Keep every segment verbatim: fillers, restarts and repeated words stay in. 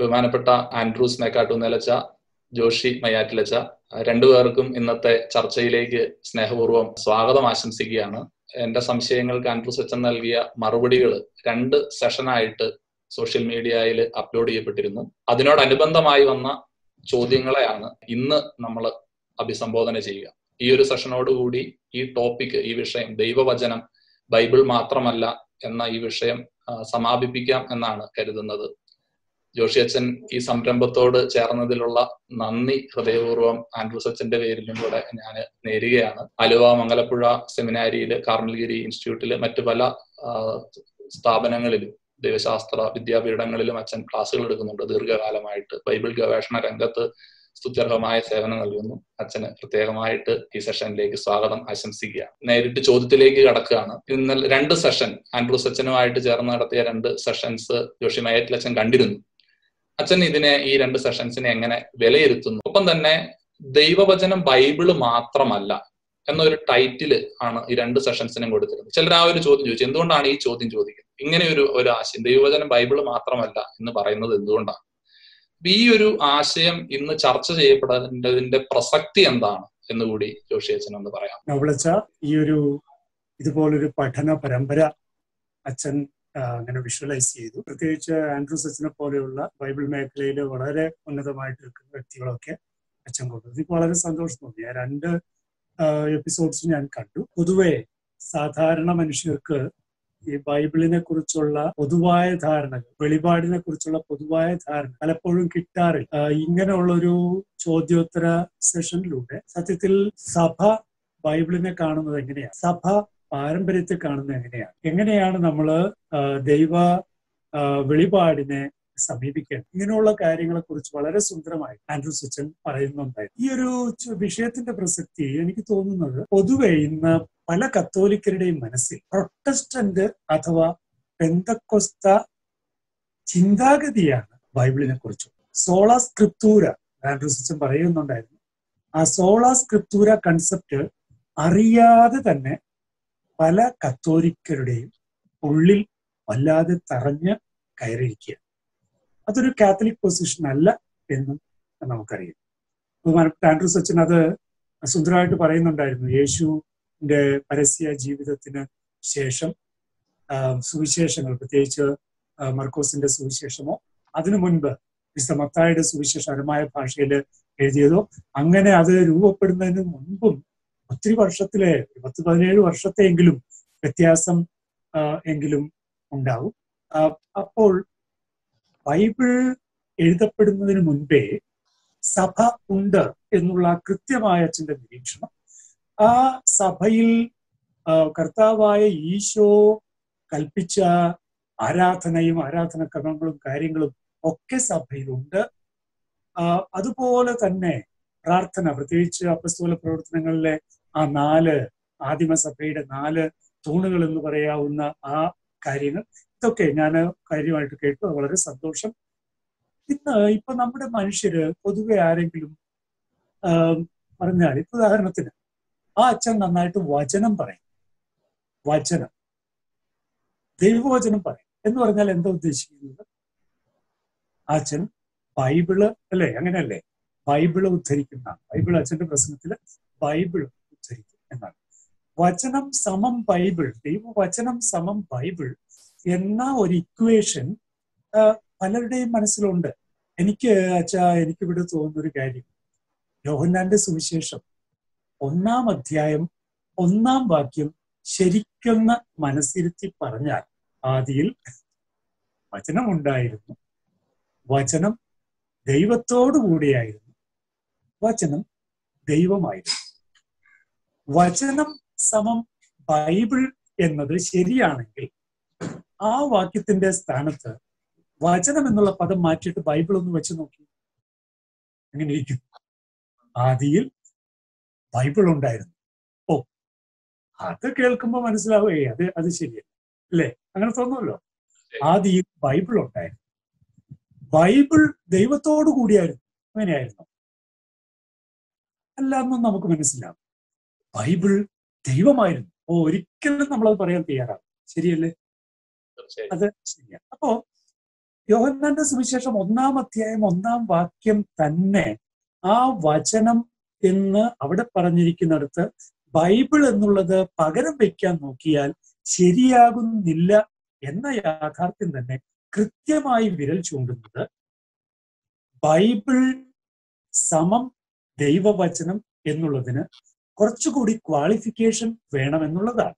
ബഹുമാനപ്പെട്ട ആൻഡ്രൂസ് മേക്കാട്ടുനിലച്ച, ജോഷി മയ്യാറ്റിലച്ച, രണ്ടുപേർക്കും ഇന്നത്തെ ചർച്ചയിലേക്ക് സ്നേഹപൂർവ്വം സ്വാഗതം ആശംസിക്കുകയാണ്. എന്റെ സംശയങ്ങൾക്ക് ആൻഡ്രൂസ് അച്ഛൻ നൽകിയ മറുപടികൾ രണ്ട് സെഷനായിട്ട് സോഷ്യൽ മീഡിയയിൽ അപ്ലോഡ് ചെയ്യപ്പെട്ടിരുന്നു. അതിനോടനുബന്ധമായി വന്ന ചോദ്യങ്ങളെയാണ് ഇന്ന് നമ്മൾ അഭിസംബോധന ചെയ്യുക. ഈ ഒരു സെഷനോടുകൂടി ഈ ടോപ്പിക്, ഈ വിഷയം ദൈവവചനം ബൈബിൾ മാത്രമല്ല എന്ന ഈ വിഷയം സമാപിപ്പിക്കാം എന്നാണ് കരുതുന്നത്. ജോഷി അച്ഛൻ ഈ സംരംഭത്തോട് ചേർന്നതിലുള്ള നന്ദി ഹൃദയപൂർവ്വം ആൻഡ്രൂസ് അച്ഛന്റെ പേരിലും കൂടെ ഞാൻ നേരുകയാണ്. ആലുവ മംഗലപ്പുഴ സെമിനാരിയിൽ, കാർമൽഗിരി ഇൻസ്റ്റിറ്റ്യൂട്ടില്, മറ്റു പല സ്ഥാപനങ്ങളിലും ദൈവശാസ്ത്ര വിദ്യാപീഠങ്ങളിലും അച്ഛൻ ക്ലാസ്സുകൾ എടുക്കുന്നുണ്ട്. ദീർഘകാലമായിട്ട് ബൈബിൾ ഗവേഷണ രംഗത്ത് സ്തുത്യർഹമായ സേവനം നൽകുന്നു. അച്ഛന് പ്രത്യേകമായിട്ട് ഈ സെഷനിലേക്ക് സ്വാഗതം ആശംസിക്കുകയാണ്. നേരിട്ട് ചോദ്യത്തിലേക്ക് കടക്കുകയാണ്. ഇന്നലെ രണ്ട് സെഷൻ ആൻഡ്രൂസ് അച്ഛനുമായിട്ട് ചേർന്ന് നടത്തിയ രണ്ട് സെഷൻസ് ജോഷി മയ്യാറ്റിൽ അച്ഛൻ കണ്ടിരുന്നു. അച്ഛൻ ഇതിനെ, ഈ രണ്ട് സെഷൻസിനെ എങ്ങനെ വിലയിരുത്തുന്നു? ഒപ്പം തന്നെ ദൈവവചനം ബൈബിള് മാത്രമല്ല എന്നൊരു ടൈറ്റില് ആണ് ഈ രണ്ട് സെഷൻസിനും കൊടുത്തിരുന്നത്. ചിലർ ആ ഒരു ചോദ്യം ചോദിച്ചു, എന്തുകൊണ്ടാണ് ഈ ചോദ്യം ചോദിക്കുന്നത്? ഇങ്ങനെ ഒരു ഒരു ആശയം, ദൈവവചനം ബൈബിള് മാത്രമല്ല എന്ന് പറയുന്നത് എന്തുകൊണ്ടാണ്? ഈ ഒരു ആശയം ഇന്ന് ചർച്ച ചെയ്യപ്പെടേണ്ടതിന്റെ പ്രസക്തി എന്താണ് എന്നുകൂടി ജോഷി അച്ഛൻ ഒന്ന് പറയാം. വിളിച്ച ഈ ഒരു ഇതുപോലൊരു പഠന പരമ്പര അച്ഛൻ അങ്ങനെ വിഷ്വലൈസ് ചെയ്തു. പ്രത്യേകിച്ച് ആൻഡ്രൂസ് അച്ഛനെ പോലെയുള്ള ബൈബിൾ മേഖലയിൽ വളരെ ഉന്നതമായിട്ട് നിൽക്കുന്ന വ്യക്തികളൊക്കെ അച്ഛൻ കൊണ്ടുവന്നു. എനിക്ക് വളരെ സന്തോഷം തോന്നി. ആ രണ്ട് എപ്പിസോഡ്സ് ഞാൻ കണ്ടു. പൊതുവെ സാധാരണ മനുഷ്യർക്ക് ഈ ബൈബിളിനെ കുറിച്ചുള്ള പൊതുവായ ധാരണകൾ, വെളിപാടിനെ കുറിച്ചുള്ള പൊതുവായ ധാരണ പലപ്പോഴും കിട്ടാറില്ല. ഇങ്ങനെയുള്ളൊരു ചോദ്യോത്തര സെഷനിലൂടെ സത്യത്തിൽ സഭ ബൈബിളിനെ കാണുന്നത് എങ്ങനെയാണ്, സഭ പാരമ്പര്യത്തെ കാണുന്നത് എങ്ങനെയാണ്, എങ്ങനെയാണ് നമ്മള് ദൈവ വെളിപാടിനെ സമീപിക്കേണ്ടത്, ഇങ്ങനെയുള്ള കാര്യങ്ങളെ കുറിച്ച് വളരെ സുന്ദരമായി ആൻഡ്രൂസ് അച്ഛൻ പറയുന്നുണ്ടായിരുന്നു. ഈ ഒരു വിഷയത്തിന്റെ പ്രസക്തി എനിക്ക് തോന്നുന്നത് പൊതുവെ ഇന്ന് പല കത്തോലിക്കരുടെയും മനസ്സിൽ പ്രൊട്ടസ്റ്റന്റ് അഥവാ പെന്തക്കൊസ്ത ചിന്താഗതിയാണ് ബൈബിളിനെ കുറിച്ച്. സോളാ സ്ക്രിപ്തൂര ആൻഡ്രൂസ് അച്ഛൻ പറയുന്നുണ്ടായിരുന്നു. ആ സോളാ സ്ക്രിപ്തൂര കൺസെപ്റ്റ് അറിയാതെ തന്നെ പല കത്തോലിക്കരുടെയും ഉള്ളിൽ വല്ലാതെ തറഞ്ഞ് കയറിയിരിക്കുക. അതൊരു കാത്തലിക് പൊസിഷൻ അല്ല എന്നും നമുക്കറിയാം. ബഹുമാനപ്പെട്ട ആൻഡ്രൂസ് അച്ഛൻ അത് സുന്ദരമായിട്ട് പറയുന്നുണ്ടായിരുന്നു. യേശുവിന്റെ പരസ്യ ജീവിതത്തിന് ശേഷം സുവിശേഷങ്ങൾ, പ്രത്യേകിച്ച് മർക്കോസിന്റെ സുവിശേഷമോ അതിനു മുൻപ് വിശുദ്ധ മത്തായിയുടെ സുവിശേഷം അരമായ ഭാഷയിൽ എഴുതിയതോ, അങ്ങനെ അത് രൂപപ്പെടുന്നതിന് മുൻപും ഒത്തിരി വർഷത്തിലെ പത്ത് പതിനേഴ് വർഷത്തെയെങ്കിലും വ്യത്യാസം എങ്കിലും ഉണ്ടാവും. അപ്പോൾ ബൈബിൾ എഴുതപ്പെടുന്നതിന് മുൻപേ സഭ ഉണ്ട് എന്നുള്ള കൃത്യമായ അച്ഛന്റെ നിരീക്ഷണം, ആ സഭയിൽ കർത്താവായ ഈശോ കൽപ്പിച്ച ആരാധനയും ആരാധന ക്രമങ്ങളും കാര്യങ്ങളും ഒക്കെ സഭയിലുണ്ട്. അതുപോലെ തന്നെ പ്രാർത്ഥന, പ്രത്യേകിച്ച് അപ്പസ്തോല പ്രവർത്തനങ്ങളിലെ ആ നാല് ആദിമസഭയുടെ നാല് തൂണുകൾ എന്ന് പറയാവുന്ന ആ കാര്യങ്ങൾ, ഇതൊക്കെ ഞാൻ കാര്യമായിട്ട് കേട്ടു. വളരെ സന്തോഷം. ഇന്ന് ഇപ്പൊ നമ്മുടെ മനുഷ്യര് പൊതുവെ ആരെങ്കിലും പറഞ്ഞാൽ, ഇപ്പൊ ഉദാഹരണത്തിന് ആ അച്ഛൻ നന്നായിട്ട് വചനം പറയും, വചനം ദൈവവചനം പറയും എന്ന് പറഞ്ഞാൽ എന്താ ഉദ്ദേശിക്കുന്നത്? ആ അച്ഛൻ ബൈബിള് അല്ലേ, അങ്ങനെയല്ലേ, ബൈബിള് ഉദ്ധരിക്കുന്ന, ബൈബിൾ അച്ഛന്റെ പ്രസംഗത്തില് ബൈബിൾ ഉദ്ധരിക്കും എന്നാണ്. വചനം സമം ബൈബിൾ, ദൈവവചനം സമം ബൈബിൾ എന്ന ഒരു ഇക്വേഷൻ പലരുടെയും മനസ്സിലുണ്ട്. എനിക്ക് അച്ഛാ എനിക്കിവിടെ തോന്നുന്നൊരു കാര്യം, യോഹന്നാന്റെ സുവിശേഷം ഒന്നാം അധ്യായം ഒന്നാം വാക്യം ശരിക്കൊന്ന് മനസ്സിരുത്തി പറഞ്ഞാൽ, ആദിയിൽ വചനം ഉണ്ടായിരുന്നു, വചനം ദൈവത്തോടു കൂടിയായിരുന്നു, വചനം ദൈവമായിരുന്നു. വചനം സമം ബൈബിൾ എന്നത് ശരിയാണെങ്കിൽ ആ വാക്യത്തിന്റെ സ്ഥാനത്ത് വചനം എന്നുള്ള പദം മാറ്റിയിട്ട് ബൈബിൾ ഒന്ന് വെച്ച് നോക്കി, അങ്ങനെ ഇരിക്കും. ആദിയിൽ ബൈബിൾ ഉണ്ടായിരുന്നു. ഓ, അത് കേൾക്കുമ്പോ മനസ്സിലാവേ അത് അത് ശരിയല്ല അല്ലേ, അങ്ങനെ തോന്നുമല്ലോ. ആദിയിൽ ബൈബിൾ ഉണ്ടായിരുന്നു, ബൈബിൾ ദൈവത്തോടു കൂടിയായിരുന്നു, അങ്ങനെയായിരുന്നു അല്ല എന്നും നമുക്ക് മനസ്സിലാവും. ബൈബിൾ ദൈവമായിരുന്നു. ഓ, ഒരിക്കലും നമ്മളത് പറയാൻ തയ്യാറാവും. ശരിയല്ലേ? അത് ശരിയാണ്. അപ്പോ യോഹന്നാന്റെ സുവിശേഷം ഒന്നാം അധ്യായം ഒന്നാം വാക്യം തന്നെ ആ വചനം എന്ന് അവിടെ പറഞ്ഞിരിക്കുന്നിടത്ത് ബൈബിൾ എന്നുള്ളത് പകരം വയ്ക്കാൻ നോക്കിയാൽ ശരിയാകുന്നില്ല എന്ന യാഥാർത്ഥ്യം തന്നെ കൃത്യമായി വിരൽ ചൂണ്ടുന്നത് ബൈബിൾ സമം ദൈവവചനം എന്നുള്ളതിന് കുറച്ചുകൂടി ക്വാളിഫിക്കേഷൻ വേണമെന്നുള്ളതാണ്.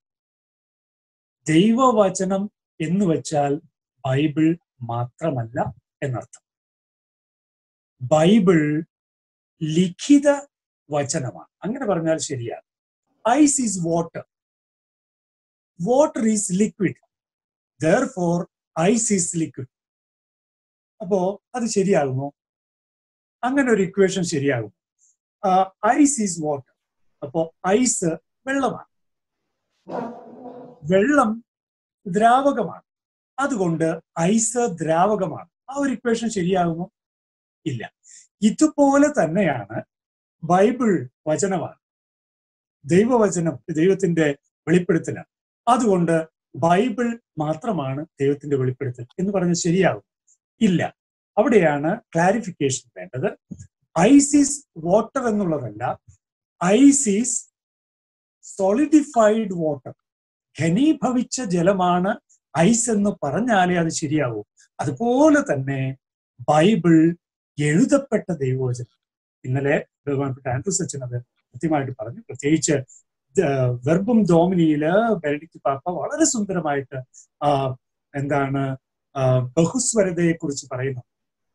ദൈവവചനം എന്ന് വെച്ചാൽ ബൈബിൾ മാത്രമല്ല എന്നർത്ഥം. ബൈബിൾ ലിഖിത വചനമാണ്. അങ്ങനെ പറഞ്ഞാൽ ശരിയാണ്. Ice is water, water is liquid, therefore ice is liquid. അപ്പോ അത് ശരിയാകുമോ? അങ്ങനെ ഒരു ഇക്വേഷൻ ശരിയാകും. ഐസ് ഈസ് വാട്ടർ, അപ്പോ ഐസ് വെള്ളമാണ്, വെള്ളം ദ്രാവകമാണ്, അതുകൊണ്ട് ഐസ് ദ്രാവകമാണ്. ആ ഒരു ഇക്വേഷൻ ശരിയാകുമോ? ഇല്ല. ഇതുപോലെ തന്നെയാണ് ബൈബിൾ വചനമാണ്, ദൈവവചനം ദൈവത്തിന്റെ വെളിപ്പെടുത്തലാണ്, അതുകൊണ്ട് ബൈബിൾ മാത്രമാണ് ദൈവത്തിന്റെ വെളിപ്പെടുത്തൽ എന്ന് പറഞ്ഞാൽ ശരിയാകും? ഇല്ല. അവിടെയാണ് ക്ലാരിഫിക്കേഷൻ വേണ്ടത്. ഐസ് ഈസ് വാട്ടർ എന്നുള്ളതല്ല, ഐസ് ഈസ് സോളിഡിഫൈഡ് വാട്ടർ, ഘനീഭവിച്ച ജലമാണ് ഐസ് എന്ന് പറഞ്ഞാലേ അത് ശരിയാവൂ. അതുപോലെ തന്നെ ബൈബിൾ എഴുതപ്പെട്ട ദൈവവചനം. ഇന്നലെ ബഹുമാനപ്പെട്ട ആൻഡ്രൂസ് അച്ഛൻ അത് കൃത്യമായിട്ട് പറഞ്ഞു. പ്രത്യേകിച്ച് വെർബും ഡോമിനിയില് ബെനഡിക്ട് പാപ്പ വളരെ സുന്ദരമായിട്ട് ആ എന്താണ് ബഹുസ്വരതയെ കുറിച്ച് പറയുന്നു.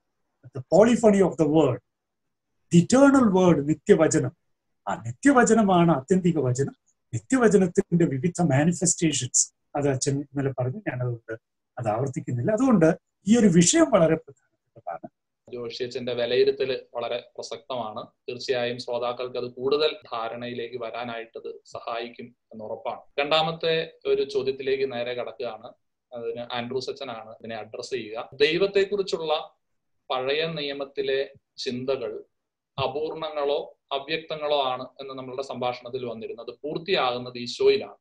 Polyphony of the word, the eternal word, നിത്യവചനം. ആ നിത്യവചനമാണ് ആത്യന്തിക വചനം. നിത്യവചനത്തിന്റെ വിവിധ മാനിഫെസ്റ്റേഷൻസ് അത് അച്ഛൻ ഇന്നലെ പറഞ്ഞു, ഞാനതുകൊണ്ട് അത് ആവർത്തിക്കുന്നില്ല. അതുകൊണ്ട് ഈ ഒരു വിഷയം വളരെ പ്രധാനപ്പെട്ടതാണ്. ജോഷി അച്ഛന്റെ വിലയിരുത്തൽ വളരെ പ്രസക്തമാണ്. തീർച്ചയായും ശ്രോതാക്കൾക്ക് അത് കൂടുതൽ ധാരണയിലേക്ക് വരാനായിട്ടത് സഹായിക്കും എന്ന് ഉറപ്പാണ്. രണ്ടാമത്തെ ഒരു ചോദ്യത്തിലേക്ക് നേരെ കടക്കുകയാണ്. അതിന് ആൻഡ്രൂസ് അച്ഛനാണ് ഇതിനെ അഡ്രസ് ചെയ്യുക. ദൈവത്തെക്കുറിച്ചുള്ള പഴയ നിയമത്തിലെ ചിന്തകൾ അപൂർണങ്ങളോ അവ്യക്തങ്ങളോ ആണ് എന്ന് നമ്മളുടെ സംഭാഷണത്തിൽ വന്നിരുന്നത്. പൂർത്തിയാകുന്നത് ഈശോയിലാണ്.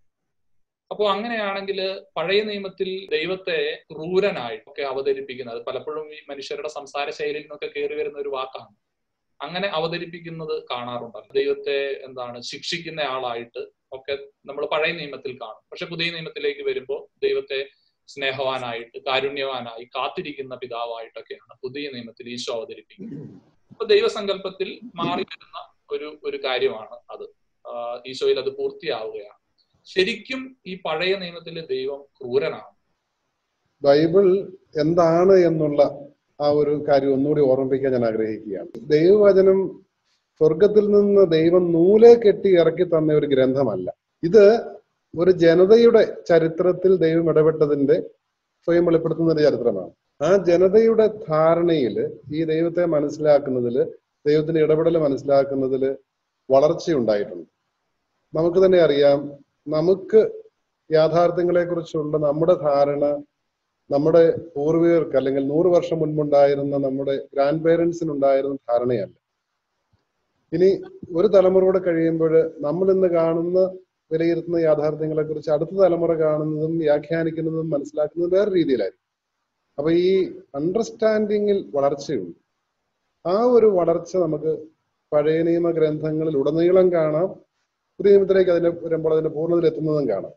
അപ്പോൾ അങ്ങനെയാണെങ്കിൽ പഴയ നിയമത്തിൽ ദൈവത്തെ ക്രൂരനായിട്ടൊക്കെ അവതരിപ്പിക്കുന്നത് പലപ്പോഴും ഈ മനുഷ്യരുടെ സംസാര ശൈലിയിൽ നിന്നൊക്കെ കയറി വരുന്ന ഒരു വാക്കാണ്. അങ്ങനെ അവതരിപ്പിക്കുന്നത് കാണാറുണ്ടല്ലോ. ദൈവത്തെ എന്താണ് ശിക്ഷിക്കുന്ന ആളായിട്ട് ഒക്കെ നമ്മൾ പഴയ നിയമത്തിൽ കാണും. പക്ഷെ പുതിയ നിയമത്തിലേക്ക് വരുമ്പോൾ ദൈവത്തെ സ്നേഹവാനായിട്ട്, കാരുണ്യവാനായി, കാത്തിരിക്കുന്ന പിതാവായിട്ടൊക്കെയാണ് പുതിയ നിയമത്തിൽ ഈശോ അവതരിപ്പിക്കുന്നത്. അപ്പൊ ദൈവസങ്കല്പത്തിൽ മാറി വരുന്ന ഒരു ഒരു കാര്യമാണ് അത്. ഈശോയിൽ അത് പൂർത്തിയാവുകയാണ്. ശരിക്കും ഈ പഴയ നിയമത്തിലെ ദൈവം ക്രൂരനാണ്. ബൈബിൾ എന്താണ് എന്നുള്ള ആ ഒരു കാര്യം ഒന്നുകൂടി ഓർമ്മിപ്പിക്കാൻ ഞാൻ ആഗ്രഹിക്കുകയാണ്. ദൈവവചനം സ്വർഗത്തിൽ നിന്ന് ദൈവം നൂലെ കെട്ടി ഇറക്കി തന്ന ഒരു ഗ്രന്ഥമല്ല. ഇത് ഒരു ജനതയുടെ ചരിത്രത്തിൽ ദൈവം ഇടപെട്ടതിന്റെ സ്വയം വെളിപ്പെടുത്തുന്ന ഒരു ചരിത്രമാണ്. ആ ജനതയുടെ ധാരണയിൽ ഈ ദൈവത്തെ മനസ്സിലാക്കുന്നതിൽ, ദൈവത്തിന്റെ ഇടപെടൽ മനസ്സിലാക്കുന്നതിൽ വളർച്ചയുണ്ടായിട്ടുണ്ട്. നമുക്ക് തന്നെ അറിയാം, നമുക്ക് യാഥാർത്ഥ്യങ്ങളെ കുറിച്ചുള്ള നമ്മുടെ ധാരണ നമ്മുടെ പൂർവികർക്ക് അല്ലെങ്കിൽ നൂറ് വർഷം മുൻപുണ്ടായിരുന്ന നമ്മുടെ ഗ്രാൻഡ് പേരൻസിനുണ്ടായിരുന്ന ധാരണയല്ല. ഇനി ഒരു തലമുറയോടെ കഴിയുമ്പോൾ നമ്മൾ ഇന്ന് കാണുന്ന വിലയിരുത്തുന്ന യാഥാർത്ഥ്യങ്ങളെ കുറിച്ച് അടുത്ത തലമുറ കാണുന്നതും വ്യാഖ്യാനിക്കുന്നതും മനസ്സിലാക്കുന്നതും വേറെ രീതിയിലായിരിക്കും. അപ്പൊ ഈ അണ്ടർസ്റ്റാൻഡിങ്ങിൽ വളർച്ചയുണ്ട്. ആ ഒരു വളർച്ച നമുക്ക് പഴയ നിയമ ഗ്രന്ഥങ്ങളിൽ ഉടനീളം കാണാം. പുതിയ നിയമത്തിലേക്ക് അതിന്റെ വരുമ്പോൾ അതിന്റെ പൂർണ്ണതയിൽ എത്തുന്നതും കാണാം.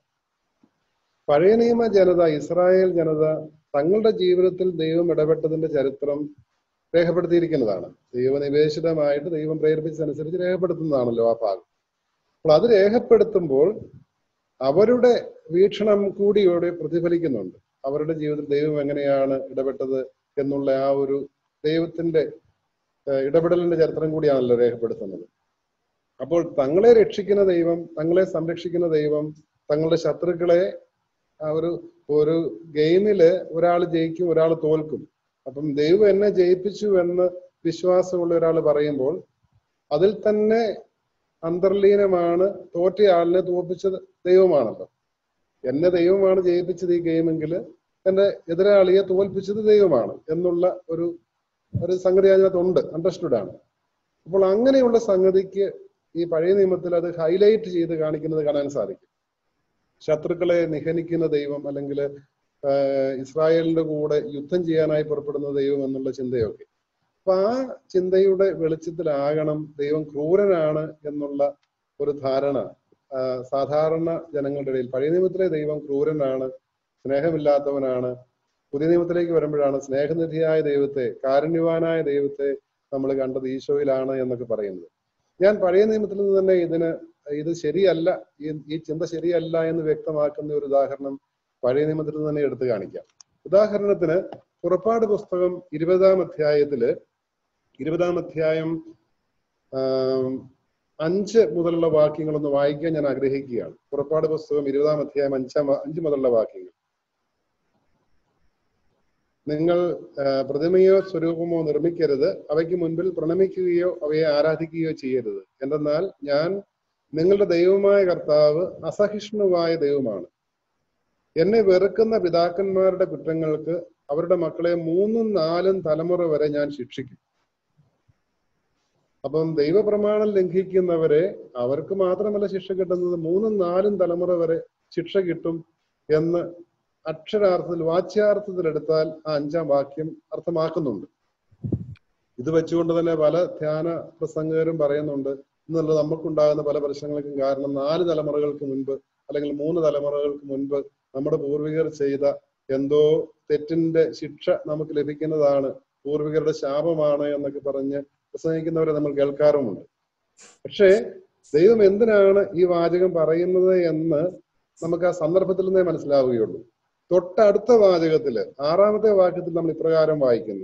പഴയ നിയമ ജനത, ഇസ്രായേൽ ജനത തങ്ങളുടെ ജീവിതത്തിൽ ദൈവം ഇടപെട്ടതിന്റെ ചരിത്രം രേഖപ്പെടുത്തിയിരിക്കുന്നതാണ്. ദൈവനിവേശിതമായിട്ട് ദൈവം പ്രേരിപ്പിച്ചതനുസരിച്ച് രേഖപ്പെടുത്തുന്നതാണല്ലോ ആ ഭാഗം. അപ്പോൾ അത് രേഖപ്പെടുത്തുമ്പോൾ അവരുടെ വീക്ഷണം കൂടി ഇവിടെ പ്രതിഫലിക്കുന്നുണ്ട്. അവരുടെ ജീവിതത്തിൽ ദൈവം എങ്ങനെയാണ് ഇടപെട്ടത് എന്നുള്ള ആ ഒരു ദൈവത്തിന്റെ ഇടപെടലിന്റെ ചരിത്രം കൂടിയാണല്ലോ രേഖപ്പെടുത്തുന്നത്. അപ്പോൾ തങ്ങളെ രക്ഷിക്കുന്ന ദൈവം, തങ്ങളെ സംരക്ഷിക്കുന്ന ദൈവം, തങ്ങളുടെ ശത്രുക്കളെ ആ ഒരു ഒരു ഗെയിമില് ഒരാൾ ജയിക്കും, ഒരാൾ തോൽക്കും. അപ്പം ദൈവം എന്നെ ജയിപ്പിച്ചു എന്ന് വിശ്വാസമുള്ള ഒരാൾ പറയുമ്പോൾ അതിൽ തന്നെ അന്തർലീനമാണ് തോറ്റയാളിനെ തോൽപ്പിച്ചത് ദൈവമാണല്ലോ. എന്നെ ദൈവമാണ് ജയിപ്പിച്ചത് ഈ ഗെയിമെങ്കിൽ എന്റെ എതിരാളിയെ തോൽപ്പിച്ചത് ദൈവമാണ് എന്നുള്ള ഒരു ഒരു സംഗതി അതിനകത്തുണ്ട്, അണ്ടർസ്റ്റുഡ് ആണ്. അപ്പോൾ അങ്ങനെയുള്ള സംഗതിക്ക് ഈ പഴയ നിയമത്തിൽ അത് ഹൈലൈറ്റ് ചെയ്ത് കാണിക്കുന്നത് കാണാൻ സാധിക്കും. ശത്രുക്കളെ നിഹനിക്കുന്ന ദൈവം അല്ലെങ്കിൽ ഇസ്രായേലിന്റെ കൂടെ യുദ്ധം ചെയ്യാനായി പുറപ്പെടുന്ന ദൈവം എന്നുള്ള ചിന്തയൊക്കെ. അപ്പൊ ആ ചിന്തയുടെ വെളിച്ചത്തിലാകണം ദൈവം ക്രൂരനാണ് എന്നുള്ള ഒരു ധാരണ സാധാരണ ജനങ്ങളുടെ ഇടയിൽ. പഴയ നിയമത്തിലെ ദൈവം ക്രൂരനാണ്, സ്നേഹമില്ലാത്തവനാണ്. പുതിയ നിയമത്തിലേക്ക് വരുമ്പോഴാണ് സ്നേഹനിധിയായ ദൈവത്തെ, കാരുണ്യവാനായ ദൈവത്തെ നമ്മൾ കണ്ടത് ഈശോയിലാണ് എന്നൊക്കെ പറയുന്നത്. ഞാൻ പഴയ നിയമത്തിൽ നിന്ന് തന്നെ ഇതിന് ഇത് ശരിയല്ല, ഈ ചിന്ത ശരിയല്ല എന്ന് വ്യക്തമാക്കുന്ന ഒരു ഉദാഹരണം പഴയ നിയമത്തിൽ നിന്ന് തന്നെ എടുത്തു കാണിക്കാം. ഉദാഹരണത്തിന് പുറപ്പാട് പുസ്തകം ഇരുപതാം അധ്യായത്തില് ഇരുപതാം അധ്യായം അഞ്ച് മുതലുള്ള വാക്യങ്ങളൊന്ന് വായിക്കാൻ ഞാൻ ആഗ്രഹിക്കുകയാണ്. പുറപ്പാട് പുസ്തകം ഇരുപതാം അധ്യായം അഞ്ചാം അഞ്ച് മുതലുള്ള വാക്യങ്ങൾ. നിങ്ങൾ പ്രതിമയോ സ്വരൂപമോ നിർമ്മിക്കരുത്, അവയ്ക്ക് മുൻപിൽ പ്രണമിക്കുകയോ അവയെ ആരാധിക്കുകയോ ചെയ്യരുത്. എന്തെന്നാൽ ഞാൻ നിങ്ങളുടെ ദൈവമായ കർത്താവ് അസഹിഷ്ണുവായ ദൈവമാണ്. എന്നെ വെറുക്കുന്ന പിതാക്കന്മാരുടെ കുറ്റങ്ങൾക്ക് അവരുടെ മക്കളെ മൂന്നും നാലും തലമുറ വരെ ഞാൻ ശിക്ഷിക്കും. അപ്പം ദൈവപ്രമാണം ലംഘിക്കുന്നവരെ അവർക്ക് മാത്രമല്ല ശിക്ഷ കിട്ടുന്നത്, മൂന്നും നാലും തലമുറ വരെ ശിക്ഷ കിട്ടും എന്ന് അക്ഷരാർത്ഥത്തിൽ വാച്യാർത്ഥത്തിൽ എടുത്താൽ ആ അഞ്ചാം വാക്യം അർത്ഥമാക്കുന്നുണ്ട്. ഇത് വെച്ചുകൊണ്ട് തന്നെ പല ധ്യാന പ്രസംഗകരും പറയുന്നുണ്ട്, എന്നുള്ള നമുക്കുണ്ടാകുന്ന പല പ്രശ്നങ്ങൾക്കും കാരണം നാല് തലമുറകൾക്ക് മുൻപ് അല്ലെങ്കിൽ മൂന്ന് തലമുറകൾക്ക് മുൻപ് നമ്മുടെ പൂർവികർ ചെയ്ത എന്തോ തെറ്റിന്റെ ശിക്ഷ നമുക്ക് ലഭിക്കുന്നതാണ്, പൂർവികരുടെ ശാപമാണ് എന്നൊക്കെ പറഞ്ഞ് പ്രസംഗിക്കുന്നവരെ നമ്മൾ കേൾക്കാറുമുണ്ട്. പക്ഷേ ദൈവം എന്തിനാണ് ഈ വാചകം പറയുന്നത് എന്ന് നമുക്ക് ആ സന്ദർഭത്തിൽ നിന്നേ മനസ്സിലാവുകയുള്ളൂ. തൊട്ടടുത്ത വാചകത്തില് ആറാമത്തെ വാക്യത്തിൽ നമ്മൾ ഇപ്രകാരം വായിക്കുന്നു: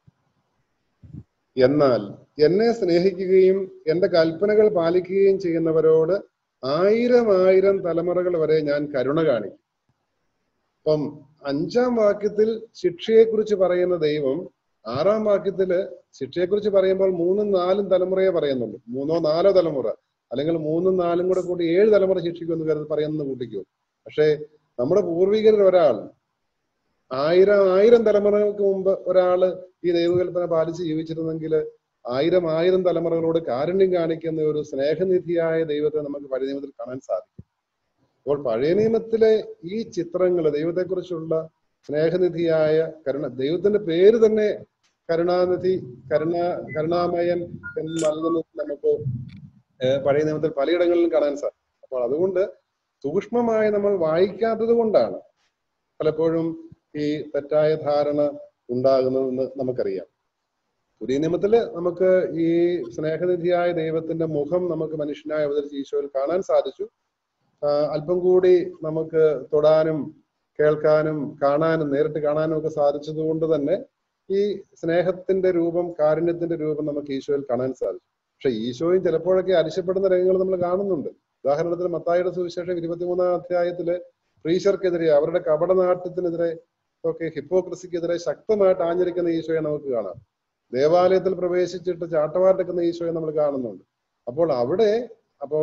എന്നാൽ എന്നെ സ്നേഹിക്കുകയും എന്റെ കൽപ്പനകൾ പാലിക്കുകയും ചെയ്യുന്നവരോട് ആയിരം ആയിരം തലമുറകൾ വരെ ഞാൻ കരുണ കാണിക്കും. അപ്പം അഞ്ചാം വാക്യത്തിൽ ശിക്ഷയെക്കുറിച്ച് പറയുന്ന ദൈവം ആറാം വാക്യത്തില് ശിക്ഷയെക്കുറിച്ച് പറയുമ്പോൾ മൂന്നും നാലും തലമുറയെ പറയുന്നുള്ളൂ. മൂന്നോ നാലോ തലമുറ, അല്ലെങ്കിൽ മൂന്നും നാലും കൂടെ കൂടി ഏഴ് തലമുറ ശിക്ഷിക്കുമെന്ന് കരുതി പറയുന്നത് കൂട്ടിക്കോ. പക്ഷേ നമ്മുടെ പൂർവികരിൽ ഒരാൾ ആയിരം ആയിരം തലമുറകൾക്ക് മുമ്പ് ഒരാള് ഈ ദൈവകൽപ്പന പാലിച്ച് ജീവിച്ചിരുന്നെങ്കിൽ ആയിരം ആയിരം തലമുറകളോട് കാരുണ്യം കാണിക്കുന്ന ഒരു സ്നേഹനിധിയായ ദൈവത്തെ നമുക്ക് പഴയ നിയമത്തിൽ കാണാൻ സാധിക്കും. അപ്പോൾ പഴയ നിയമത്തിലെ ഈ ചിത്രങ്ങൾ ദൈവത്തെക്കുറിച്ചുള്ള സ്നേഹനിധിയായ കരുണ, ദൈവത്തിന്റെ പേര് തന്നെ കരുണാനിധി, കരുണാ കരുണാമയൻ എന്ന് നൽകുന്നത് നമുക്ക് പഴയ നിയമത്തിൽ പലയിടങ്ങളിലും കാണാൻ സാധിക്കും. അപ്പോൾ അതുകൊണ്ട് സൂക്ഷ്മമായി നമ്മൾ വായിക്കാത്തത് കൊണ്ടാണ് പലപ്പോഴും ഈ തെറ്റായ ധാരണ ഉണ്ടാകുന്നതെന്ന് നമുക്കറിയാം. പുതിയ നിയമത്തില് നമുക്ക് ഈ സ്നേഹനിധിയായ ദൈവത്തിന്റെ മുഖം നമുക്ക് മനുഷ്യനായി അവതരിച്ച് ഈശോയിൽ കാണാൻ സാധിച്ചു. അല്പം കൂടി നമുക്ക് തൊടാനും കേൾക്കാനും കാണാനും നേരിട്ട് കാണാനും ഒക്കെ സാധിച്ചത് കൊണ്ട് തന്നെ ഈ സ്നേഹത്തിന്റെ രൂപം, കാരുണ്യത്തിന്റെ രൂപം നമുക്ക് ഈശോയിൽ കാണാൻ സാധിച്ചു. പക്ഷെ ഈശോയും ചിലപ്പോഴൊക്കെ അരിശപ്പെടുന്ന രംഗങ്ങൾ നമ്മൾ കാണുന്നുണ്ട്. ഉദാഹരണത്തിന് മത്തായിയുടെ സുവിശേഷം ഇരുപത്തിമൂന്നാം അധ്യായത്തില് ഫ്രീശർക്കെതിരെ, അവരുടെ കപടനാട്യത്തിനെതിരെ ഒക്കെ, ഹിപ്പോക്രസിക്കെതിരെ ശക്തമായിട്ട് ആഞ്ഞടിക്കുന്ന ഈശോയെ നമുക്ക് കാണാം. ദേവാലയത്തിൽ പ്രവേശിച്ചിട്ട് ചാട്ടവാറെടുക്കുന്ന ഈശോയെ നമ്മൾ കാണുന്നുണ്ട്. അപ്പോൾ അവിടെ അപ്പോൾ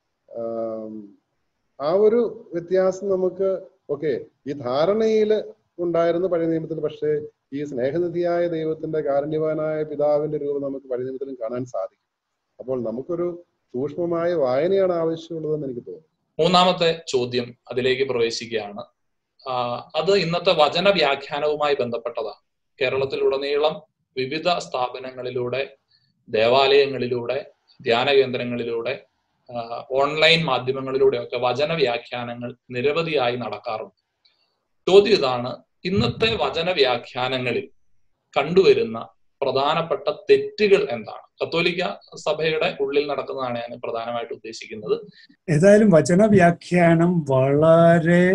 ആ ഒരു വ്യത്യാസം നമുക്ക് ഓക്കെ ഈ ധാരണയിൽ ഉണ്ടായിരുന്നു പഴയ നിയമത്തിൽ. പക്ഷേ ഈ സ്നേഹനിധിയായ ദൈവത്തിന്റെ കാരുണ്യവാനായ പിതാവിന്റെ രൂപം നമുക്ക് പഴയ നിയമത്തിലും കാണാൻ സാധിക്കും. അപ്പോൾ നമുക്കൊരു സൂക്ഷ്മമായ വായനയാണ് ആവശ്യമുള്ളതെന്ന് എനിക്ക് തോന്നുന്നു. മൂന്നാമത്തെ ചോദ്യം അതിലേക്ക് പ്രവേശിക്കുകയാണ്. അത് ഇന്നത്തെ വചന വ്യാഖ്യാനവുമായി ബന്ധപ്പെട്ടതാണ്. കേരളത്തിലുടനീളം വിവിധ സ്ഥാപനങ്ങളിലൂടെ, ദേവാലയങ്ങളിലൂടെ, ധ്യാന കേന്ദ്രങ്ങളിലൂടെ, ഓൺലൈൻ മാധ്യമങ്ങളിലൂടെയൊക്കെ വചന വ്യാഖ്യാനങ്ങൾ നിരവധിയായി നടക്കാറുണ്ട്. ചോദ്യം ഇതാണ്: ഇന്നത്തെ വചന വ്യാഖ്യാനങ്ങളിൽ കണ്ടുവരുന്ന പ്രധാനപ്പെട്ട തെറ്റുകൾ എന്താണ്? കത്തോലിക്ക സഭയുടെ ഉള്ളിൽ നടക്കുന്നതാണ് ഞാൻ പ്രധാനമായിട്ട് ഉദ്ദേശിക്കുന്നത്. ഏതായാലും വചന വ്യാഖ്യാനം വളരെ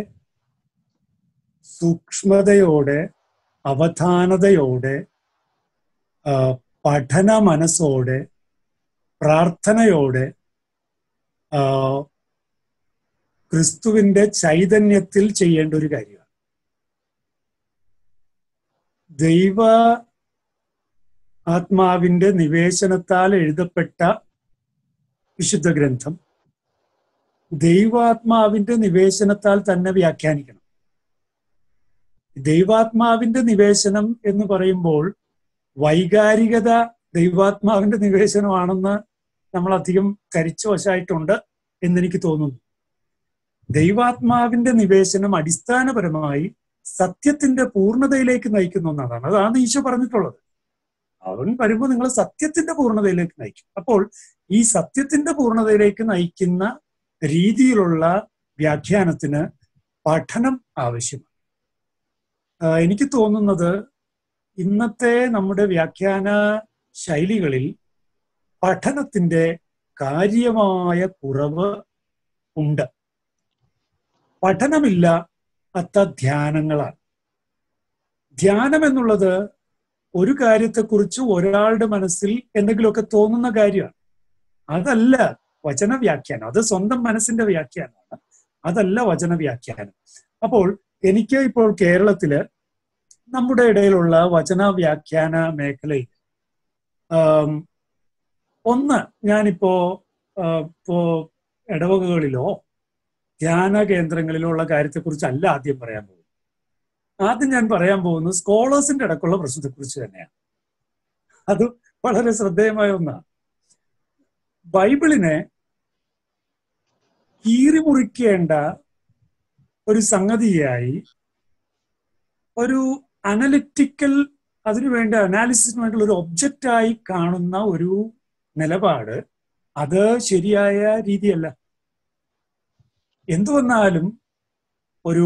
സൂക്ഷ്മതയോടെ, അവധാനതയോടെ, പഠന മനസ്സോടെ, പ്രാർത്ഥനയോടെ, ക്രിസ്തുവിന്റെ ചൈതന്യത്തിൽ ചെയ്യേണ്ട ഒരു കാര്യമാണ്. ദൈവ ആത്മാവിന്റെ നിവേശനത്താൽ എഴുതപ്പെട്ട വിശുദ്ധ ഗ്രന്ഥം ദൈവാത്മാവിന്റെ നിവേശനത്താൽ തന്നെ വ്യാഖ്യാനിക്കണം. ദൈവാത്മാവിന്റെ നിവേശനം എന്ന് പറയുമ്പോൾ വൈകാരികത ദൈവാത്മാവിന്റെ നിവേശനമാണെന്ന് നമ്മൾ അധികം ധരിച്ചു വശമായിട്ടുണ്ട് എന്നെനിക്ക് തോന്നുന്നു. ദൈവാത്മാവിന്റെ നിവേശനം അടിസ്ഥാനപരമായി സത്യത്തിന്റെ പൂർണ്ണതയിലേക്ക് നയിക്കുന്ന ഒന്നാണ്. അതാണ് ഈശോ പറഞ്ഞിട്ടുള്ളത്. അവൻ വരുമ്പോൾ നിങ്ങൾ സത്യത്തിന്റെ പൂർണ്ണതയിലേക്ക് നയിക്കും. അപ്പോൾ ഈ സത്യത്തിന്റെ പൂർണ്ണതയിലേക്ക് നയിക്കുന്ന രീതിയിലുള്ള വ്യാഖ്യാനത്തിന് പഠനം ആവശ്യമാണ്. എനിക്ക് തോന്നുന്നത് ഇന്നത്തെ നമ്മുടെ വ്യാഖ്യാന ശൈലികളിൽ പഠനത്തിന്റെ കാര്യമായ കുറവ് ഉണ്ട്. പഠനമില്ലാത്ത ധ്യാനങ്ങളാണ്. ധ്യാനം എന്നുള്ളത് ഒരു കാര്യത്തെക്കുറിച്ച് ഒരാളുടെ മനസ്സിൽ എന്തെങ്കിലുമൊക്കെ തോന്നുന്ന കാര്യമാണ്. അതല്ല വചന വ്യാഖ്യാനം. അത് സ്വന്തം മനസ്സിന്റെ വ്യാഖ്യാനമാണ്, അതല്ല വചന വ്യാഖ്യാനം. അപ്പോൾ എനിക്ക് ഇപ്പോൾ കേരളത്തില് നമ്മുടെ ഇടയിലുള്ള വചന വ്യാഖ്യാന മേഖലയിൽ ഒന്ന് ഞാനിപ്പോ ഇപ്പോ ഇടവകകളിലോ ധ്യാന കേന്ദ്രങ്ങളിലോ ഉള്ള കാര്യത്തെക്കുറിച്ചല്ല ആദ്യം പറയാൻ പോകുന്നത്. ആദ്യം ഞാൻ പറയാൻ പോകുന്നത് സ്കോളേഴ്സിന്റെ അടക്കമുള്ള പ്രശ്നത്തെക്കുറിച്ച് തന്നെയാണ്. അത് വളരെ ശ്രദ്ധേയമായ ഒന്നാണ്. ബൈബിളിനെ കീറിമുറിക്കേണ്ട ഒരു സംഗതിയായി, ഒരു അനലിറ്റിക്കൽ, അതിനുവേണ്ട അനാലിസിസിന് വേണ്ടിയുള്ള ഒരു ഒബ്ജക്റ്റായി കാണുന്ന ഒരു നിലപാട് അത് ശരിയായ രീതിയല്ല. എന്തു വന്നാലും ഒരു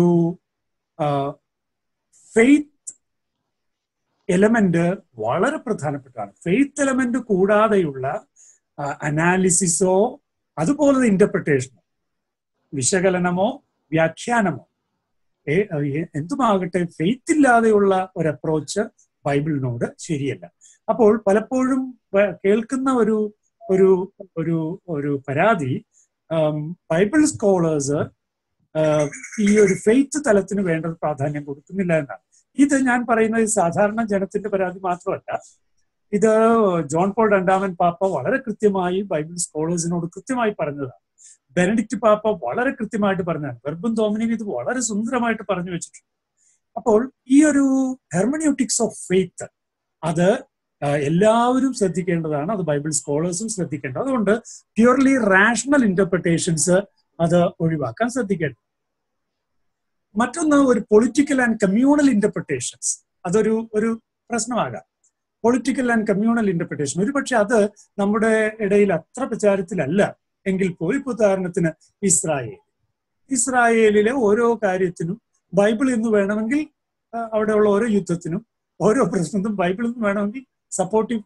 ഫെയ്ത്ത് എലമെന്റ് വളരെ പ്രധാനപ്പെട്ടാണ്. ഫെയ്ത്ത് എലമെന്റ് കൂടാതെയുള്ള അനാലിസിസോ അതുപോലെ ഇന്റർപ്രിട്ടേഷനോ വിശകലനമോ വ്യാഖ്യാനമോ എന്തുമാകട്ടെ, ഫെയ്ത്ത് ഇല്ലാതെയുള്ള ഒരു അപ്രോച്ച് ബൈബിളിനോട് ശരിയല്ല. അപ്പോൾ പലപ്പോഴും കേൾക്കുന്ന ഒരു ഒരു ഒരു ഒരു പരാതി, ബൈബിൾ സ്കോളേഴ്സ് ഈ ഒരു ഫെയ്ത്ത് തലത്തിന് വേണ്ട പ്രാധാന്യം കൊടുക്കുന്നില്ല എന്നാണ്. ഇത് ഞാൻ പറയുന്നത് സാധാരണ ജനത്തിന്റെ പരാതി മാത്രമല്ല. ഇത് ജോൺ പോൾ രണ്ടാമൻ പാപ്പ വളരെ കൃത്യമായി ബൈബിൾ സ്കോളേഴ്സിനോട് കൃത്യമായി പറഞ്ഞതാണ്. ബെനഡിക്റ്റ് പാപ്പ വളരെ കൃത്യമായിട്ട് പറഞ്ഞതാണ്. വെർബും ഡോമിനിയും ഇത് വളരെ സുന്ദരമായിട്ട് പറഞ്ഞു വെച്ചിട്ടുണ്ട്. അപ്പോൾ ഈ ഒരു ഹെർമന്യൂട്ടിക്സ് ഓഫ് ഫെയ്ത്ത് അത് എല്ലാവരും ശ്രദ്ധിക്കേണ്ടതാണ്. അത് ബൈബിൾ സ്കോളേഴ്സും ശ്രദ്ധിക്കേണ്ടത്. അതുകൊണ്ട് പ്യൂർലി റാഷണൽ ഇന്റർപ്രിട്ടേഷൻസ് അത് ഒഴിവാക്കാൻ ശ്രദ്ധിക്കേണ്ടത്. മറ്റൊന്ന്, ഒരു പൊളിറ്റിക്കൽ ആൻഡ് കമ്മ്യൂണൽ ഇന്റർപ്രിട്ടേഷൻസ്, അതൊരു ഒരു പ്രശ്നമാകാം. പൊളിറ്റിക്കൽ ആൻഡ് കമ്മ്യൂണൽ ഇന്റർപ്രിട്ടേഷൻ ഒരുപക്ഷെ അത് നമ്മുടെ ഇടയിൽ അത്ര പ്രചാരത്തിലല്ല എങ്കിൽ പോലും, ഉദാഹരണത്തിന് ഇസ്രായേൽ ഇസ്രായേലിലെ ഓരോ കാര്യത്തിനും ബൈബിളിൽ നിന്ന് വേണമെങ്കിൽ, അവിടെയുള്ള ഓരോ യുദ്ധത്തിനും ഓരോ പ്രശ്നത്തിനും ബൈബിളിൽ നിന്ന് വേണമെങ്കിൽ സപ്പോർട്ടീവ്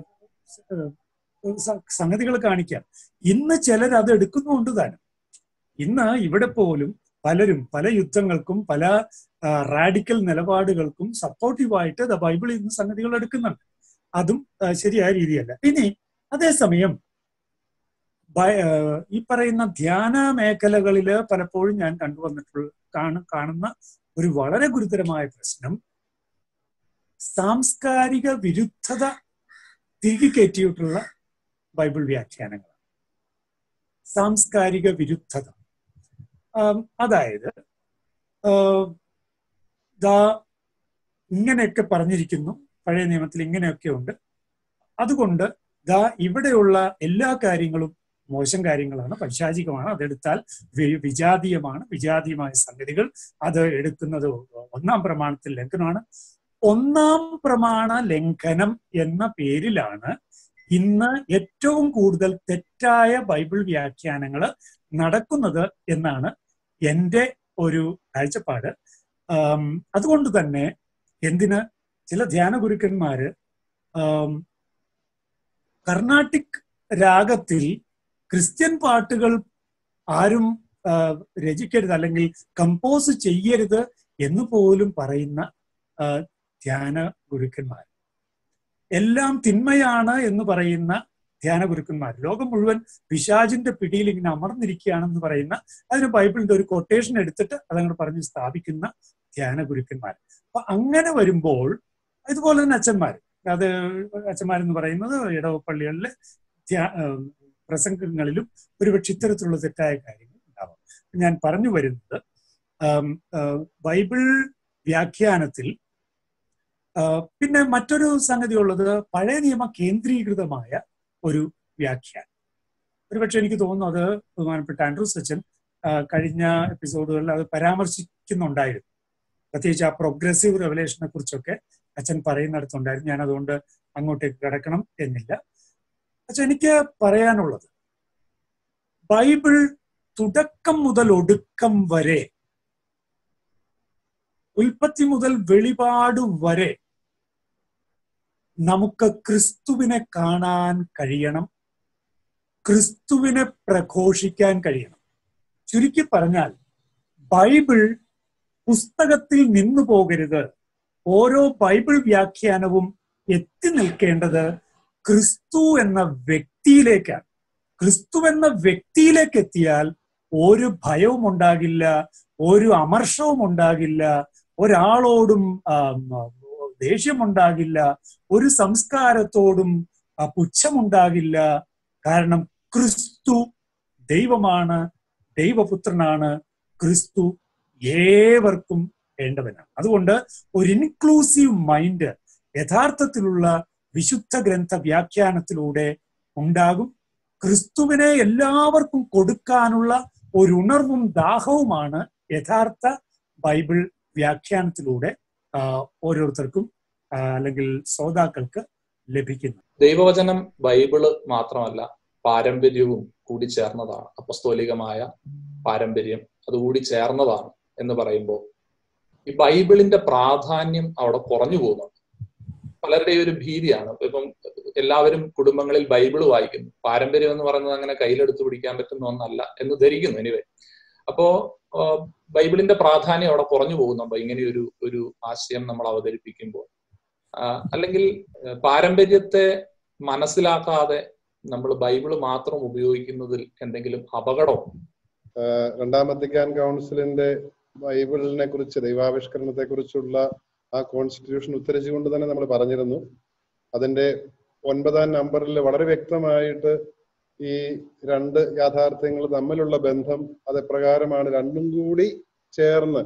സംഗതികൾ കാണിക്കാം. ഇന്ന് ചിലർ അത് എടുക്കുന്നുണ്ട് താനും. ഇന്ന് ഇവിടെ പോലും പലരും പല യുദ്ധങ്ങൾക്കും പല റാഡിക്കൽ നിലപാടുകൾക്കും സപ്പോർട്ടീവായിട്ട് ബൈബിളിൽ നിന്ന് സംഗതികൾ എടുക്കുന്നുണ്ട്. അതും ശരിയായ രീതിയല്ല. ഇനി അതേസമയം ഈ പറയുന്ന ധ്യാന മേഖലകളില് പലപ്പോഴും ഞാൻ കണ്ടുവന്നിട്ടുള്ള കാണുന്ന ഒരു വളരെ ഗുരുതരമായ പ്രശ്നം സാംസ്കാരിക വിരുദ്ധത തിരികെ കയറ്റിയിട്ടുള്ള ബൈബിൾ വ്യാഖ്യാനങ്ങളാണ്. സാംസ്കാരിക വിരുദ്ധത, അതായത് ദാ ഇങ്ങനെയൊക്കെ പറഞ്ഞിരിക്കുന്നു, പഴയ നിയമത്തിൽ ഇങ്ങനെയൊക്കെ ഉണ്ട്, അതുകൊണ്ട് ദാ ഇവിടെയുള്ള എല്ലാ കാര്യങ്ങളും മോശം കാര്യങ്ങളാണ്, പൈശാചികമാണ്, അതെടുത്താൽ വിജാതീയമാണ്, വിജാതീയമായ സംഗതികൾ അത് എടുക്കുന്നത് ഒന്നാം പ്രമാണത്തിൽ ലംഘനമാണ്. ഒന്നാം പ്രമാണ ലംഘനം എന്ന പേരിലാണ് ഇന്ന് ഏറ്റവും കൂടുതൽ തെറ്റായ ബൈബിൾ വ്യാഖ്യാനങ്ങൾ നടക്കുന്നത് എന്നാണ് എൻ്റെ ഒരു കാഴ്ചപ്പാട്. അതുകൊണ്ട് തന്നെ എന്തിന് ചില ധ്യാന ഗുരുക്കന്മാര് കർണാട്ടിക് രാഗത്തിൽ ക്രിസ്ത്യൻ പാട്ടുകൾ ആരും രചിക്കരുത് അല്ലെങ്കിൽ കമ്പോസ് ചെയ്യരുത് എന്ന് പോലും പറയുന്ന ധ്യാന ഗുരുക്കന്മാർ, എല്ലാം തിന്മയാണ് എന്ന് പറയുന്ന ധ്യാന ഗുരുക്കന്മാർ, ലോകം മുഴുവൻ പിശാചിന്റെ പിടിയിൽ ഇങ്ങനെ അമർന്നിരിക്കുകയാണെന്ന് പറയുന്ന, അതിന് ബൈബിളിന്റെ ഒരു കൊട്ടേഷൻ എടുത്തിട്ട് അതങ്ങോട്ട് പറഞ്ഞ് സ്ഥാപിക്കുന്ന ധ്യാന ഗുരുക്കന്മാർ. അപ്പൊ അങ്ങനെ വരുമ്പോൾ ഇതുപോലെ തന്നെ അച്ഛന്മാർ, അത് അച്ഛന്മാരെന്ന് പറയുന്നത് ഇടവപ്പള്ളികളിലെ പ്രസംഗങ്ങളിലും ഒരുപക്ഷെ ഇത്തരത്തിലുള്ള തെറ്റായ കാര്യങ്ങൾ ഉണ്ടാവാം. ഞാൻ പറഞ്ഞു വരുന്നത് ബൈബിൾ വ്യാഖ്യാനത്തിൽ പിന്നെ മറ്റൊരു സംഗതി ഉള്ളത് പഴയ നിയമ കേന്ദ്രീകൃതമായ ഒരു വ്യാഖ്യാനം. ഒരുപക്ഷെ എനിക്ക് തോന്നുന്നു അത് ബഹുമാനപ്പെട്ട ആൻഡ്രൂസ് അച്ഛൻ കഴിഞ്ഞ എപ്പിസോഡുകളിൽ അത് പരാമർശിക്കുന്നുണ്ടായിരുന്നു. പ്രത്യേകിച്ച് ആ പ്രോഗ്രസീവ് റെവലേഷനെ കുറിച്ചൊക്കെ അച്ഛൻ പറയുന്നിടത്തുണ്ടായിരുന്നു. ഞാൻ അതുകൊണ്ട് അങ്ങോട്ടേക്ക് കിടക്കണം എന്നില്ല. അച്ഛൻ, എനിക്ക് പറയാനുള്ളത്, ബൈബിൾ തുടക്കം മുതൽ ഒടുക്കം വരെ, ഉൽപ്പത്തി മുതൽ വെളിപാട് വരെ നമുക്ക് ക്രിസ്തുവിനെ കാണാൻ കഴിയണം, ക്രിസ്തുവിനെ പ്രഘോഷിക്കാൻ കഴിയണം. ചുരുക്കി പറഞ്ഞാൽ ബൈബിൾ പുസ്തകത്തിൽ നിന്നു പോകരുത്. ഓരോ ബൈബിൾ വ്യാഖ്യാനവും എത്തി നിൽക്കേണ്ടത് ക്രിസ്തു എന്ന വ്യക്തിയിലേക്കാണ്. ക്രിസ്തു എന്ന വ്യക്തിയിലേക്ക് എത്തിയാൽ ഒരു ഭയവും ഉണ്ടാകില്ല, ഒരു അമർഷവും ഉണ്ടാകില്ല, ഒരാളോടും ദേഷ്യമുണ്ടാകില്ല, ഒരു സംസ്കാരത്തോടും പുച്ഛമുണ്ടാകില്ല. കാരണം ക്രിസ്തു ദൈവമാണ്, ദൈവപുത്രനാണ്. ക്രിസ്തു ഏവർക്കും വേണ്ടവനാണ്. അതുകൊണ്ട് ഒരു ഇൻക്ലൂസീവ് മൈൻഡ് യഥാർത്ഥത്തിലുള്ള വിശുദ്ധ ഗ്രന്ഥ വ്യാഖ്യാനത്തിലൂടെ ഉണ്ടാകും. ക്രിസ്തുവിനെ എല്ലാവർക്കും കൊടുക്കാനുള്ള ഒരു ഉണർവും ദാഹവുമാണ് യഥാർത്ഥ ബൈബിൾ വ്യാഖ്യാനത്തിലൂടെ ഓരോരുത്തർക്കും അല്ലെങ്കിൽ ശ്രോതാക്കൾക്ക് ലഭിക്കുന്നു. ദൈവവചനം ബൈബിള് മാത്രമല്ല, പാരമ്പര്യവും കൂടി ചേർന്നതാണ്. അപ്പസ്തോലികമായ പാരമ്പര്യം അതുകൂടി ചേർന്നതാണ് എന്ന് പറയുമ്പോൾ ഈ ബൈബിളിന്റെ പ്രാധാന്യം അവിടെ കുറഞ്ഞു പോകുന്നുണ്ട്. പലരുടെയും ഒരു ഭീതിയാണ്. ഇപ്പം എല്ലാവരും കുടുംബങ്ങളിൽ ബൈബിൾ വായിക്കുന്നു. പാരമ്പര്യം എന്ന് പറയുന്നത് അങ്ങനെ കയ്യിലെടുത്ത് പിടിക്കാൻ പറ്റുന്ന ഒന്നല്ല എന്ന് ധരിക്കുന്നു. എനിവേ, അപ്പോ ബൈബിളിന്റെ പ്രാധാന്യം അവിടെ കുറഞ്ഞു പോകുന്നുണ്ടോ ഇങ്ങനെയൊരു ഒരു ആശയം നമ്മൾ അവതരിപ്പിക്കുമ്പോൾ? അല്ലെങ്കിൽ പാരമ്പര്യത്തെ മനസ്സിലാക്കാതെ നമ്മൾ ബൈബിള് മാത്രം ഉപയോഗിക്കുന്നതിൽ എന്തെങ്കിലും അപകടം? രണ്ടാം വത്തിക്കാൻ കൗൺസിലിന്റെ ബൈബിളിനെ കുറിച്ച്, ദൈവാവിഷ്കരണത്തെ കുറിച്ചുള്ള ആ കോൺസ്റ്റിറ്റ്യൂഷൻ ഉദ്ധരിച്ചുകൊണ്ട് തന്നെ നമ്മൾ പറഞ്ഞിരുന്നു. അതിന്റെ ഒൻപതാം നമ്പറിൽ വളരെ വ്യക്തമായിട്ട് ഈ രണ്ട് യാഥാർത്ഥ്യങ്ങൾ തമ്മിലുള്ള ബന്ധം അതെപ്രകാരമാണ്, രണ്ടും കൂടി ചേർന്ന്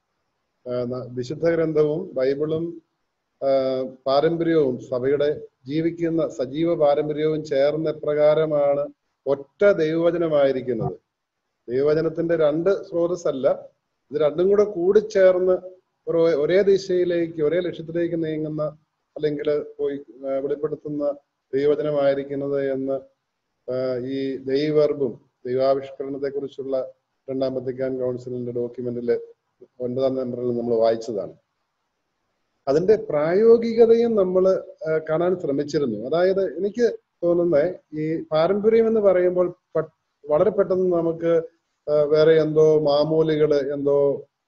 വിശുദ്ധ ഗ്രന്ഥവും ബൈബിളും പാരമ്പര്യവും സഭയുടെ ജീവിക്കുന്ന സജീവ പാരമ്പര്യവും ചേർന്ന എപ്രകാരമാണ് ഒറ്റ ദൈവവചനമായിരിക്കുന്നത്. ദൈവവചനത്തിന്റെ രണ്ട് സ്രോതസ്സല്ല, ഇത് രണ്ടും കൂടെ കൂടിച്ചേർന്ന് ഒരു ഒരേ ദിശയിലേക്ക് ഒരേ ലക്ഷ്യത്തിലേക്ക് നീങ്ങുന്ന അല്ലെങ്കിൽ പോയി വെളിപ്പെടുത്തുന്ന ദൈവവചനമായിരിക്കുന്നത് എന്ന് ഈ ദൈവവർബും ദൈവാവിഷ്കരണത്തെ കുറിച്ചുള്ള രണ്ടാം വത്തിക്കാൻ കൗൺസിലിന്റെ ഡോക്യുമെന്റില് ഒൻപതാം നമ്പറിൽ നമ്മൾ വായിച്ചതാണ്. അതിന്റെ പ്രായോഗികതയും നമ്മൾ കാണാൻ ശ്രമിച്ചിരുന്നു. അതായത് എനിക്ക് തോന്നുന്നത് ഈ പാരമ്പര്യം എന്ന് പറയുമ്പോൾ വളരെ പെട്ടെന്ന് നമുക്ക് വേറെ എന്തോ മാമൂലികള്, എന്തോ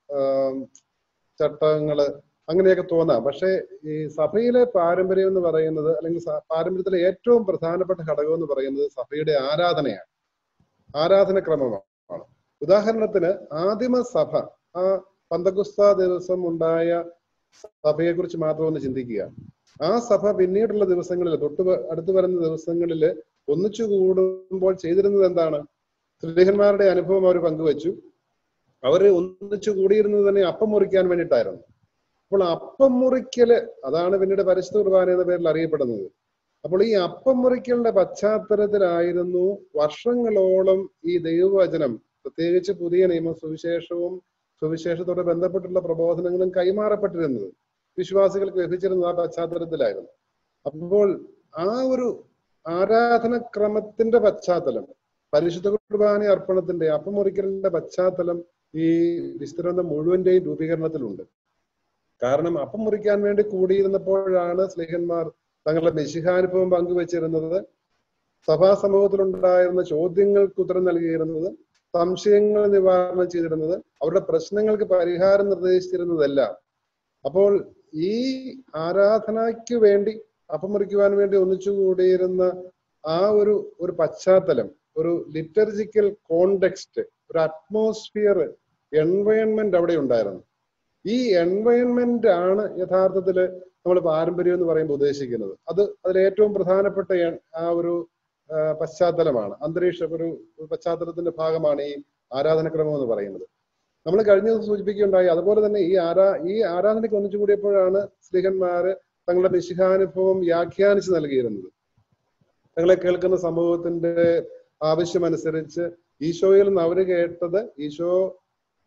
ചട്ടങ്ങള് അങ്ങനെയൊക്കെ തോന്നാം. പക്ഷെ ഈ സഭയിലെ പാരമ്പര്യം എന്ന് പറയുന്നത്, അല്ലെങ്കിൽ പാരമ്പര്യത്തിലെ ഏറ്റവും പ്രധാനപ്പെട്ട ഘടകം എന്ന് പറയുന്നത് സഭയുടെ ആരാധനയാണ്, ആരാധനക്രമമാണ്. ഉദാഹരണത്തിന് ആദിമ സഭ, ആ പന്തക്കുസ്ത ദിവസം ഉണ്ടായ സഭയെ കുറിച്ച് മാത്രം ഒന്ന് ചിന്തിക്കുക. ആ സഭ പിന്നീടുള്ള ദിവസങ്ങളിൽ, തൊട്ട് അടുത്ത് വരുന്ന ദിവസങ്ങളിൽ ഒന്നിച്ചു കൂടുമ്പോൾ ചെയ്തിരുന്നത് എന്താണ്? സ്ത്രീഹന്മാരുടെ അനുഭവം അവർ പങ്കുവച്ചു. അവര് ഒന്നിച്ചു കൂടിയിരുന്നത് തന്നെ അപ്പം മുറിക്കാൻ വേണ്ടിയിട്ടായിരുന്നു. അപ്പോൾ അപ്പം മുറിക്കല്, അതാണ് പിന്നീട് പരിശുദ്ധ കുർബാന എന്ന പേരിൽ അറിയപ്പെടുന്നത്. അപ്പോൾ ഈ അപ്പം മുറിക്കലിന്റെ പശ്ചാത്തലത്തിലായിരുന്നു വർഷങ്ങളോളം ഈ ദൈവവചനം, പ്രത്യേകിച്ച് പുതിയ നിയമ സുവിശേഷവും സുവിശേഷത്തോടെ ബന്ധപ്പെട്ടുള്ള പ്രബോധനങ്ങളും കൈമാറപ്പെട്ടിരുന്നത്, വിശ്വാസികൾക്ക് ലഭിച്ചിരുന്നത് ആ പശ്ചാത്തലത്തിലായിരുന്നു. അപ്പോൾ ആ ഒരു ആരാധനക്രമത്തിന്റെ പശ്ചാത്തലം, പരിശുദ്ധ കുർബാന അർപ്പണത്തിന്റെ അപ്പം മുറിക്കലിന്റെ പശ്ചാത്തലം ഈ വിസ്തൃത മുഴുവന്റെയും രൂപീകരണത്തിലുണ്ട്. കാരണം അപ്പം മുറിക്കാൻ വേണ്ടി കൂടിയിരുന്നപ്പോഴാണ് സ്ലീഹന്മാർ തങ്ങളുടെ മിശിഹാനുഭവം പങ്കുവച്ചിരുന്നത്, സഭാ സമൂഹത്തിലുണ്ടായിരുന്ന ചോദ്യങ്ങൾക്ക് ഉത്തരം നൽകിയിരുന്നത്, സംശയങ്ങൾ നിവാരണം ചെയ്തിരുന്നത്, അവരുടെ പ്രശ്നങ്ങൾക്ക് പരിഹാരം നിർദ്ദേശിച്ചിരുന്നതെല്ലാം. അപ്പോൾ ഈ ആരാധനയ്ക്ക് വേണ്ടി അപ്പം മുറിക്കുവാൻ വേണ്ടി ഒന്നിച്ചു കൂടിയിരുന്ന ആ ഒരു ഒരു പശ്ചാത്തലം, ഒരു ലിറ്റർജിക്കൽ കോണ്ടെക്സ്റ്റ്, ഒരു അറ്റ്മോസ്ഫിയർ, എൻവയൺമെന്റ് അവിടെ ഉണ്ടായിരുന്നു. ഈ എൻവയൺമെന്റ് ആണ് യഥാർത്ഥത്തില് നമ്മൾ പാരമ്പര്യം എന്ന് പറയുമ്പോൾ ഉദ്ദേശിക്കുന്നത്. അത് അതിൽ ഏറ്റവും പ്രധാനപ്പെട്ട ആ ഒരു പശ്ചാത്തലമാണ്, അന്തരീക്ഷ ഒരു പശ്ചാത്തലത്തിന്റെ ഭാഗമാണ് ഈ ആരാധനക്രമം എന്ന് പറയുന്നത്. നമ്മൾ കഴിഞ്ഞ ദിവസം സൂചിപ്പിക്കുകയുണ്ടായി. അതുപോലെ തന്നെ ഈ ആരാ ഈ ആരാധനയ്ക്ക് ഒന്നിച്ചു കൂടിയപ്പോഴാണ് സ്ത്രീഹന്മാര് തങ്ങളുടെ മിശിഹാനുഭവം വ്യാഖ്യാനിച്ച് നൽകിയിരുന്നത്. തങ്ങളെ കേൾക്കുന്ന സമൂഹത്തിന്റെ ആവശ്യമനുസരിച്ച് ഈശോയിൽ നിന്ന് അവര് കേട്ടത്, ഈശോ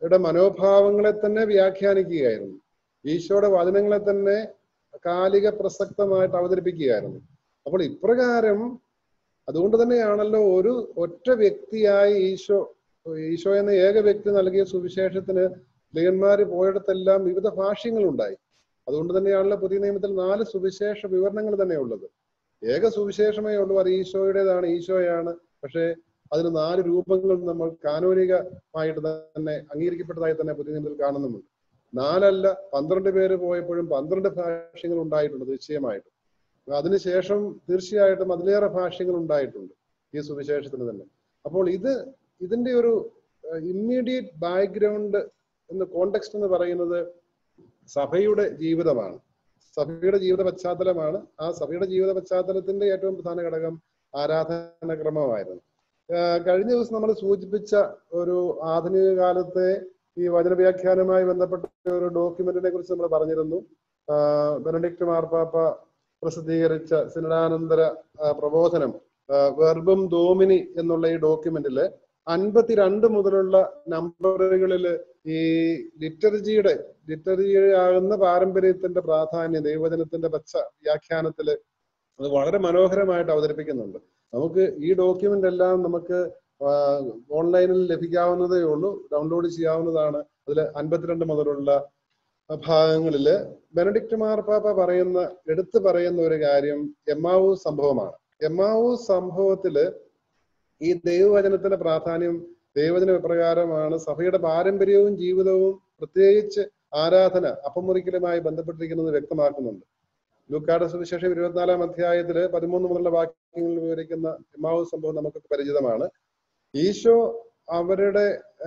ഈശോയുടെ മനോഭാവങ്ങളെ തന്നെ വ്യാഖ്യാനിക്കുകയായിരുന്നു. ഈശോയുടെ വചനങ്ങളെ തന്നെ കാലിക പ്രസക്തമായിട്ട് അവതരിപ്പിക്കുകയായിരുന്നു. അപ്പോൾ ഇപ്രകാരം അതുകൊണ്ട് തന്നെയാണല്ലോ ഒരു ഒറ്റ വ്യക്തിയായി ഈശോ ഈശോ എന്ന ഏക വ്യക്തി നൽകിയ സുവിശേഷത്തിന് ലേഖന്മാര് പോയിടത്തെല്ലാം വിവിധ ഭാഷ്യങ്ങളുണ്ടായി. അതുകൊണ്ട് തന്നെയാണല്ലോ പുതിയ നിയമത്തിൽ നാല് സുവിശേഷ വിവരണങ്ങൾ തന്നെ ഉള്ളത്. ഏക സുവിശേഷമേ ഉള്ളൂ, അത് ഈശോയുടേതാണ്, ഈശോയാണ്. പക്ഷേ അതിന് നാല് രൂപങ്ങൾ നമ്മൾ കാനോനികമായിട്ട് തന്നെ അംഗീകരിക്കപ്പെട്ടതായി തന്നെ പുതിയ നിയമത്തിൽ കാണുന്നുമുണ്ട്. നാലല്ല പന്ത്രണ്ട് പേര് പോയപ്പോഴും പന്ത്രണ്ട് ഭാഷ്യങ്ങൾ ഉണ്ടായിട്ടുണ്ട് നിശ്ചയമായിട്ടും. അതിനുശേഷം തീർച്ചയായിട്ടും അതിലേറെ ഭാഷ്യങ്ങൾ ഉണ്ടായിട്ടുണ്ട് ഈ സുവിശേഷത്തിന് തന്നെ. അപ്പോൾ ഇത് ഇതിന്റെ ഒരു ഇമ്മീഡിയറ്റ് ബാക്ക്ഗ്രൗണ്ട് എന്ന് കോണ്ടെക്സ്റ്റ് എന്ന് പറയുന്നത് സഭയുടെ ജീവിതമാണ്, സഭയുടെ ജീവിത പശ്ചാത്തലമാണ്. ആ സഭയുടെ ജീവിത പശ്ചാത്തലത്തിന്റെ ഏറ്റവും പ്രധാന ഘടകം ആരാധനാക്രമമായിരുന്നു. കഴിഞ്ഞ ദിവസം നമ്മൾ സൂചിപ്പിച്ച ഒരു ആധുനിക കാലത്തെ ഈ വചനവ്യാഖ്യാനവുമായി ബന്ധപ്പെട്ട ഒരു ഡോക്യുമെന്റിനെ കുറിച്ച് നമ്മൾ പറഞ്ഞിരുന്നു. ബെനഡിക്ട് മാർപ്പാപ്പ പ്രസിദ്ധീകരിച്ച സിനഡാനന്തര പ്രബോധനം വെർബം ഡോമിനി എന്നുള്ള ഈ ഡോക്യുമെന്റില് അൻപത്തിരണ്ട് മുതലുള്ള നമ്പറുകളില് ഈ ലിറ്റർജിയുടെ ലിറ്റർജിയാകുന്ന പാരമ്പര്യത്തിന്റെ പ്രാധാന്യം ദൈവവചനത്തിന്റെ പച്ച വ്യാഖ്യാനത്തില് അത് വളരെ മനോഹരമായിട്ട് അവതരിപ്പിക്കുന്നുണ്ട്. നമുക്ക് ഈ ഡോക്യുമെന്റ് എല്ലാം നമുക്ക് ഓൺലൈനിൽ ലഭിക്കാവുന്നതേ ഉള്ളൂ, ഡൗൺലോഡ് ചെയ്യാവുന്നതാണ്. അതിൽ അൻപത്തിരണ്ട് മുതലുള്ള ഭാഗങ്ങളില് ബെനഡിക്ട് മാർപ്പാപ്പ പറയുന്ന എടുത്തു പറയുന്ന ഒരു കാര്യം എമ്മാവൂസ് സംഭവമാണ്. എമ്മാവൂസ് സംഭവത്തില് ഈ ദൈവവചനത്തിന്റെ പ്രാധാന്യം ദൈവവചന പ്രകാരമാണ് സഭയുടെ പാരമ്പര്യവും ജീവിതവും പ്രത്യേകിച്ച് ആരാധന അപ്പമുറിക്കലുമായി ബന്ധപ്പെട്ടിരിക്കുന്നത് വ്യക്തമാക്കുന്നുണ്ട്. ലൂക്കായുടെ സുവിശേഷം ഇരുപത്തിനാലാം അധ്യായത്തില് പതിമൂന്ന് മുതലുള്ള വാക്യങ്ങൾ വിവരിക്കുന്ന എമ്മാവൂസ് സംഭവം നമുക്ക് പരിചിതമാണ്. ഈശോ അവരുടെ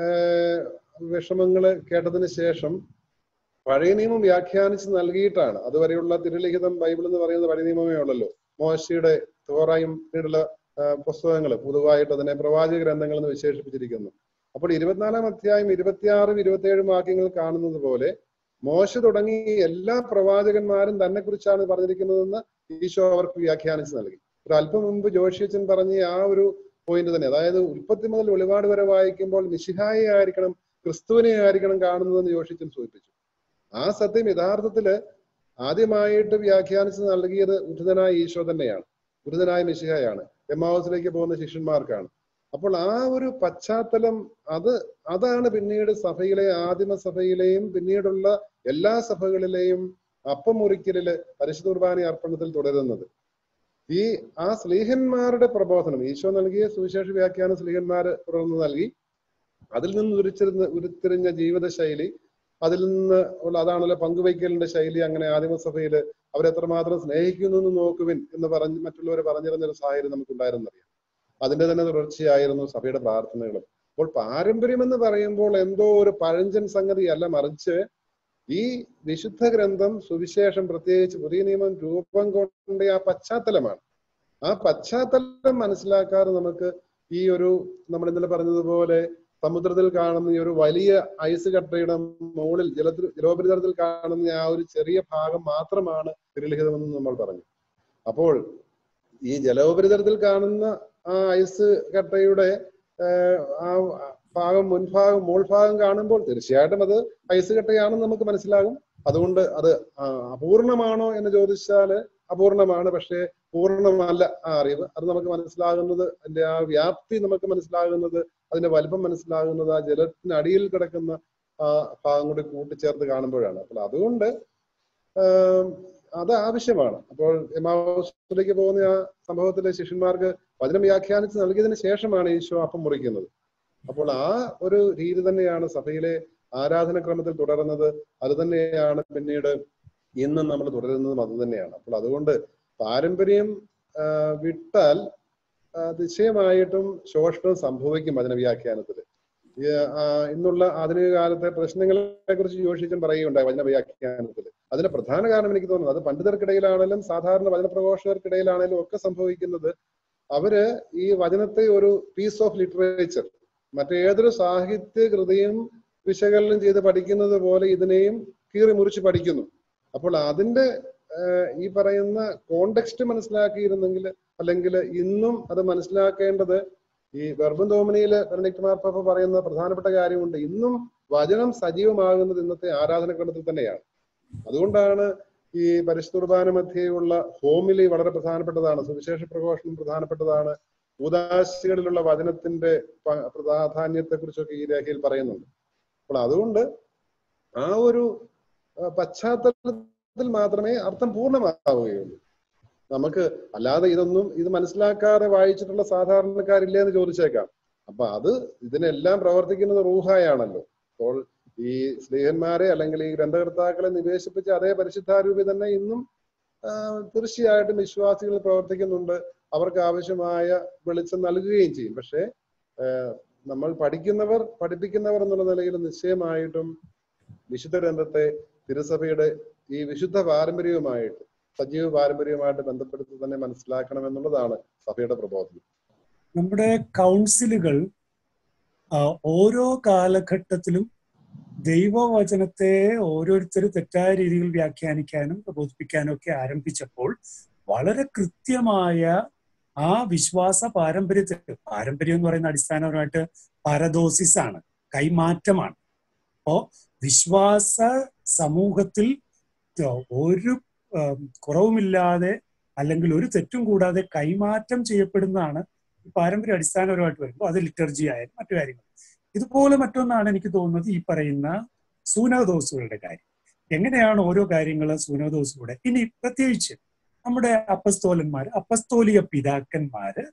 വിഷമങ്ങള് കേട്ടതിന് ശേഷം പഴയ നിയമം വ്യാഖ്യാനിച്ച് നൽകിയിട്ടാണ്. അതുവരെയുള്ള തിരുലിഖിതം ബൈബിൾ എന്ന് പറയുന്നത് പഴയ നിയമമേ ഉള്ളല്ലോ. മോശയുടെ തോറായും പിന്നീടുള്ള പുസ്തകങ്ങൾ പൊതുവായിട്ട് അതിനെ പ്രവാചക ഗ്രന്ഥങ്ങൾ എന്ന് വിശേഷിപ്പിച്ചിരിക്കുന്നു. അപ്പോൾ ഇരുപത്തിനാലാം അധ്യായം ഇരുപത്തിയാറും ഇരുപത്തിയേഴും വാക്യങ്ങൾ കാണുന്നത് പോലെ മോശ തുടങ്ങി എല്ലാ പ്രവാചകന്മാരും തന്നെ കുറിച്ചാണ് പറഞ്ഞിരിക്കുന്നതെന്ന് ഈശോ അവർക്ക് വ്യാഖ്യാനിച്ച് നൽകി. ഒരു അല്പം മുമ്പ് ജോഷിയച്ചൻ പറഞ്ഞ ആ ഒരു പോയിന്റ് തന്നെ, അതായത് ഉൽപ്പത്തി മുതൽ വെളിപാട് വരെ വായിക്കുമ്പോൾ മിശിഹായെ ആയിരിക്കണം, ക്രിസ്തുവിനെ ആയിരിക്കണം കാണുന്നതെന്ന് ജോഷിയച്ചൻ സൂചിപ്പിച്ചു. ആ സത്യം യഥാർത്ഥത്തില് ആദ്യമായിട്ട് വ്യാഖ്യാനിച്ച് നൽകിയത് ഉദ്ധതനായ ഈശോ തന്നെയാണ്, ഉദ്ധതനായ മിശിഹായാണ്, എമ്മാവൂസിലേക്ക് പോകുന്ന ശിഷ്യന്മാർക്കാണ്. അപ്പോൾ ആ ഒരു പശ്ചാത്തലം അത് അതാണ് പിന്നീട് സഭയിലെ ആദിമ സഭയിലെയും പിന്നീടുള്ള എല്ലാ സഭകളിലെയും അപ്പം മുറിക്കലില് പരിശുദ്ധ കുർബാന അർപ്പണത്തിൽ തുടരുന്നത്. ഈ ആ സ്ലീഹന്മാരുടെ പ്രബോധനം, ഈശോ നൽകിയ സുവിശേഷ വ്യാഖ്യാനം സ്ലീഹന്മാര് തുടർന്ന് നൽകി. അതിൽ നിന്ന് ഉരുത്തിരിഞ്ഞ ഉരുത്തിരിഞ്ഞ ജീവിത ശൈലി, അതിൽ നിന്ന് ഉള്ള അതാണല്ലോ പങ്കുവയ്ക്കലിന്റെ ശൈലി. അങ്ങനെ ആദിമസഭയില് അവരെത്രമാത്രം സ്നേഹിക്കുന്നു എന്ന് നോക്കുവിൻ എന്ന് പറഞ്ഞ് മറ്റുള്ളവർ പറഞ്ഞിരുന്ന ഒരു സാഹചര്യം നമുക്കുണ്ടായിരുന്നറിയാം. അതിന്റെ തന്നെ തുടർച്ചയായിരുന്നു സഭയുടെ പ്രാർത്ഥനകളും. അപ്പോൾ പാരമ്പര്യം എന്ന് പറയുമ്പോൾ എന്തോ ഒരു പഴഞ്ചൻ സംഗതിയല്ല, മറിച്ച് ഈ വിശുദ്ധ ഗ്രന്ഥം സുവിശേഷം പ്രത്യേകിച്ച് പുതിയ നിയമം രൂപം കൊണ്ട ആ പശ്ചാത്തലമാണ്. ആ പശ്ചാത്തലം മനസ്സിലാക്കാതെ നമുക്ക് ഈ ഒരു നമ്മൾ ഇന്നലെ പറഞ്ഞതുപോലെ സമുദ്രത്തിൽ കാണുന്ന ഈ ഒരു വലിയ ഐസ് കട്ടയുടെ മുകളിൽ ജല ജലോപരിതലത്തിൽ കാണുന്ന ആ ഒരു ചെറിയ ഭാഗം മാത്രമാണ് തിരുലിഖിതമെന്ന് നമ്മൾ പറഞ്ഞു. അപ്പോൾ ഈ ജലോപരിതലത്തിൽ കാണുന്ന ആ ഐസ് കട്ടയുടെ ആ ഭാഗം മുൻഭാഗം മോൾഭാഗം കാണുമ്പോൾ തീർച്ചയായിട്ടും അത് ഐസ് കട്ടയാണെന്ന് നമുക്ക് മനസ്സിലാകും. അതുകൊണ്ട് അത് അപൂർണമാണോ എന്ന് ചോദിച്ചാല് അപൂർണമാണ്, പക്ഷേ പൂർണ്ണമല്ല ആ അറിവ്. അത് നമുക്ക് മനസ്സിലാകുന്നത്, അതിന്റെ ആ വ്യാപ്തി നമുക്ക് മനസ്സിലാകുന്നത്, അതിന്റെ വലിപ്പം മനസ്സിലാകുന്നത് ആ ജലത്തിനടിയിൽ കിടക്കുന്ന ആ ഭാഗം കൂടി കൂട്ടിച്ചേർത്ത് കാണുമ്പോഴാണ്. അപ്പോൾ അതുകൊണ്ട് അത് ആവശ്യമാണ്. അപ്പോൾ എമ്മാവൂസിലേക്ക് പോകുന്ന ആ സംഭവത്തിലെ ശിഷ്യന്മാർക്ക് വചനം വ്യാഖ്യാനിച്ച് നൽകിയതിന് ശേഷമാണ് ഈശോ അപ്പം മുറിക്കുന്നത്. അപ്പോൾ ആ ഒരു രീതി തന്നെയാണ് സഭയിലെ ആരാധനക്രമത്തിൽ തുടർന്നത്. അത് തന്നെയാണ് പിന്നീട് ഇന്നും നമ്മൾ തുടരുന്നതും അത് തന്നെയാണ്. അപ്പോൾ അതുകൊണ്ട് പാരമ്പര്യം വിട്ടാൽ നിശ്ചയമായിട്ടും ശോഷണം സംഭവിക്കും വചന വ്യാഖ്യാനത്തിൽ. ഇന്നുള്ള ആധുനിക കാലത്തെ പ്രശ്നങ്ങളെ കുറിച്ച് യോഷിച്ചൻ പറയുകയുണ്ടായി വചന വ്യാഖ്യാനത്തിൽ. അതിന്റെ പ്രധാന കാരണം എനിക്ക് തോന്നുന്നത് അത് പണ്ഡിതർക്കിടയിലാണെങ്കിലും സാധാരണ വചനപ്രഘോഷകർക്കിടയിലാണെങ്കിലും ഒക്കെ സംഭവിക്കുന്നത്, അവര് ഈ വചനത്തെ ഒരു പീസ് ഓഫ് ലിറ്ററേച്ചർ, മറ്റേതൊരു സാഹിത്യ കൃതിയും വിശകലനം ചെയ്ത് പഠിക്കുന്നത് പോലെ ഇതിനെയും കീറി മുറിച്ച് പഠിക്കുന്നു. അപ്പോൾ അതിന്റെ ഈ പറയുന്ന കോണ്ടെക്സ്റ്റ് മനസ്സിലാക്കിയിരുന്നെങ്കിൽ, അല്ലെങ്കിൽ ഇന്നും അത് മനസ്സിലാക്കേണ്ടത് ഈ വെർബം ഡോമിനിയില് ബെനഡിക്ട് മാർപ്പാപ്പ പറയുന്ന പ്രധാനപ്പെട്ട കാര്യമുണ്ട്. ഇന്നും വചനം സജീവമാകുന്നത് ഇന്നത്തെ ആരാധനക്രമത്തിൽ തന്നെയാണ്. അതുകൊണ്ടാണ് ഈ പരിശുദ്ധ കുർബാന മധ്യേയുള്ള ഹോമിലി വളരെ പ്രധാനപ്പെട്ടതാണ്, സുവിശേഷ പ്രഘോഷണം പ്രധാനപ്പെട്ടതാണ്, ഉദാശകളിലുള്ള വചനത്തിന്റെ പ്രാധാന്യത്തെ കുറിച്ചൊക്കെ ഈ രേഖയിൽ പറയുന്നുണ്ട്. അപ്പോൾ അതുകൊണ്ട് ആ ഒരു പശ്ചാത്തലത്തിൽ മാത്രമേ അർത്ഥം പൂർണ്ണമാവുകയുള്ളൂ. നമുക്ക് അല്ലാതെ ഇതൊന്നും ഇത് മനസ്സിലാക്കാതെ വായിച്ചിട്ടുള്ള സാധാരണക്കാരില്ലേ എന്ന് ചോദിച്ചേക്കാം. അപ്പൊ അത് ഇതിനെല്ലാം പ്രവർത്തിക്കുന്നത് റൂഹായാണല്ലോ. അപ്പോൾ ഈ സ്ലീഹന്മാരെ അല്ലെങ്കിൽ ഈ ഗ്രന്ഥകർത്താക്കളെ നിവേശിപ്പിച്ച അതേ പരിശുദ്ധാരൂപി തന്നെ ഇന്നും തീർച്ചയായിട്ടും വിശ്വാസികൾ പ്രവർത്തിക്കുന്നുണ്ട്. അവർക്ക് ആവശ്യമായ വെളിച്ചം നൽകുകയും ചെയ്യും. പക്ഷെ നമ്മൾ പഠിക്കുന്നവർ പഠിപ്പിക്കുന്നവർ എന്നുള്ള നിലയിൽ നിശ്ചയമായിട്ടും വിശുദ്ധ ഗ്രന്ഥത്തെ തിരുസഭയുടെ ഈ വിശുദ്ധ പാരമ്പര്യവുമായിട്ട് സജീവ പാരമ്പര്യവുമായിട്ട് ബന്ധപ്പെടുത്തി തന്നെ മനസ്സിലാക്കണം എന്നുള്ളതാണ് സഭയുടെ പ്രബോധനം. നമ്മുടെ കൗൺസിലുകൾ ഓരോ കാലഘട്ടത്തിലും ദൈവവചനത്തെ ഓരോരുത്തർ തെറ്റായ രീതിയിൽ വ്യാഖ്യാനിക്കാനും പ്രബോധിപ്പിക്കാനും ഒക്കെ ആരംഭിച്ചപ്പോൾ വളരെ കൃത്യമായ ആ വിശ്വാസ പാരമ്പര്യത്തെ, പാരമ്പര്യം എന്ന് പറയുന്ന അടിസ്ഥാനപരമായിട്ട് പാരദോസിസ് ആണ്, കൈമാറ്റമാണ്. അപ്പോ വിശ്വാസ സമൂഹത്തിൽ ഒരു കുറവുമില്ലാതെ അല്ലെങ്കിൽ ഒരു തെറ്റും കൂടാതെ കൈമാറ്റം ചെയ്യപ്പെടുന്നതാണ് പാരമ്പര്യം അടിസ്ഥാനപരമായിട്ട് വരുമ്പോൾ. അത് ലിറ്റർജി ആയാലും മറ്റു കാര്യങ്ങൾ. ഇതുപോലെ മറ്റൊന്നാണ് എനിക്ക് തോന്നുന്നത് ഈ പറയുന്ന സൂനകദോസുകളുടെ കാര്യം. എങ്ങനെയാണ് ഓരോ കാര്യങ്ങൾ സൂനകദോസിലൂടെ, ഇനി പ്രത്യേകിച്ച് നമ്മുടെ അപ്പസ്തോലന്മാര്, അപ്പസ്തോലിക പിതാക്കന്മാര്,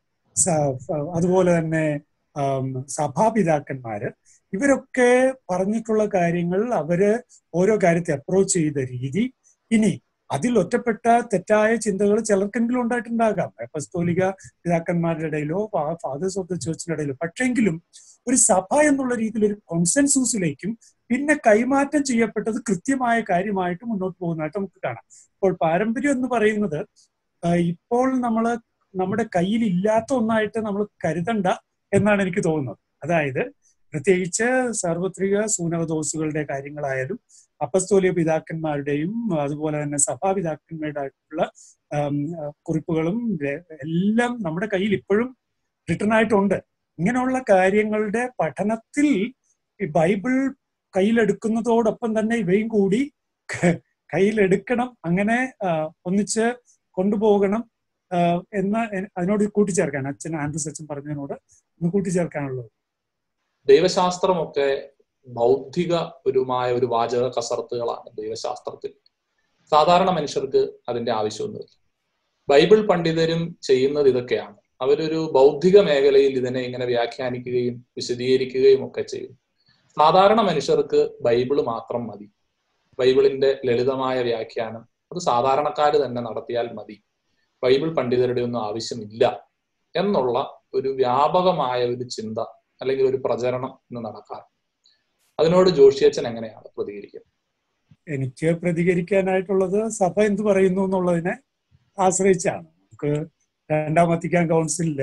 അതുപോലെ തന്നെ സഭാപിതാക്കന്മാര്, ഇവരൊക്കെ പറഞ്ഞിട്ടുള്ള കാര്യങ്ങൾ, അവര് ഓരോ കാര്യത്തെ അപ്രോച്ച് ചെയ്ത രീതി, ഇനി അതിൽ ഒറ്റപ്പെട്ട തെറ്റായ ചിന്തകൾ ചിലർക്കെങ്കിലും ഉണ്ടായിട്ടുണ്ടാകാം അപ്പസ്തോലിക പിതാക്കന്മാരുടെ ഇടയിലോ ഫാദേഴ്സ് ഓഫ് ദ ചർച്ചിന്റെ ഇടയിലോ. പക്ഷെങ്കിലും ഒരു സഭ എന്നുള്ള രീതിയിൽ ഒരു കോൺസെൻസൂസിലേക്കും പിന്നെ കൈമാറ്റം ചെയ്യപ്പെട്ടത് കൃത്യമായ കാര്യമായിട്ട് മുന്നോട്ട് പോകുന്നതായിട്ട് നമുക്ക് കാണാം. ഇപ്പോൾ പാരമ്പര്യം എന്ന് പറയുന്നത് ഇപ്പോൾ നമ്മള് നമ്മുടെ കയ്യിൽ ഇല്ലാത്ത ഒന്നായിട്ട് നമ്മൾ കരുതണ്ട എന്നാണ് എനിക്ക് തോന്നുന്നത്. അതായത് പ്രത്യേകിച്ച് സാർവത്രിക സൂനകദോസുകളുടെ കാര്യങ്ങളായാലും അപ്പസ്തോലിക പിതാക്കന്മാരുടെയും അതുപോലെ തന്നെ സഭാപിതാക്കന്മാരുടെ ആയിട്ടുള്ള കുറിപ്പുകളും എല്ലാം നമ്മുടെ കയ്യിൽ ഇപ്പോഴും റിട്ടേൺ ആയിട്ടുണ്ട്. ഇങ്ങനെയുള്ള കാര്യങ്ങളുടെ പഠനത്തിൽ ഈ ബൈബിൾ കയ്യിലെടുക്കുന്നതോടൊപ്പം തന്നെ ഇവയും കൂടി കയ്യിലെടുക്കണം, അങ്ങനെ ഒന്നിച്ച് കൊണ്ടുപോകണം എന്ന് അതിനോട് കൂട്ടിച്ചേർക്കാൻ, അച്ഛൻ ആൻഡ്രൂസ് അച്ഛൻ പറഞ്ഞതിനോട് ഒന്ന് കൂട്ടിച്ചേർക്കാനുള്ളത്. ദൈവശാസ്ത്രമൊക്കെ ബൗദ്ധിക ഒരുമായ ഒരു വാചക കസർത്തുകളാണ് ദൈവശാസ്ത്രത്തിൽ. സാധാരണ മനുഷ്യർക്ക് അതിന്റെ ആവശ്യമൊന്നുമില്ല. ബൈബിൾ പണ്ഡിതരും ചെയ്യുന്നത് ഇതൊക്കെയാണ്. അവരൊരു ബൗദ്ധിക മേഖലയിൽ ഇതിനെ ഇങ്ങനെ വ്യാഖ്യാനിക്കുകയും വിശദീകരിക്കുകയും ഒക്കെ ചെയ്യും. സാധാരണ മനുഷ്യർക്ക് ബൈബിള് മാത്രം മതി. ബൈബിളിന്റെ ലളിതമായ വ്യാഖ്യാനം അത് സാധാരണക്കാർ തന്നെ നടത്തിയാൽ മതി, ബൈബിൾ പണ്ഡിതരുടെ ഒന്നും ആവശ്യമില്ല എന്നുള്ള ഒരു വ്യാപകമായ ഒരു ചിന്ത അല്ലെങ്കിൽ ഒരു പ്രചരണം ഇന്ന് നടക്കാറ്. അതിനോട് ജോഷിയച്ചൻ എങ്ങനെയാണ് പ്രതികരിക്കുന്നത്? എനിക്ക് പ്രതികരിക്കാനായിട്ടുള്ളത് സഭ എന്ത് പറയുന്നു എന്നുള്ളതിനെ ആശ്രയിച്ചാണ്. നമുക്ക് രണ്ടാം വത്തിക്കാൻ കൗൺസിലില്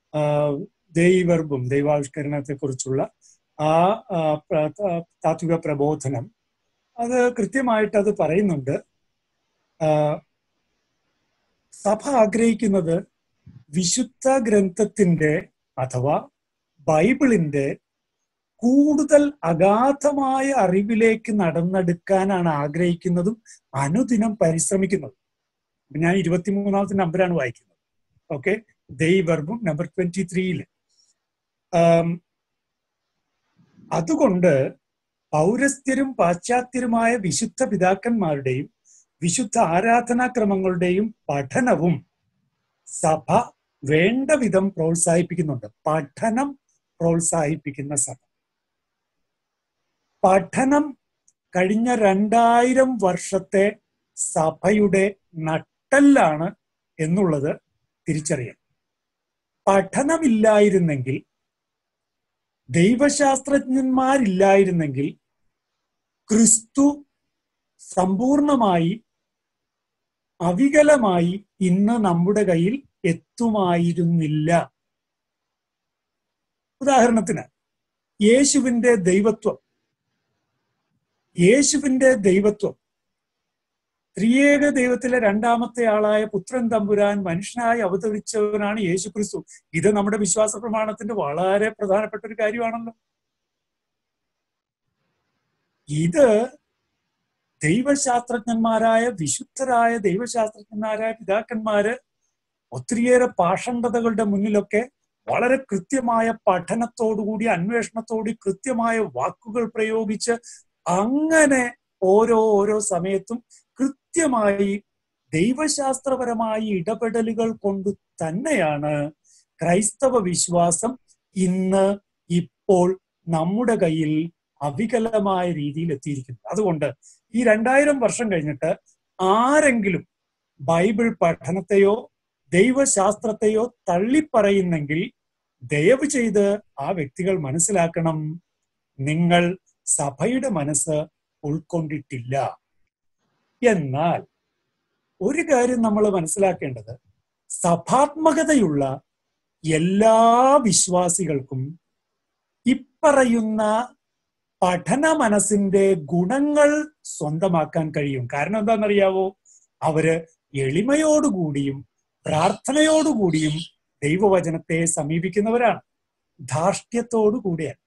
ദൈവവർബും ദൈവാവിഷ്കരണത്തെ കുറിച്ചുള്ള ആ താത്വിക പ്രബോധനം അത് കൃത്യമായിട്ട് അത് പറയുന്നുണ്ട്. സഭ ആഗ്രഹിക്കുന്നത് വിശുദ്ധ ഗ്രന്ഥത്തിന്റെ അഥവാ ബൈബിളിന്റെ കൂടുതൽ അഗാധമായ അറിവിലേക്ക് നടന്നെടുക്കാനാണ് ആഗ്രഹിക്കുന്നതും അനുദിനം പരിശ്രമിക്കുന്നതും. ഞാൻ ഇരുപത്തിമൂന്നാമത്തെ നമ്പറാണ് വായിക്കുന്നത്. ഓക്കെ, ദൈവവർബും നമ്പർ ട്വന്റി ത്രീയില്. അതുകൊണ്ട് പൗരസ്ത്യരും പാശ്ചാത്യരുമായ വിശുദ്ധ പിതാക്കന്മാരുടെയും വിശുദ്ധ ആരാധനാക്രമങ്ങളുടെയും പഠനവും സഭ വേണ്ട വിധം പ്രോത്സാഹിപ്പിക്കുന്നുണ്ട്. പഠനം പ്രോത്സാഹിപ്പിക്കുന്ന സഭ. പഠനം കഴിഞ്ഞ രണ്ടായിരം വർഷത്തെ സഭയുടെ നട്ടെല്ലാണ് എന്നുള്ളത് തിരിച്ചറിയാം. പഠനമില്ലായിരുന്നെങ്കിൽ, ദൈവശാസ്ത്രജ്ഞന്മാരില്ലായിരുന്നെങ്കിൽ ക്രിസ്തു സമ്പൂർണമായി അവികലമായി ഇന്ന് നമ്മുടെ കയ്യിൽ എത്തുമായിരുന്നില്ല. ഉദാഹരണത്തിന് യേശുവിന്റെ ദൈവത്വം യേശുവിന്റെ ദൈവത്വം ത്രിയേക ദൈവത്തിലെ രണ്ടാമത്തെ ആളായ പുത്രൻ തമ്പുരാൻ മനുഷ്യനായി അവതരിച്ചവനാണ് യേശു ക്രിസ്തു. ഇത് നമ്മുടെ വിശ്വാസ പ്രമാണത്തിന്റെ വളരെ പ്രധാനപ്പെട്ട ഒരു കാര്യമാണല്ലോ. ഇത് ദൈവശാസ്ത്രജ്ഞന്മാരായ വിശുദ്ധരായ ദൈവശാസ്ത്രജ്ഞന്മാരായ പിതാക്കന്മാര് ഒത്തിരിയേറെ പാഷണ്ഡതകളുടെ മുന്നിലൊക്കെ വളരെ കൃത്യമായ പഠനത്തോടുകൂടി അന്വേഷണത്തോടി കൃത്യമായ വാക്കുകൾ പ്രയോഗിച്ച് അങ്ങനെ ഓരോ ഓരോ സമയത്തും കൃത്യമായി ദൈവശാസ്ത്രപരമായ ഇടപെടലുകൾ കൊണ്ട് തന്നെയാണ് ക്രൈസ്തവ വിശ്വാസം ഇന്ന് ഇപ്പോൾ നമ്മുടെ കയ്യിൽ അവികലമായ രീതിയിൽ എത്തിയിരിക്കുന്നത്. അതുകൊണ്ട് ഈ രണ്ടായിരം വർഷം കഴിഞ്ഞിട്ട് ആരെങ്കിലും ബൈബിൾ പഠനത്തെയോ ദൈവശാസ്ത്രത്തെയോ തള്ളിപ്പറയുന്നെങ്കിൽ ദയവ് ചെയ്ത് ആ വ്യക്തികൾ മനസ്സിലാക്കണം, നിങ്ങൾ സഭയുടെ മനസ്സ് ഉൾക്കൊണ്ടിട്ടില്ല. എന്നാൽ ഒരു കാര്യം നമ്മൾ മനസ്സിലാക്കേണ്ടത്, സഭാത്മകതയുള്ള എല്ലാ വിശ്വാസികൾക്കും ഇപ്പറയുന്ന പഠന മനസ്സിന്റെ ഗുണങ്ങൾ സ്വന്തമാക്കാൻ കഴിയും. കാരണം എന്താണെന്നറിയാവോ? അവര് എളിമയോടുകൂടിയും പ്രാർത്ഥനയോടുകൂടിയും ദൈവവചനത്തെ സമീപിക്കുന്നവരാണ്. ധാർഷ്ട്യത്തോടു കൂടിയാണ്.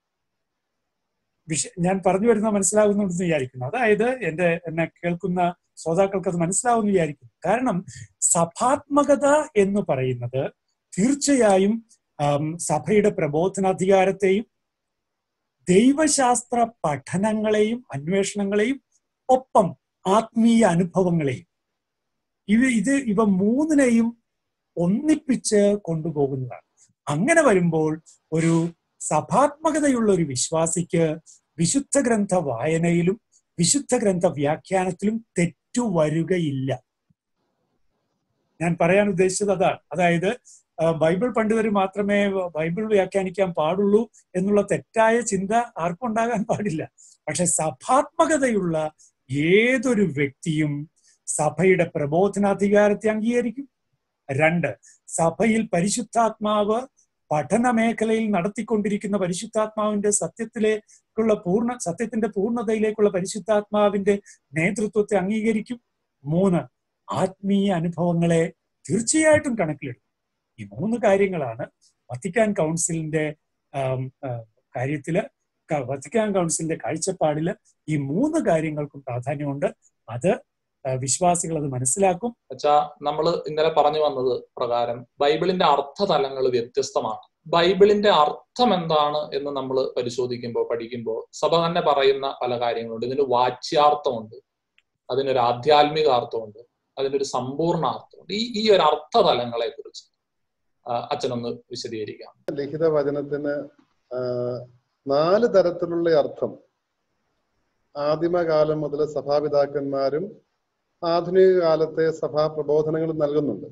വിഷ ഞാൻ പറഞ്ഞു വരുന്ന മനസ്സിലാകുന്നുണ്ടെന്ന് വിചാരിക്കുന്നു. അതായത് എന്റെ എന്നെ കേൾക്കുന്ന ശ്രോതാക്കൾക്ക് അത് മനസ്സിലാവുമെന്ന് വിചാരിക്കുന്നു. കാരണം സഭാത്മകത എന്ന് പറയുന്നത് തീർച്ചയായും സഭയുടെ പ്രബോധനാധികാരത്തെയും ദൈവശാസ്ത്ര പഠനങ്ങളെയും അന്വേഷണങ്ങളെയും ഒപ്പം ആത്മീയ അനുഭവങ്ങളെയും ഇവ ഇത് ഇവ മൂന്നിനെയും ഒന്നിപ്പിച്ച് കൊണ്ടുപോകുന്നതാണ്. അങ്ങനെ വരുമ്പോൾ ഒരു സഭാത്മകതയുള്ള ഒരു വിശ്വാസിക്ക് വിശുദ്ധ ഗ്രന്ഥ വായനയിലും വിശുദ്ധ ഗ്രന്ഥ വ്യാഖ്യാനത്തിലും തെറ്റുവരുകയില്ല. ഞാൻ പറയാൻ ഉദ്ദേശിച്ചത് അതാണ്. അതായത് ബൈബിൾ പണ്ഡിതർ മാത്രമേ ബൈബിൾ വ്യാഖ്യാനിക്കാൻ പാടുള്ളൂ എന്നുള്ള തെറ്റായ ചിന്ത ആർക്കും ഉണ്ടാകാൻ പാടില്ല. പക്ഷെ സഭാത്മകതയുള്ള ഏതൊരു വ്യക്തിയും സഭയുടെ പ്രബോധനാധികാരത്തെ അംഗീകരിക്കും. രണ്ട്, സഭയിൽ പരിശുദ്ധാത്മാവ് പഠന മേഖലയിൽ നടത്തിക്കൊണ്ടിരിക്കുന്ന പരിശുദ്ധാത്മാവിന്റെ സത്യത്തിലേക്കുള്ള പൂർണ്ണ സത്യത്തിന്റെ പൂർണ്ണതയിലേക്കുള്ള പരിശുദ്ധാത്മാവിന്റെ നേതൃത്വത്തെ അംഗീകരിക്കും. മൂന്ന്, ആത്മീയ അനുഭവങ്ങളെ തീർച്ചയായിട്ടും കണക്കിലെടുക്കും. ഈ മൂന്ന് കാര്യങ്ങളാണ് വത്തിക്കാൻ കൗൺസിലിന്റെ കാര്യത്തില് വത്തിക്കാൻ കൗൺസിലിന്റെ കാഴ്ചപ്പാടില് ഈ മൂന്ന് കാര്യങ്ങൾക്കും പ്രാധാന്യമുണ്ട്. അത് വിശ്വാസികൾ അത് മനസ്സിലാക്കും. അച്ഛാ, നമ്മൾ ഇന്നലെ പറഞ്ഞു വന്നത് പ്രകാരം ബൈബിളിന്റെ അർത്ഥതലങ്ങൾ വ്യത്യസ്തമാണ്. ബൈബിളിന്റെ അർത്ഥം എന്താണ് എന്ന് നമ്മൾ പരിശോധിക്കുമ്പോൾ പഠിക്കുമ്പോൾ സഭ തന്നെ പറയുന്ന പല കാര്യങ്ങളുണ്ട്. ഇതിന് വാച്യാർത്ഥമുണ്ട്, അതിനൊരു ആധ്യാത്മിക അർത്ഥമുണ്ട്, അതിനൊരു സമ്പൂർണ്ണ അർത്ഥമുണ്ട്. ഈ ഈ ഒരു അർത്ഥതലങ്ങളെ കുറിച്ച് അച്ഛനൊന്ന് വിശദീകരിക്കാം. ലിഖിത വചനത്തിന് നാല് തരത്തിലുള്ള അർത്ഥം ആദിമകാലം മുതൽ സഭാപിതാക്കന്മാരും ആധുനിക കാലത്തെ സഭാ പ്രബോധനങ്ങളും നൽകുന്നുണ്ട്.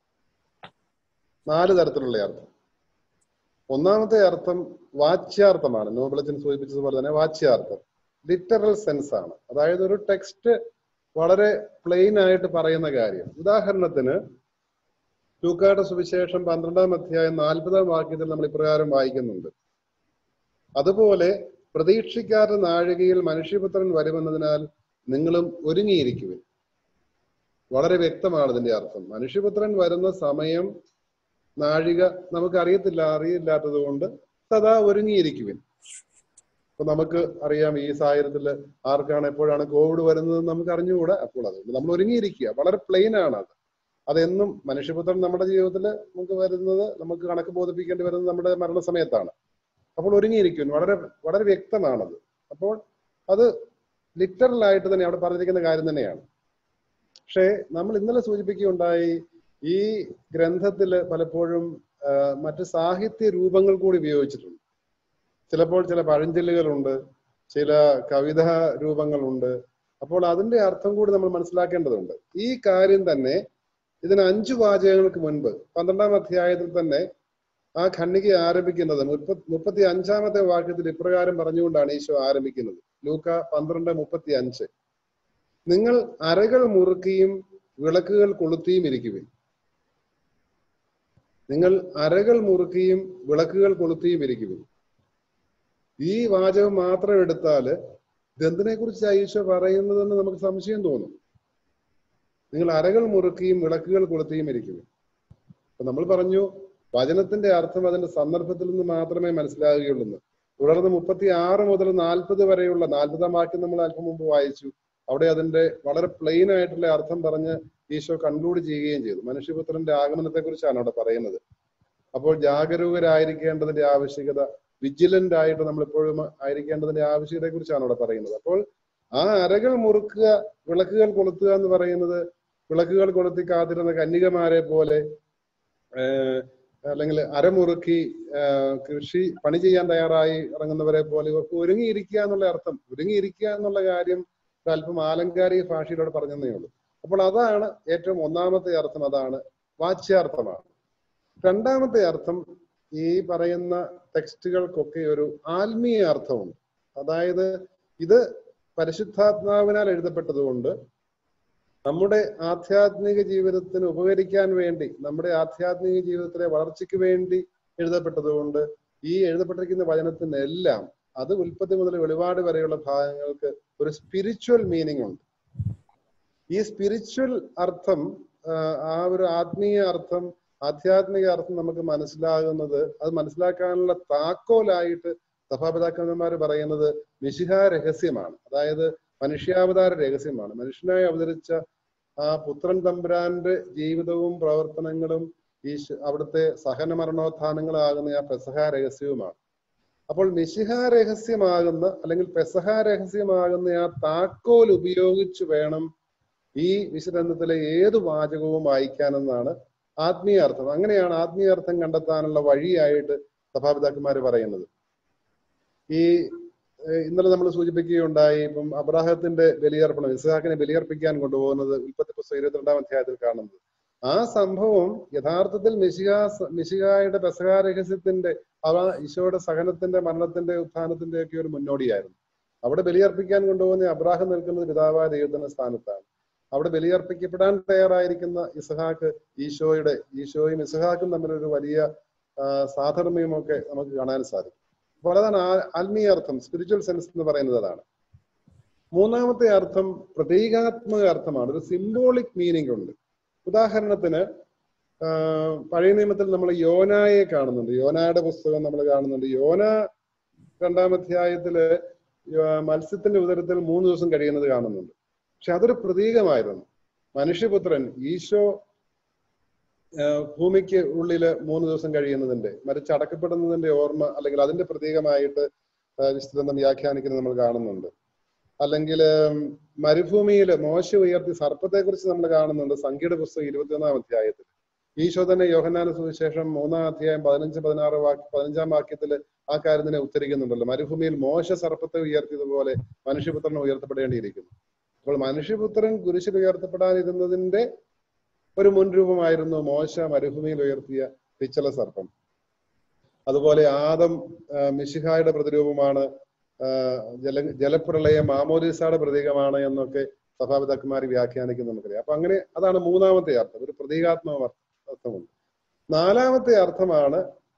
നാല് തരത്തിലുള്ള അർത്ഥം. ഒന്നാമത്തെ അർത്ഥം വാച്യാർത്ഥമാണ്. നോബിളച്ചൻ സൂചിപ്പിച്ചതുപോലെ തന്നെ വാച്യാർത്ഥം ലിറ്ററൽ സെൻസ് ആണ്. അതായത് ഒരു ടെക്സ്റ്റ് വളരെ പ്ലെയിൻ ആയിട്ട് പറയുന്ന കാര്യം. ഉദാഹരണത്തിന് ലൂക്കായുടെ സുവിശേഷം പന്ത്രണ്ടാം അധ്യായം നാൽപ്പതാം വാക്യത്തിൽ നമ്മൾ ഇപ്രകാരം വായിക്കുന്നുണ്ട്: അതുപോലെ പ്രതീക്ഷിക്കാത്ത നാഴികയിൽ മനുഷ്യപുത്രൻ വരുമെന്നതിനാൽ നിങ്ങളും ഒരുങ്ങിയിരിക്കുവിൻ. വളരെ വ്യക്തമാണ് ഇതിന്റെ അർത്ഥം. മനുഷ്യപുത്രൻ വരുന്ന സമയം നാഴിക നമുക്ക് അറിയത്തില്ല, അറിയില്ലാത്തത് കൊണ്ട് സദാ ഒരുങ്ങിയിരിക്കുവിൻ. അപ്പൊ നമുക്ക് അറിയാം ഈ സാഹചര്യത്തിൽ ആർക്കാണ് എപ്പോഴാണ് കോവിഡ് വരുന്നത് നമുക്ക് അറിഞ്ഞുകൂടാ. അപ്പോൾ അതുകൊണ്ട് നമ്മൾ ഒരുങ്ങിയിരിക്കുക. വളരെ പ്ലെയിൻ ആണ് അത്. അതെന്നും മനുഷ്യപുത്രൻ നമ്മുടെ ജീവിതത്തിൽ നമുക്ക് വരുന്നത്, നമുക്ക് കണക്ക് ബോധിപ്പിക്കേണ്ടി വരുന്നത് നമ്മുടെ മരണസമയത്താണ്. അപ്പോൾ ഒരുങ്ങിയിരിക്കും. വളരെ വളരെ വ്യക്തമാണത്. അപ്പോൾ അത് ലിറ്ററലായിട്ട് തന്നെ അവിടെ പറഞ്ഞിരിക്കുന്ന കാര്യം തന്നെയാണ്. പക്ഷേ നമ്മൾ ഇന്നലെ സൂചിപ്പിക്കുകയുണ്ടായി, ഈ ഗ്രന്ഥത്തിൽ പലപ്പോഴും മറ്റ് സാഹിത്യ രൂപങ്ങൾ കൂടി ഉപയോഗിച്ചിട്ടുണ്ട്. ചിലപ്പോൾ ചില പഴഞ്ചൊല്ലുകളുണ്ട്, ചില കവിതാ രൂപങ്ങളുണ്ട്. അപ്പോൾ അതിന്റെ അർത്ഥം കൂടി നമ്മൾ മനസ്സിലാക്കേണ്ടതുണ്ട്. ഈ കാര്യം തന്നെ ഇതിന് അഞ്ചു വാചകങ്ങൾക്ക് മുൻപ് പന്ത്രണ്ടാം അധ്യായത്തിൽ തന്നെ ആ ഖണ്ഡിക ആരംഭിക്കുന്നത് മുപ്പത്തി മുപ്പത്തി അഞ്ചാമത്തെ വാക്യത്തിൽ ഇപ്രകാരം പറഞ്ഞുകൊണ്ടാണ് ഈശോ ആരംഭിക്കുന്നത്. ലൂക്ക പന്ത്രണ്ട് മുപ്പത്തി അഞ്ച്: നിങ്ങൾ അരകൾ മുറുക്കിയും വിളക്കുകൾ കൊളുത്തിയും ഇരിക്കുവിൻ. നിങ്ങൾ അരകൾ മുറുക്കിയും വിളക്കുകൾ കൊളുത്തിയും ഇരിക്കുവിൻ. ഈ വാചകം മാത്രം എടുത്താല് ഇതെന്തിനെ കുറിച്ചാണ് ഈശോ പറയുന്നതെന്ന് നമുക്ക് സംശയം തോന്നും. നിങ്ങൾ അരകൾ മുറുക്കിയും വിളക്കുകൾ കൊളുത്തിയും ഇരിക്കുവിൻ. അപ്പൊ നമ്മൾ പറഞ്ഞു വചനത്തിന്റെ അർത്ഥം അതിന്റെ സന്ദർഭത്തിൽ നിന്ന് മാത്രമേ മനസ്സിലാകുകയുള്ളൂ. തുടർന്ന് മുപ്പത്തി ആറ് മുതൽ നാൽപ്പത് വരെയുള്ള നാൽപ്പതാം വാക്യം നമ്മൾ അല്പം മുമ്പ് വായിച്ചു. അവിടെ അതിന്റെ വളരെ പ്ലെയിൻ ആയിട്ടുള്ള അർത്ഥം പറഞ്ഞ് ഈശോ കൺക്ലൂഡ് ചെയ്യുകയും ചെയ്തു. മനുഷ്യപുത്രന്റെ ആഗമനത്തെ കുറിച്ചാണ് അവിടെ പറയുന്നത്. അപ്പോൾ ജാഗരൂകരായിരിക്കേണ്ടതിന്റെ ആവശ്യകത, വിജിലന്റ് ആയിട്ട് നമ്മൾ എപ്പോഴും ആയിരിക്കേണ്ടതിന്റെ ആവശ്യകതയെ കുറിച്ചാണ് അവിടെ പറയുന്നത്. അപ്പോൾ ആ അരകൾ മുറുക്കുക, വിളക്കുകൾ കൊളുത്തുക എന്ന് പറയുന്നത് വിളക്കുകൾ കൊളുത്തി കാത്തിരുന്ന കന്യകമാരെ പോലെ, അല്ലെങ്കിൽ അരമുറുക്കി കൃഷി പണി ചെയ്യാൻ തയ്യാറായി ഇറങ്ങുന്നവരെ പോലെ ഇവർക്ക് ഒരുങ്ങിയിരിക്കുക എന്നുള്ള അർത്ഥം. ഒരുങ്ങിയിരിക്കുക എന്നുള്ള കാര്യം അല്പം ആലങ്കാരിക ഭാഷയിലൂടെ പറഞ്ഞതേ ഉള്ളൂ. അപ്പോൾ അതാണ് ഏറ്റവും ഒന്നാമത്തെ അർത്ഥം, അതാണ് വാച്യാർത്ഥമാണ്. രണ്ടാമത്തെ അർത്ഥം ഈ പറയുന്ന ടെക്സ്റ്റുകൾക്കൊക്കെ ഒരു ആത്മീയ അർത്ഥമുണ്ട്. അതായത് ഇത് പരിശുദ്ധാത്മാവിനാൽ എഴുതപ്പെട്ടതുകൊണ്ട് നമ്മുടെ ആധ്യാത്മിക ജീവിതത്തിന് ഉപകരിക്കാൻ വേണ്ടി, നമ്മുടെ ആധ്യാത്മിക ജീവിതത്തിലെ വളർച്ചയ്ക്ക് വേണ്ടി എഴുതപ്പെട്ടതുകൊണ്ട് ഈ എഴുതപ്പെട്ടിരിക്കുന്ന വചനത്തിനെല്ലാം അത് ഉൽപ്പത്തി മുതൽ വെളിപാട് വരെയുള്ള ഭാഗങ്ങൾക്ക് ഒരു സ്പിരിച്വൽ മീനിങ് ഉണ്ട്. ഈ സ്പിരിച്വൽ അർത്ഥം, ആ ഒരു ആത്മീയ അർത്ഥം, ആധ്യാത്മിക അർത്ഥം നമുക്ക് മനസ്സിലാകുന്നത്, അത് മനസ്സിലാക്കാനുള്ള താക്കോലായിട്ട് സഭാപിതാക്കന്മാർ പറയുന്നത് മിശിഹ രഹസ്യമാണ്. അതായത് മനുഷ്യാവതാര രഹസ്യമാണ്. മനുഷ്യനായി അവതരിച്ച ആ പുത്രൻ തമ്പുരാന്റെ ജീവിതവും പ്രവർത്തനങ്ങളും ഈ അവിടുത്തെ സഹന മരണോത്ഥാനങ്ങളാകുന്ന ആ പെസഹ രഹസ്യവുമാണ്. അപ്പോൾ മിശിഹ രഹസ്യമാകുന്ന അല്ലെങ്കിൽ പെസഹ രഹസ്യമാകുന്ന ആ താക്കോൽ ഉപയോഗിച്ച് വേണം ഈ വിശുദ്ധത്തിലെ ഏത് വാചകവും വായിക്കാനെന്നാണ് ആത്മീയ അർത്ഥം. അങ്ങനെയാണ് ആത്മീയ അർത്ഥം കണ്ടെത്താനുള്ള വഴിയായിട്ട് സഭാപിതാക്കന്മാർ പറയുന്നത്. ഈ ഇന്നലെ നമ്മൾ സൂചിപ്പിക്കുകയുണ്ടായി, ഇപ്പം അബ്രാഹത്തിന്റെ ബലിയർപ്പണം, ഇസ്ഹാക്കിനെ ബലിയർപ്പിക്കാൻ കൊണ്ടുപോകുന്നത് ഉൽപ്പത്തി പുസ്തകം ഇരുപത്തിരണ്ടാം അധ്യായത്തിൽ കാണുന്നത്. ആ സംഭവം യഥാർത്ഥത്തിൽ മിശിഹ മിശിഹായുടെ പെസഹ രഹസ്യത്തിന്റെ, അവ ഈശോയുടെ സഹനത്തിന്റെ, മരണത്തിന്റെ, ഉത്ഥാനത്തിന്റെ ഒക്കെ ഒരു മുന്നോടിയായിരുന്നു. അവിടെ ബലിയർപ്പിക്കാൻ കൊണ്ടുപോകുന്ന അബ്രാഹം നിൽക്കുന്നത് പിതാവായ ദൈവത്തിന്റെ സ്ഥാനത്താണ്. അവിടെ ബലിയർപ്പിക്കപ്പെടാൻ തയ്യാറായിരിക്കുന്ന ഇസ്ഹാക്ക് ഈശോയുടെ ഈശോയും ഇസ്ഹാക്കും തമ്മിലൊരു വലിയ സാധർമ്മ്യം ഒക്കെ നമുക്ക് കാണാൻ സാധിക്കും. അപ്പോൾ അതാണ് ആത്മീയ അർത്ഥം, സ്പിരിച്വൽ സെൻസ് എന്ന് പറയുന്നത് അതാണ്. മൂന്നാമത്തെ അർത്ഥം പ്രതീകാത്മക അർത്ഥമാണ്, ഒരു സിംബോളിക് മീനിങ് ഉണ്ട്. ഉദാഹരണത്തിന് പഴയ നിയമത്തിൽ നമ്മൾ യോനായെ കാണുന്നുണ്ട്, യോനയുടെ പുസ്തകം നമ്മൾ കാണുന്നുണ്ട്. യോന രണ്ടാം അധ്യായത്തില് മത്സ്യത്തിന്റെ ഉദരത്തിൽ മൂന്ന് ദിവസം കഴിയുന്നത് കാണുന്നുണ്ട്. പക്ഷെ അതൊരു പ്രതീകമായിരുന്നു. മനുഷ്യപുത്രൻ ഈശോ ഭൂമിക്ക് ഉള്ളില് മൂന്ന് ദിവസം കഴിയുന്നതിന്റെ, മരിച്ചടക്കപ്പെടുന്നതിന്റെ ഓർമ്മ അല്ലെങ്കിൽ അതിന്റെ പ്രതീകമായിട്ട് വിശുദ്ധ വ്യാഖ്യാനിക്കുന്നത് നമ്മൾ കാണുന്നുണ്ട്. അല്ലെങ്കിൽ മരുഭൂമിയിൽ മോശ ഉയർത്തി സർപ്പത്തെ കുറിച്ച് നമ്മൾ കാണുന്നുണ്ട് സംഖ്യയുടെ പുസ്തകം ഇരുപത്തിയൊന്നാം അധ്യായത്തിൽ. ഈശോ തന്നെ യോഹന്നാന്റെ സുവിശേഷം മൂന്നാം അധ്യായം പതിനഞ്ച് പതിനാറ് വാക്യ പതിനഞ്ചാം വാക്യത്തിൽ ആ കാര്യത്തിനെ ഉദ്ധരിക്കുന്നുണ്ടല്ലോ. മരുഭൂമിയിൽ മോശ സർപ്പത്തെ ഉയർത്തിയതുപോലെ മനുഷ്യപുത്രൻ ഉയർത്തപ്പെടേണ്ടിയിരിക്കുന്നു. അപ്പോൾ മനുഷ്യപുത്രൻ കുരിശിൽ ഉയർത്തപ്പെടാനിരുന്നതിന്റെ ഒരു മുൻരൂപമായിരുന്നു മോശ മരുഭൂമിയിൽ ഉയർത്തിയ പിച്ചള സർപ്പം. അതുപോലെ ആദം മിശിഹായുടെ പ്രതിരൂപമാണ്, ജല ജലപ്രളയം മാമോദീസയുടെ പ്രതീകമാണ് എന്നൊക്കെ സഭാപിതാക്കന്മാർ വ്യാഖ്യാനിക്കുന്ന നമുക്കറിയാം. അപ്പൊ അങ്ങനെ അതാണ് മൂന്നാമത്തെ അർത്ഥം, ഒരു പ്രതീകാത്മക അർത്ഥമുണ്ട്. നാലാമത്തെ അർത്ഥമാണ്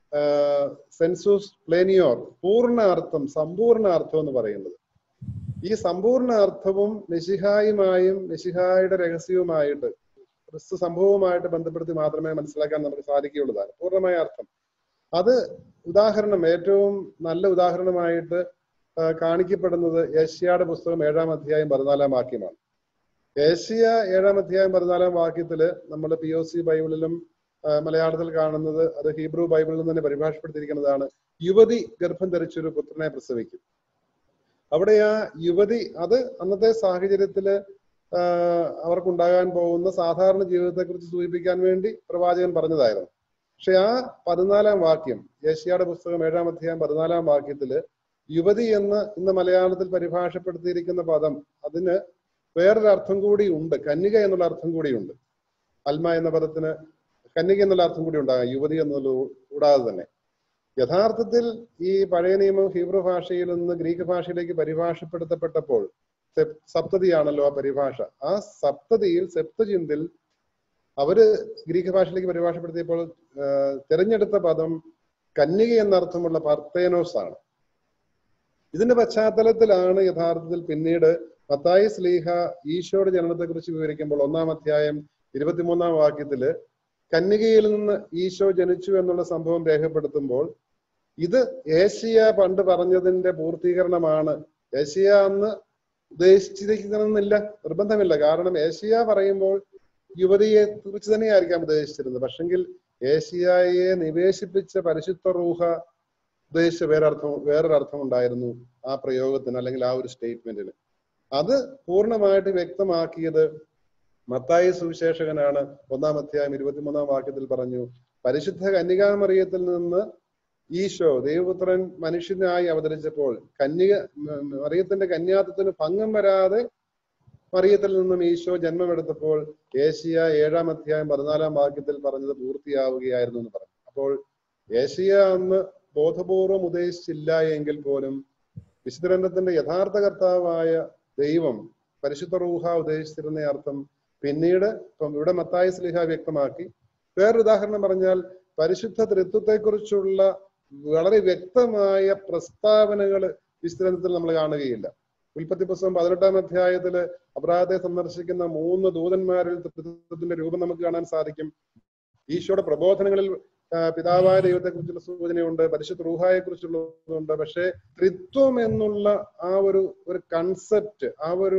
സെൻസൂസ് പ്ലേനിയോർ, പൂർണ്ണ അർത്ഥം, സമ്പൂർണ്ണ അർത്ഥം എന്ന് പറയുന്നത്. ഈ സമ്പൂർണ്ണ അർത്ഥവും മിശിഹായുമായും മിശിഹായുടെ രഹസ്യവുമായിട്ട്, ക്രിസ്തു സംഭവവുമായിട്ട് ബന്ധപ്പെടുത്തി മാത്രമേ മനസ്സിലാക്കാൻ നമുക്ക് സാധിക്കുകയുള്ളതാണ് പൂർണ്ണമായ അർത്ഥം. അത് ഉദാഹരണം, ഏറ്റവും നല്ല ഉദാഹരണമായിട്ട് കാണിക്കപ്പെടുന്നത് ഏഷ്യായുടെ പുസ്തകം ഏഴാം അധ്യായം പതിനാലാം വാക്യമാണ്. ഏഷ്യ ഏഴാം അധ്യായം പതിനാലാം വാക്യത്തില് നമ്മൾ പി ഒ സി ബൈബിളിലും മലയാളത്തിൽ കാണുന്നത്, അത് ഹീബ്രു ബൈബിളിൽ നിന്ന് തന്നെ പരിഭാഷപ്പെടുത്തിയിരിക്കുന്നതാണ്. യുവതി ഗർഭം ധരിച്ചൊരു പുത്രനെ പ്രസവിക്കും. അവിടെ ആ യുവതി, അത് അന്നത്തെ സാഹചര്യത്തില് അവർക്കുണ്ടാകാൻ പോകുന്ന സാധാരണ ജീവിതത്തെ കുറിച്ച് സൂചിപ്പിക്കാൻ വേണ്ടി പ്രവാചകൻ പറഞ്ഞതായിരുന്നു. പക്ഷെ ആ പതിനാലാം വാക്യം, ഏഷ്യായുടെ പുസ്തകം ഏഴാം അധ്യായം പതിനാലാം വാക്യത്തില് യുവതി എന്ന് ഇന്ന് മലയാളത്തിൽ പരിഭാഷപ്പെടുത്തിയിരിക്കുന്ന പദം, അതിന് വേറൊരു അർത്ഥം കൂടി ഉണ്ട്, കന്യക എന്നുള്ള അർത്ഥം കൂടിയുണ്ട്. അൽമ എന്ന പദത്തിന് കന്യക എന്നുള്ള അർത്ഥം കൂടി ഉണ്ടാകാം, യുവതി എന്നുള്ള കൂടാതെ തന്നെ. യഥാർത്ഥത്തിൽ ഈ പഴയ നിയമം ഹീബ്രു ഭാഷയിൽ നിന്ന് ഗ്രീക്ക് ഭാഷയിലേക്ക് പരിഭാഷപ്പെടുത്തപ്പെട്ടപ്പോൾ, സപ്തതിയാണല്ലോ ആ പരിഭാഷ, ആ സപ്തതിയിൽ സെപ്തജിന്തിൽ അവര് ഗ്രീക്ക് ഭാഷയിലേക്ക് പരിഭാഷപ്പെടുത്തിയപ്പോൾ തിരഞ്ഞെടുത്ത പദം കന്യക എന്നർത്ഥമുള്ള പർത്തേനോസ് ആണ്. ഇതിന്റെ പശ്ചാത്തലത്തിലാണ് യഥാർത്ഥത്തിൽ പിന്നീട് മത്തായി സ്ലീഹ ഈശോയുടെ ജനനത്തെ കുറിച്ച് വിവരിക്കുമ്പോൾ ഒന്നാം അധ്യായം ഇരുപത്തിമൂന്നാം വാക്യത്തില് കന്യകയിൽ നിന്ന് ഈശോ ജനിച്ചു എന്നുള്ള സംഭവം രേഖപ്പെടുത്തുമ്പോൾ ഇത് ഏഷ്യ പണ്ട് പറഞ്ഞതിന്റെ പൂർത്തീകരണമാണ്. ഏഷ്യ അന്ന് ഉദ്ദേശിച്ചിരിക്കണമെന്നില്ല, നിർബന്ധമില്ല. കാരണം ഏഷ്യ പറയുമ്പോൾ യുവതിയെ കുറിച്ച് തന്നെയായിരിക്കാം ഉദ്ദേശിച്ചിരുന്നത്. പക്ഷെങ്കിൽ ഏഷ്യയെ നിവേശിപ്പിച്ച പരിശുദ്ധ റൂഹ ഉദ്ദേശിച്ച വേറൊരർത്ഥം വേറൊരർത്ഥം ഉണ്ടായിരുന്നു ആ പ്രയോഗത്തിന്, അല്ലെങ്കിൽ ആ ഒരു സ്റ്റേറ്റ്മെന്റിന്. അത് പൂർണ്ണമായിട്ട് വ്യക്തമാക്കിയത് മത്തായി സുവിശേഷകനാണ്. ഒന്നാം അധ്യായം ഇരുപത്തിമൂന്നാം വാക്യത്തിൽ പറഞ്ഞു, പരിശുദ്ധ കന്യകാമറിയത്തിൽ നിന്ന് ഈശോ ദൈവപുത്രൻ മനുഷ്യനായി അവതരിച്ചപ്പോൾ കന്യക മറിയത്തിന്റെ കന്യാത്വത്തിന് ഭംഗം വരാതെ മറിയത്തിൽ നിന്നും ഈശോ ജന്മമെടുത്തപ്പോൾ ഏഷ്യ ഏഴാം അധ്യായം പതിനാലാം വാക്യത്തിൽ പറഞ്ഞത് പൂർത്തിയാവുകയായിരുന്നു എന്ന് പറഞ്ഞു. അപ്പോൾ ഏഷ്യ അന്ന് ബോധപൂർവം ഉദ്ദേശിച്ചില്ല എങ്കിൽ പോലും വിശുദ്ധ ഗ്രന്ഥത്തിന്റെ യഥാർത്ഥ കർത്താവായ ദൈവം പരിശുദ്ധ റൂഹ ഉദ്ദേശിച്ചിരുന്ന അർത്ഥം പിന്നീട് ഇപ്പം ഇവിടെ മത്തായി ശ്ലീഹ വ്യക്തമാക്കി. വേറൊരു ഉദാഹരണം പറഞ്ഞാൽ പരിശുദ്ധ ത്രിത്വത്തെക്കുറിച്ചുള്ള വളരെ വ്യക്തമായ പ്രസ്താവനകൾ വിശുദ്ധ ഗ്രന്ഥത്തിൽ നമ്മൾ കാണുകയില്ല. ഉൽപ്പത്തി പുസ്തകം പതിനെട്ടാം അധ്യായത്തില് അബ്രാഹത്തെ സന്ദർശിക്കുന്ന മൂന്ന് ദൂതന്മാരിൽ ത്രിത്വത്തിന്റെ രൂപം നമുക്ക് കാണാൻ സാധിക്കും. ഈശോയുടെ പ്രബോധനങ്ങളിൽ പിതാവായ ദൈവത്തെ കുറിച്ചുള്ള സൂചനയുണ്ട്, പരിശുദ്ധ റൂഹായെ കുറിച്ചുള്ളതുണ്ട്. പക്ഷേ ത്രിത്വം എന്നുള്ള ആ ഒരു ഒരു കൺസെപ്റ്റ്, ആ ഒരു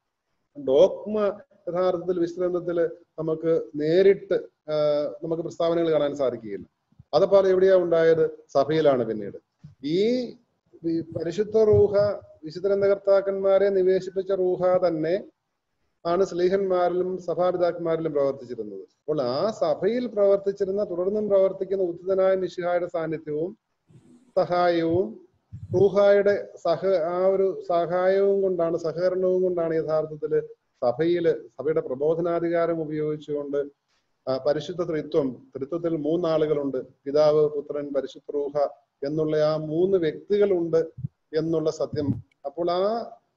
ഡോക്മ യഥാർത്ഥത്തിൽ വിശുദ്ധ നമുക്ക് നേരിട്ട് നമുക്ക് പ്രസ്താവനകൾ കാണാൻ സാധിക്കുകയില്ല. അതപ്പോൾ എവിടെയാ ഉണ്ടായത്? സഭയിലാണ്. പിന്നീട് ഈ പരിശുദ്ധ റൂഹ വിശുദ്ധ ഗ്രന്ഥകർത്താക്കന്മാരെ നിവേശിപ്പിച്ച റൂഹ തന്നെ ആണ് സ്ലീഹന്മാരിലും സഭാപിതാക്കന്മാരിലും പ്രവർത്തിച്ചിരുന്നത്. അപ്പോൾ ആ സഭയിൽ പ്രവർത്തിച്ചിരുന്ന തുടർന്നും പ്രവർത്തിക്കുന്ന ഉദ്ധിതനായ മിശിഹായുടെ സാന്നിധ്യവും സഹായവും റൂഹായുടെ സഹ ആ ഒരു സഹായവും കൊണ്ടാണ്, സഹകരണവും കൊണ്ടാണ് യഥാർത്ഥത്തില് സഭയില് സഭയുടെ പ്രബോധനാധികാരം ഉപയോഗിച്ചുകൊണ്ട് പരിശുദ്ധ ത്രിത്വം, ത്രിത്വത്തിൽ മൂന്നാളുകളുണ്ട്, പിതാവ്, പുത്രൻ, പരിശുദ്ധ റൂഹ എന്നുള്ള ആ മൂന്ന് വ്യക്തികളുണ്ട് എന്നുള്ള സത്യം. അപ്പോൾ ആ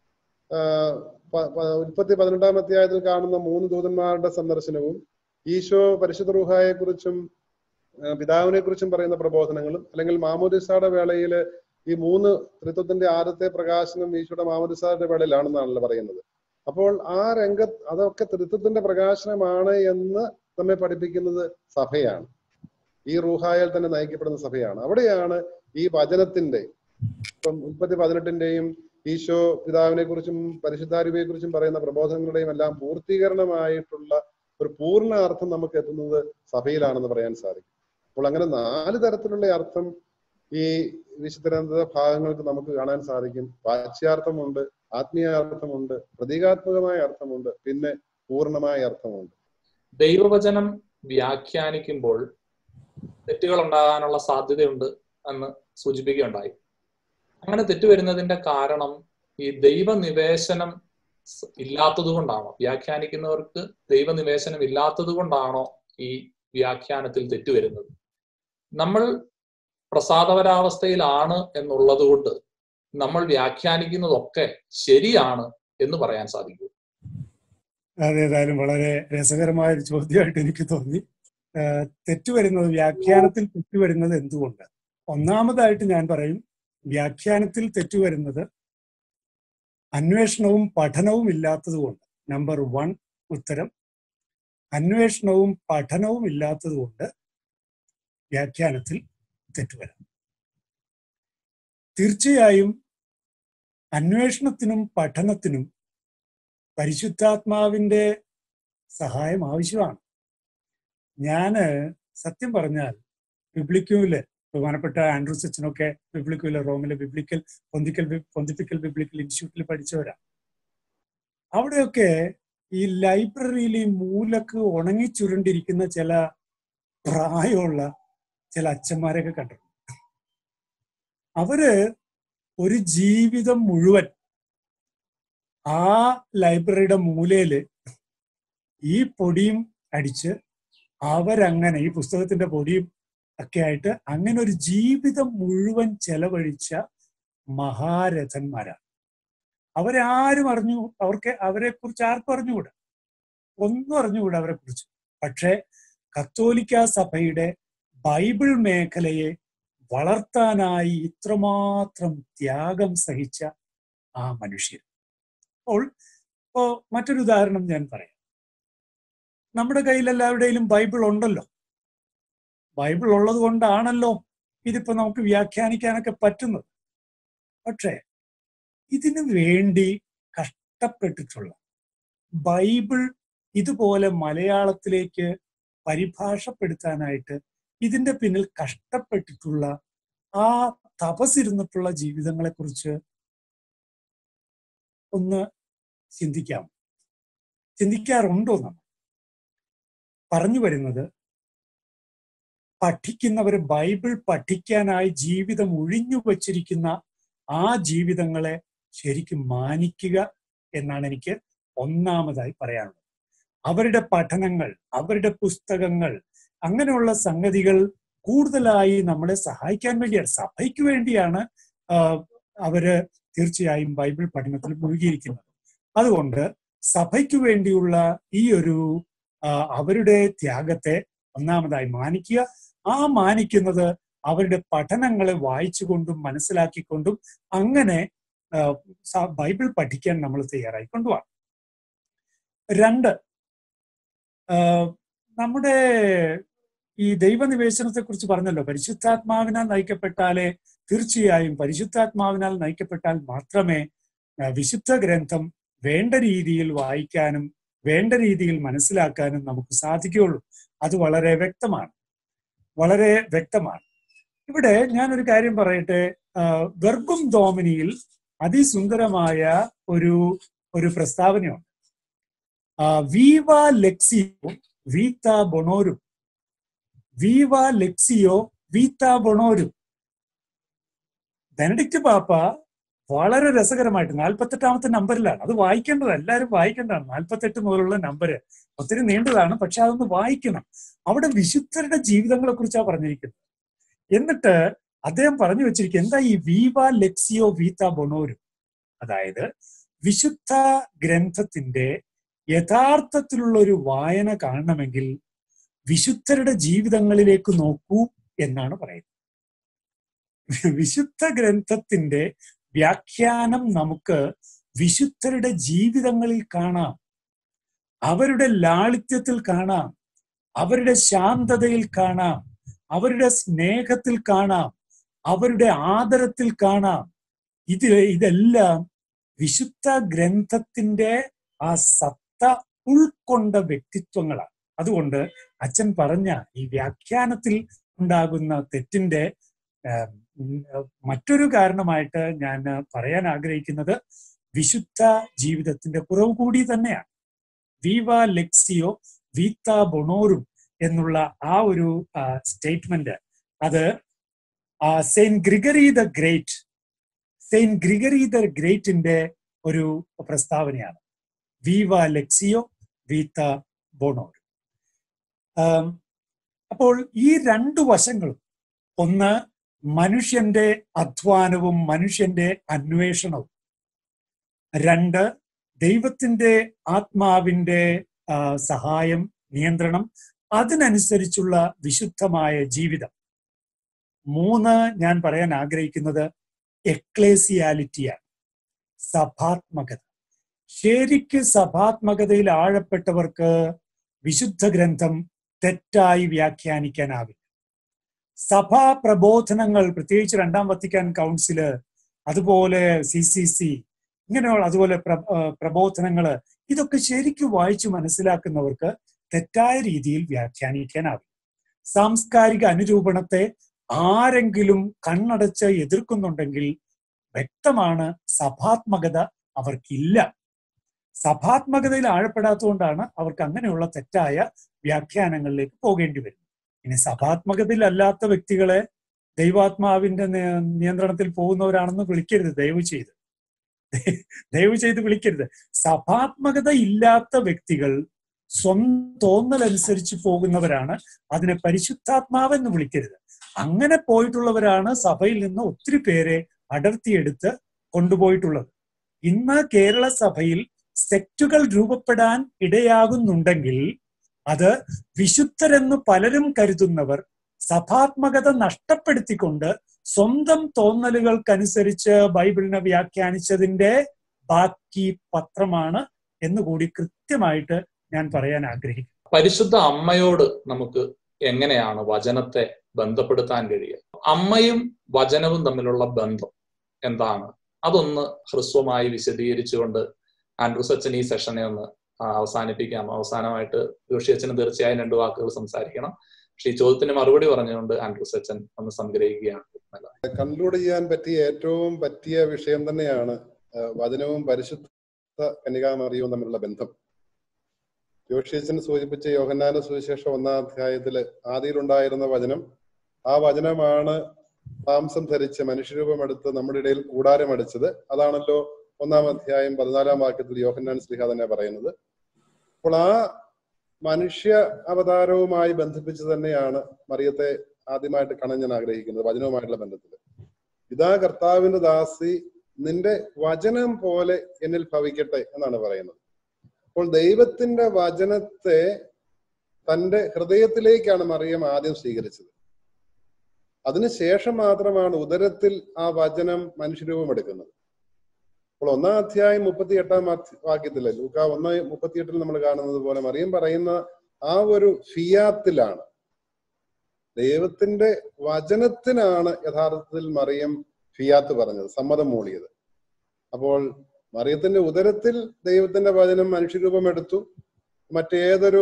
ഉൽപ്പത്തി പതിനെട്ടാം അധ്യായത്തിൽ കാണുന്ന മൂന്ന് ദൂതന്മാരുടെ സന്ദർശനവും ഈശോ പരിശുദ്ധ റൂഹായെ കുറിച്ചും പിതാവിനെ കുറിച്ചും പറയുന്ന പ്രബോധനങ്ങളും, അല്ലെങ്കിൽ മാമോദിസയുടെ വേളയില് ഈ മൂന്ന് ത്രിത്വത്തിന്റെ ആദ്യത്തെ പ്രകാശനം ഈശോയുടെ മാമോദിസയുടെ വേളയിലാണെന്നാണല്ലോ പറയുന്നത്. അപ്പോൾ ആ രംഗത്ത് അതൊക്കെ ത്രിത്വത്തിന്റെ പ്രകാശനമാണ് എന്ന് നമ്മെ പഠിപ്പിക്കുന്നത് സഭയാണ്. ഈ റൂഹായാൽ തന്നെ നയിക്കപ്പെടുന്ന സഭയാണ്. അവിടെയാണ് ഈ വചനത്തിന്റെ ഇപ്പം ഉൽപ്പത്തി പതിനെട്ടിന്റെയും ഈശോ പിതാവിനെ കുറിച്ചും പരിശുദ്ധാരൂപിയെ കുറിച്ചും പറയുന്ന പ്രബോധനങ്ങളുടെയും എല്ലാം പൂർത്തീകരണമായിട്ടുള്ള ഒരു പൂർണ്ണ അർത്ഥം നമുക്ക് എത്തുന്നത് സഭയിലാണെന്ന് പറയാൻ സാധിക്കും. അപ്പോൾ അങ്ങനെ നാല് തരത്തിലുള്ള അർത്ഥം ഈ വിശുദ്ധ ഗ്രന്ഥ ഭാഗങ്ങൾക്ക് നമുക്ക് കാണാൻ സാധിക്കും. വാച്യാർത്ഥമുണ്ട്, ആത്മീയാർത്ഥമുണ്ട്, പ്രതീകാത്മകമായ അർത്ഥമുണ്ട്, പിന്നെ പൂർണ്ണമായ അർത്ഥമുണ്ട്. ദൈവവചനം വ്യാഖ്യാനിക്കുമ്പോൾ തെറ്റുകൾ ഉണ്ടാകാനുള്ള സാധ്യതയുണ്ട് എന്ന് സൂചിപ്പിക്കുകയുണ്ടായി. അങ്ങനെ തെറ്റുവരുന്നതിന്റെ കാരണം ഈ ദൈവനിവേശനം ഇല്ലാത്തത് കൊണ്ടാണോ? വ്യാഖ്യാനിക്കുന്നവർക്ക് ദൈവനിവേശനം ഇല്ലാത്തത് കൊണ്ടാണോ ഈ വ്യാഖ്യാനത്തിൽ തെറ്റുവരുന്നത്? നമ്മൾ പ്രസാദപരാവസ്ഥയിലാണ് എന്നുള്ളത് കൊണ്ട് നമ്മൾ വ്യാഖ്യാനിക്കുന്നതൊക്കെ ശരിയാണ് എന്ന് പറയാൻ സാധിക്കും? അതേതായാലും വളരെ രസകരമായ ഒരു ചോദ്യമായിട്ട് എനിക്ക് തോന്നി. തെറ്റുവരുന്നത്, വ്യാഖ്യാനത്തിൽ തെറ്റുവരുന്നത് എന്തുകൊണ്ട്? ഒന്നാമതായിട്ട് ഞാൻ പറയും, വ്യാഖ്യാനത്തിൽ തെറ്റുവരുന്നത് അന്വേഷണവും പഠനവും ഇല്ലാത്തത് കൊണ്ട്. നമ്പർ വൺ ഉത്തരം, അന്വേഷണവും പഠനവും ഇല്ലാത്തത് കൊണ്ട് വ്യാഖ്യാനത്തിൽ തെറ്റുവരാം. തീർച്ചയായും അന്വേഷണത്തിനും പഠനത്തിനും പരിശുദ്ധാത്മാവിന്റെ സഹായം ആവശ്യമാണ്. ഞാന് സത്യം പറഞ്ഞാൽ ബിബ്ലിക്യൂല് ബഹുമാനപ്പെട്ട ആൻഡ്രൂസ് അച്ഛനൊക്കെ ബിബ്ലിക്യൂല് റോമിലെ ബിബ്ലിക്കൽ പൊന്തിക്കൽ പൊന്തിപ്പിക്കൽ ബിബ്ലിക്കൽ ഇൻസ്റ്റിറ്റ്യൂട്ടിൽ പഠിച്ചവരാണ്. അവിടെയൊക്കെ ഈ ലൈബ്രറിയിൽ ഈ മൂലക്ക് ഉണങ്ങി ചുരുണ്ടിരിക്കുന്ന ചില പ്രായമുള്ള ചില അച്ഛന്മാരെയൊക്കെ കണ്ടിട്ടുണ്ട്. അവര് ഒരു ജീവിതം മുഴുവൻ ആ ലൈബ്രറിയുടെ മൂലയില് ഈ പൊടിയും അടിച്ച് അവരങ്ങനെ ഈ പുസ്തകത്തിന്റെ പൊടിയും ഒക്കെ ആയിട്ട് അങ്ങനെ ഒരു ജീവിതം മുഴുവൻ ചെലവഴിച്ച മഹാരഥന്മാരാണ്. അവരെ ആരും അറിഞ്ഞു അവർക്ക് അവരെ കുറിച്ച് ആർക്കും അറിഞ്ഞുകൂടാ, ഒന്നും അറിഞ്ഞുകൂടാ അവരെ കുറിച്ച്. പക്ഷെ കത്തോലിക്ക സഭയുടെ ബൈബിൾ മേഖലയെ വളർത്താനായി ഇത്രമാത്രം ത്യാഗം സഹിച്ച ആ മനുഷ്യർ. അപ്പോൾ ഇപ്പോ മറ്റൊരു ഉദാഹരണം ഞാൻ പറയാം. നമ്മുടെ കയ്യിൽ എല്ലാവരുടെയും ബൈബിൾ ഉണ്ടല്ലോ. ബൈബിൾ ഉള്ളത് കൊണ്ടാണല്ലോ ഇതിപ്പോ നമുക്ക് വ്യാഖ്യാനിക്കാനൊക്കെ പറ്റുന്നത്. പക്ഷേ ഇതിനു വേണ്ടി കഷ്ടപ്പെട്ടിട്ടുള്ള, ബൈബിൾ ഇതുപോലെ മലയാളത്തിലേക്ക് പരിഭാഷപ്പെടുത്താനായിട്ട് ഇതിന്റെ പിന്നിൽ കഷ്ടപ്പെട്ടിട്ടുള്ള ആ തപസിരുന്നിട്ടുള്ള ജീവിതങ്ങളെ കുറിച്ച് ഒന്ന് ചിന്തിക്കാം. ചിന്തിക്കാറുണ്ടോ? നമ്മൾ പറഞ്ഞു വരുന്നത്, പഠിക്കുന്നവർ ബൈബിൾ പഠിക്കാനായി ജീവിതം ഒഴിഞ്ഞു വച്ചിരിക്കുന്ന ആ ജീവിതങ്ങളെ ശരിക്കും മാനിക്കുക എന്നാണ് എനിക്ക് ഒന്നാമതായി പറയാനുള്ളത്. അവരുടെ പഠനങ്ങൾ, അവരുടെ പുസ്തകങ്ങൾ, അങ്ങനെയുള്ള സംഗതികൾ കൂടുതലായി നമ്മളെ സഹായിക്കാൻ വേണ്ടിയാണ്, സഭയ്ക്ക് വേണ്ടിയാണ് അവര് തീർച്ചയായും ബൈബിൾ പഠനത്തിൽ മുഴുകിയിരിക്കുന്നത്. അതുകൊണ്ട് സഭയ്ക്ക് വേണ്ടിയുള്ള ഈ ഒരു അവരുടെ ത്യാഗത്തെ ഒന്നാമതായി മാനിക്കുക. ആ മാനിക്കുന്നത് അവരുടെ പഠനങ്ങളെ വായിച്ചുകൊണ്ടും മനസ്സിലാക്കിക്കൊണ്ടും അങ്ങനെ ബൈബിൾ പഠിക്കാൻ നമ്മൾ തയ്യാറായിക്കൊണ്ടുമാണ്. രണ്ട്, നമ്മുടെ ഈ ദൈവനിവേശനത്തെ കുറിച്ച് പറഞ്ഞല്ലോ, പരിശുദ്ധാത്മാവിനാൽ നയിക്കപ്പെട്ടാലേ, തീർച്ചയായും പരിശുദ്ധാത്മാവിനാൽ നയിക്കപ്പെട്ടാൽ മാത്രമേ വിശുദ്ധ ഗ്രന്ഥം വേണ്ട രീതിയിൽ വായിക്കാനും വേണ്ട രീതിയിൽ മനസ്സിലാക്കാനും നമുക്ക് സാധിക്കുകയുള്ളൂ. അത് വളരെ വ്യക്തമാണ്, വളരെ വ്യക്തമാണ്. ഇവിടെ ഞാനൊരു കാര്യം പറയട്ടെ. വെർബും ഡോമിനിയിൽ അതിസുന്ദരമായ ഒരു ഒരു പ്രസ്താവനയുണ്ട്. വീവ ലെക്സിയോ വീത്ത ബൊണോരും, വീവ ലെക്സിയോ വീത്ത ബൊണോരും. ബെനഡിക്റ്റ് പാപ്പ വളരെ രസകരമായിട്ട് നാൽപ്പത്തെട്ടാമത്തെ നമ്പറിലാണ്, അത് വായിക്കേണ്ടത്, എല്ലാവരും വായിക്കേണ്ടതാണ്. നാൽപ്പത്തെട്ട് മുതലുള്ള നമ്പര് ഒത്തിരി നീണ്ടതാണ്, പക്ഷെ അതൊന്ന് വായിക്കണം. അവിടെ വിശുദ്ധരുടെ ജീവിതങ്ങളെ കുറിച്ചാണ് പറഞ്ഞിരിക്കുന്നത്. എന്നിട്ട് അദ്ദേഹം പറഞ്ഞു വെച്ചിരിക്കുക എന്താ ഈ വീവ ലെക്സിയോ വീത്ത ബൊണോരും, അതായത് വിശുദ്ധ ഗ്രന്ഥത്തിന്റെ യഥാർത്ഥത്തിലുള്ള ഒരു വായന കാണണമെങ്കിൽ വിശുദ്ധരുടെ ജീവിതങ്ങളിലേക്ക് നോക്കൂ എന്നാണ് പറയുന്നത്. വിശുദ്ധ ഗ്രന്ഥത്തിന്റെ വ്യാഖ്യാനം നമുക്ക് വിശുദ്ധരുടെ ജീവിതങ്ങളിൽ കാണാം, അവരുടെ ലാളിത്യത്തിൽ കാണാം, അവരുടെ ശാന്തതയിൽ കാണാം, അവരുടെ സ്നേഹത്തിൽ കാണാം, അവരുടെ ആദരത്തിൽ കാണാം. ഇത് ഇതെല്ലാം വിശുദ്ധ ഗ്രന്ഥത്തിന്റെ ആ സത്ത ഉൾക്കൊണ്ട വ്യക്തിത്വങ്ങളാണ്. അതുകൊണ്ട് അച്ഛൻ പറഞ്ഞ ഈ വ്യാഖ്യാനത്തിൽ ഉണ്ടാകുന്ന തെറ്റിന്റെ മറ്റൊരു കാരണമായിട്ട് ഞാൻ പറയാൻ ആഗ്രഹിക്കുന്നത് വിശുദ്ധ ജീവിതത്തിന്റെ കുറവ് കൂടി തന്നെയാണ്. വീവ ലെക്സിയോ വീത്ത ബൊണോരും എന്നുള്ള ആ ഒരു സ്റ്റേറ്റ്മെന്റ്, അത് Saint Gregory the great Saint Gregory the ഗ്രേറ്റിന്റെ ഒരു പ്രസ്താവനയാണ്. വീവ ലെക്സിയോ വീത്ത ബൊണോരും. അപ്പോൾ ഈ രണ്ടു വശങ്ങളും, ഒന്ന് മനുഷ്യന്റെ അധ്വാനവും മനുഷ്യന്റെ അന്വേഷണവും, രണ്ട് ദൈവത്തിന്റെ ആത്മാവിന്റെ സഹായം, നിയന്ത്രണം, അതിനനുസരിച്ചുള്ള വിശുദ്ധമായ ജീവിതം, മൂന്ന് ഞാൻ പറയാൻ ആഗ്രഹിക്കുന്നത് എക്ലേസിയാലിറ്റിയാണ്, സഭാത്മകത. ശരിക്ക് സഭാത്മകതയിൽ ആഴപ്പെട്ടവർക്ക് വിശുദ്ധ ഗ്രന്ഥം തെറ്റായി വ്യാഖ്യാനിക്കാനാവില്ല. സഭാ പ്രബോധനങ്ങൾ, പ്രത്യേകിച്ച് രണ്ടാം വത്തിക്കാൻ കൗൺസില്, അതുപോലെ സി സി സി, ഇങ്ങനെയുള്ള അതുപോലെ പ്ര പ്രബോധനങ്ങള് ഇതൊക്കെ ശരിക്കും വായിച്ചു മനസ്സിലാക്കുന്നവർക്ക് തെറ്റായ രീതിയിൽ വ്യാഖ്യാനിക്കാനാവില്ല. സാംസ്കാരിക അനുരൂപണത്തെ ആരെങ്കിലും കണ്ണടച്ച് എതിർക്കുന്നുണ്ടെങ്കിൽ വ്യക്തമാണ് സഭാത്മകത അവർക്കില്ല. സഭാത്മകതയിൽ ആഴപ്പെടാത്തതുകൊണ്ടാണ് അവർക്ക് അങ്ങനെയുള്ള തെറ്റായ വ്യാഖ്യാനങ്ങളിലേക്ക് പോകേണ്ടി വരുന്നത്. ഇനി സഭാത്മകതയിൽ അല്ലാത്ത വ്യക്തികളെ ദൈവാത്മാവിന്റെ നിയന്ത്രണത്തിൽ പോകുന്നവരാണെന്ന് വിളിക്കരുത്, ദയവ് ചെയ്ത് ദയവ് ചെയ്ത് വിളിക്കരുത്. സഭാത്മകത ഇല്ലാത്ത വ്യക്തികൾ സ്വന്തം തോന്നലനുസരിച്ച് പോകുന്നവരാണ്, അതിനെ പരിശുദ്ധാത്മാവെന്ന് വിളിക്കരുത്. അങ്ങനെ പോയിട്ടുള്ളവരാണ് സഭയിൽ നിന്ന് ഒത്തിരി പേരെ അടർത്തിയെടുത്ത് കൊണ്ടുപോയിട്ടുള്ളത്. ഇന്ന് കേരള സഭയിൽ സെക്റ്റുകൾ രൂപപ്പെടാൻ ഇടയാകുന്നുണ്ടെങ്കിൽ അത് വിശുദ്ധരെന്ന് പലരും കരുതുന്നവർ സഭാത്മകത നഷ്ടപ്പെടുത്തിക്കൊണ്ട് സ്വന്തം തോന്നലുകൾക്കനുസരിച്ച് ബൈബിളിനെ വ്യാഖ്യാനിച്ചതിന്റെ ബാക്കി പത്രമാണ് എന്നുകൂടി കൃത്യമായിട്ട് ഞാൻ പറയാൻ ആഗ്രഹിക്കുന്നു. പരിശുദ്ധ അമ്മയോട് നമുക്ക് എങ്ങനെയാണ് വചനത്തെ ബന്ധപ്പെടുത്താൻ കഴിയുക. അമ്മയും വചനവും തമ്മിലുള്ള ബന്ധം എന്താണ്? അതൊന്ന് ഹ്രസ്വമായി വിശദീകരിച്ചുകൊണ്ട് ആൻഡ്രൂസ് അച്ഛൻ ഈ സെഷനെ ഒന്ന് അവസാനിപ്പിക്കാം. അവസാനമായിട്ട് ജോഷി അച്ഛന് തീർച്ചയായും രണ്ടു വാക്കുകൾ സംസാരിക്കണം. പക്ഷെ ഈ ചോദ്യത്തിന് മറുപടി പറഞ്ഞുകൊണ്ട് ആൻഡ്രൂസ് അച്ഛൻ ഒന്ന് സംഗ്രഹിക്കുകയാണ്. കൺക്ലൂഡ് ചെയ്യാൻ പറ്റിയ ഏറ്റവും പറ്റിയ വിഷയം തന്നെയാണ് വചനവും പരിശുദ്ധ കന്യകാമറിയവും തമ്മിലുള്ള ബന്ധം. ജോഷി അച്ഛൻ സൂചിപ്പിച്ച യോഹന്നാന്റെ സുവിശേഷം ഒന്നാം അധ്യായത്തില് ആദിയിലുണ്ടായിരുന്ന വചനം, ആ വചനമാണ് മാംസം ധരിച്ച് മനുഷ്യരൂപമെടുത്ത് നമ്മുടെ ഇടയിൽ കൂടാരം അടിച്ചത്. അതാണല്ലോ ഒന്നാം അധ്യായം പതിനാലാം വാക്യത്തിൽ യോഹന്നാൻ ശ്ലീഹ തന്നെ പറയുന്നത്. അപ്പോൾ ആ മനുഷ്യ അവതാരവുമായി ബന്ധിപ്പിച്ച് തന്നെയാണ് മറിയത്തെ ആദ്യമായിട്ട് കാണാൻ ഞാൻ ആഗ്രഹിക്കുന്നത്, വചനവുമായിട്ടുള്ള ബന്ധത്തിൽ. ഇതാ കർത്താവിന്റെ ദാസി, നിന്റെ വചനം പോലെ എന്നിൽ ഭവിക്കട്ടെ എന്നാണ് പറയുന്നത്. അപ്പോൾ ദൈവത്തിന്റെ വചനത്തെ തന്റെ ഹൃദയത്തിലേക്കാണ് മറിയം ആദ്യം സ്വീകരിച്ചത്. അതിനുശേഷം മാത്രമാണ് ഉദരത്തിൽ ആ വചനം മനുഷ്യരൂപം എടുക്കുന്നത്. അപ്പോൾ ഒന്നാം അധ്യായം മുപ്പത്തി എട്ടാം വാക്യത്തില് ലൂക്ക ഒന്ന് മുപ്പത്തിയെട്ടിൽ നമ്മൾ കാണുന്നത് പോലെ മറിയം പറയുന്ന ആ ഒരു ഫിയാത്തിലാണ്, ദൈവത്തിന്റെ വചനത്തിനാണ് യഥാർത്ഥത്തിൽ മറിയം ഫിയാത്ത് പറഞ്ഞത്, സമ്മതം മൂളിയത്. അപ്പോൾ മറിയത്തിന്റെ ഉദരത്തിൽ ദൈവത്തിന്റെ വചനം മനുഷ്യരൂപം എടുത്തു. മറ്റേതൊരു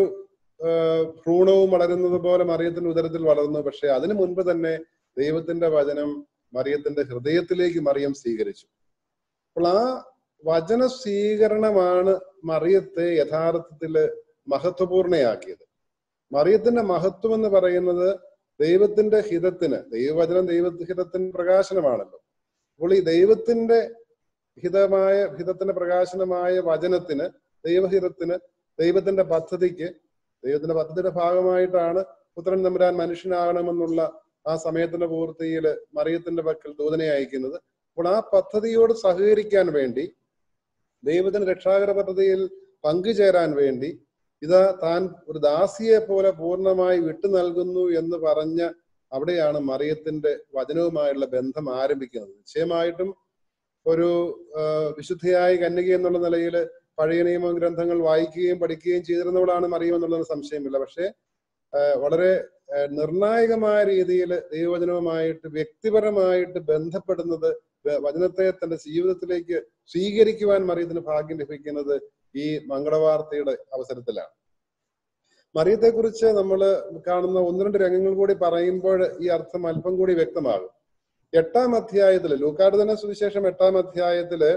ഭ്രൂണവും വളരുന്നത് പോലെ മറിയത്തിന്റെ ഉദരത്തിൽ വളർന്നു. പക്ഷെ അതിനു മുൻപ് തന്നെ ദൈവത്തിന്റെ വചനം മറിയത്തിന്റെ ഹൃദയത്തിലേക്ക് മറിയം സ്വീകരിച്ചു. അപ്പോൾ ആ വചന സ്വീകരണമാണ് മറിയത്തെ യഥാർത്ഥത്തില് മഹത്വപൂർണയാക്കിയത്. മറിയത്തിന്റെ മഹത്വം എന്ന് പറയുന്നത് ദൈവത്തിന്റെ ഹിതത്തിന്, ദൈവവചനം ദൈവഹിതത്തിന്റെ പ്രകാശനമാണല്ലോ. അപ്പോൾ ഈ ദൈവത്തിന്റെ ഹിതമായ ഹിതത്തിന്റെ പ്രകാശനമായ വചനത്തിന്, ദൈവഹിതത്തിന്, ദൈവത്തിന്റെ പദ്ധതിക്ക്, ദൈവത്തിന്റെ പദ്ധതിയുടെ ഭാഗമായിട്ടാണ് പുത്രൻ തമ്പുരാൻ മനുഷ്യനാകണമെന്നുള്ള ആ സമയത്തിന്റെ പൂർത്തിയിൽ മറിയത്തിന്റെ പക്കൽ ദൂതനെ അയക്കുന്നത്. അപ്പോൾ ആ പദ്ധതിയോട് സഹകരിക്കാൻ വേണ്ടി, ദൈവത്തിന്റെ രക്ഷാകര പദ്ധതിയിൽ പങ്കുചേരാൻ വേണ്ടി ഇതാ താൻ ഒരു ദാസിയെ പോലെ പൂർണ്ണമായി വിട്ടു നൽകുന്നു എന്ന് പറഞ്ഞ അവിടെയാണ് മറിയത്തിന്റെ വചനവുമായുള്ള ബന്ധം ആരംഭിക്കുന്നത്. നിശ്ചയമായിട്ടും ഒരു വിശുദ്ധയായ കന്യക എന്നുള്ള നിലയിൽ പഴയ നിയമ ഗ്രന്ഥങ്ങൾ വായിക്കുകയും പഠിക്കുകയും ചെയ്തിരുന്നവളാണ് മറിയം എന്നുള്ളത് സംശയമില്ല. പക്ഷെ വളരെ നിർണായകമായ രീതിയിൽ ദൈവവചനവുമായിട്ട് വ്യക്തിപരമായിട്ട് ബന്ധപ്പെടുന്നത്, വചനത്തെ തന്റെ ജീവിതത്തിലേക്ക് സ്വീകരിക്കുവാൻ മറിയത്തിന് ഭാഗ്യം ലഭിക്കുന്നത് ഈ മംഗളവാർത്തയുടെ അവസരത്തിലാണ്. മറിയത്തെ കുറിച്ച് നമ്മൾ കാണുന്ന ഒന്ന് രണ്ട് രംഗങ്ങൾ കൂടി പറയുമ്പോൾ ഈ അർത്ഥം അല്പം കൂടി വ്യക്തമാകും. എട്ടാം അധ്യായത്തില്, ലൂക്കായുടെ തന്നെ സുവിശേഷം എട്ടാം അധ്യായത്തില്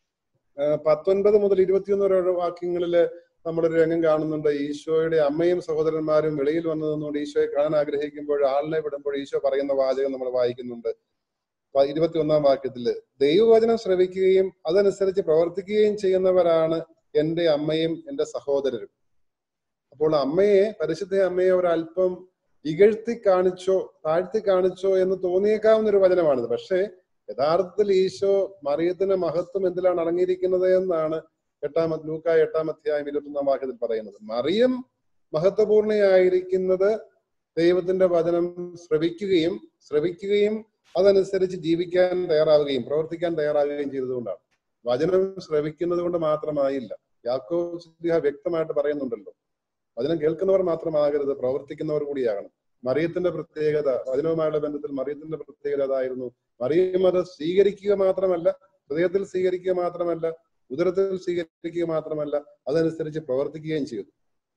പത്തൊൻപത് മുതൽ ഇരുപത്തിയൊന്ന് വരെ വാക്യങ്ങളില് നമ്മളൊരു രംഗം കാണുന്നുണ്ട്. ഈശോയുടെ അമ്മയും സഹോദരന്മാരും വെളിയിൽ വന്നു നിന്നുകൊണ്ട് ഈശോയെ കാണാൻ ആഗ്രഹിക്കുമ്പോൾ, ആളിനെ വിടുമ്പോൾ ഈശോ പറയുന്ന വാചകം നമ്മൾ വായിക്കുന്നുണ്ട്. ഇരുപത്തി ഒന്നാം വാക്യത്തില്, ദൈവവചനം ശ്രവിക്കുകയും അതനുസരിച്ച് പ്രവർത്തിക്കുകയും ചെയ്യുന്നവരാണ് എൻ്റെ അമ്മയും എൻ്റെ സഹോദരരും. അപ്പോൾ അമ്മയെ, പരിശുദ്ധ അമ്മയെ ഒരല്പം ഇകഴ്ത്തി കാണിച്ചോ താഴ്ത്തി കാണിച്ചോ എന്ന് തോന്നിയേക്കാവുന്ന ഒരു വചനമാണിത്. പക്ഷേ യഥാർത്ഥത്തിൽ ഈശോ മറിയത്തിന്റെ മഹത്വം എന്തിലാണ് അടങ്ങിയിരിക്കുന്നത് എന്നാണ് എട്ടാം ലൂക്ക എട്ടാം അധ്യായം ഇരുപത്തൊന്നാം വാക്യത്തിൽ പറയുന്നത്. മറിയം മഹത്വപൂർണയായിരിക്കുന്നത് ദൈവത്തിന്റെ വചനം ശ്രവിക്കുകയും ശ്രവിക്കുകയും അതനുസരിച്ച് ജീവിക്കാൻ തയ്യാറാവുകയും പ്രവർത്തിക്കാൻ തയ്യാറാവുകയും ചെയ്തതുകൊണ്ടാണ്. വചനം ശ്രവിക്കുന്നത് കൊണ്ട് മാത്രമായില്ല. യാക്കോബ് വ്യക്തമായിട്ട് പറയുന്നുണ്ടല്ലോ, വചനം കേൾക്കുന്നവർ മാത്രമാകരുത്, പ്രവർത്തിക്കുന്നവർ കൂടിയാകണം. മറിയത്തിന്റെ പ്രത്യേകത, വചനവുമായുള്ള ബന്ധത്തിൽ മറിയത്തിന്റെ പ്രത്യേകത അതായിരുന്നു. മറിയം അത് സ്വീകരിക്കുക മാത്രമല്ല, ഹൃദയത്തിൽ സ്വീകരിക്കുക മാത്രമല്ല, ഉദരത്തിൽ സ്വീകരിക്കുക മാത്രമല്ല, അതനുസരിച്ച് പ്രവർത്തിക്കുകയും ചെയ്തു.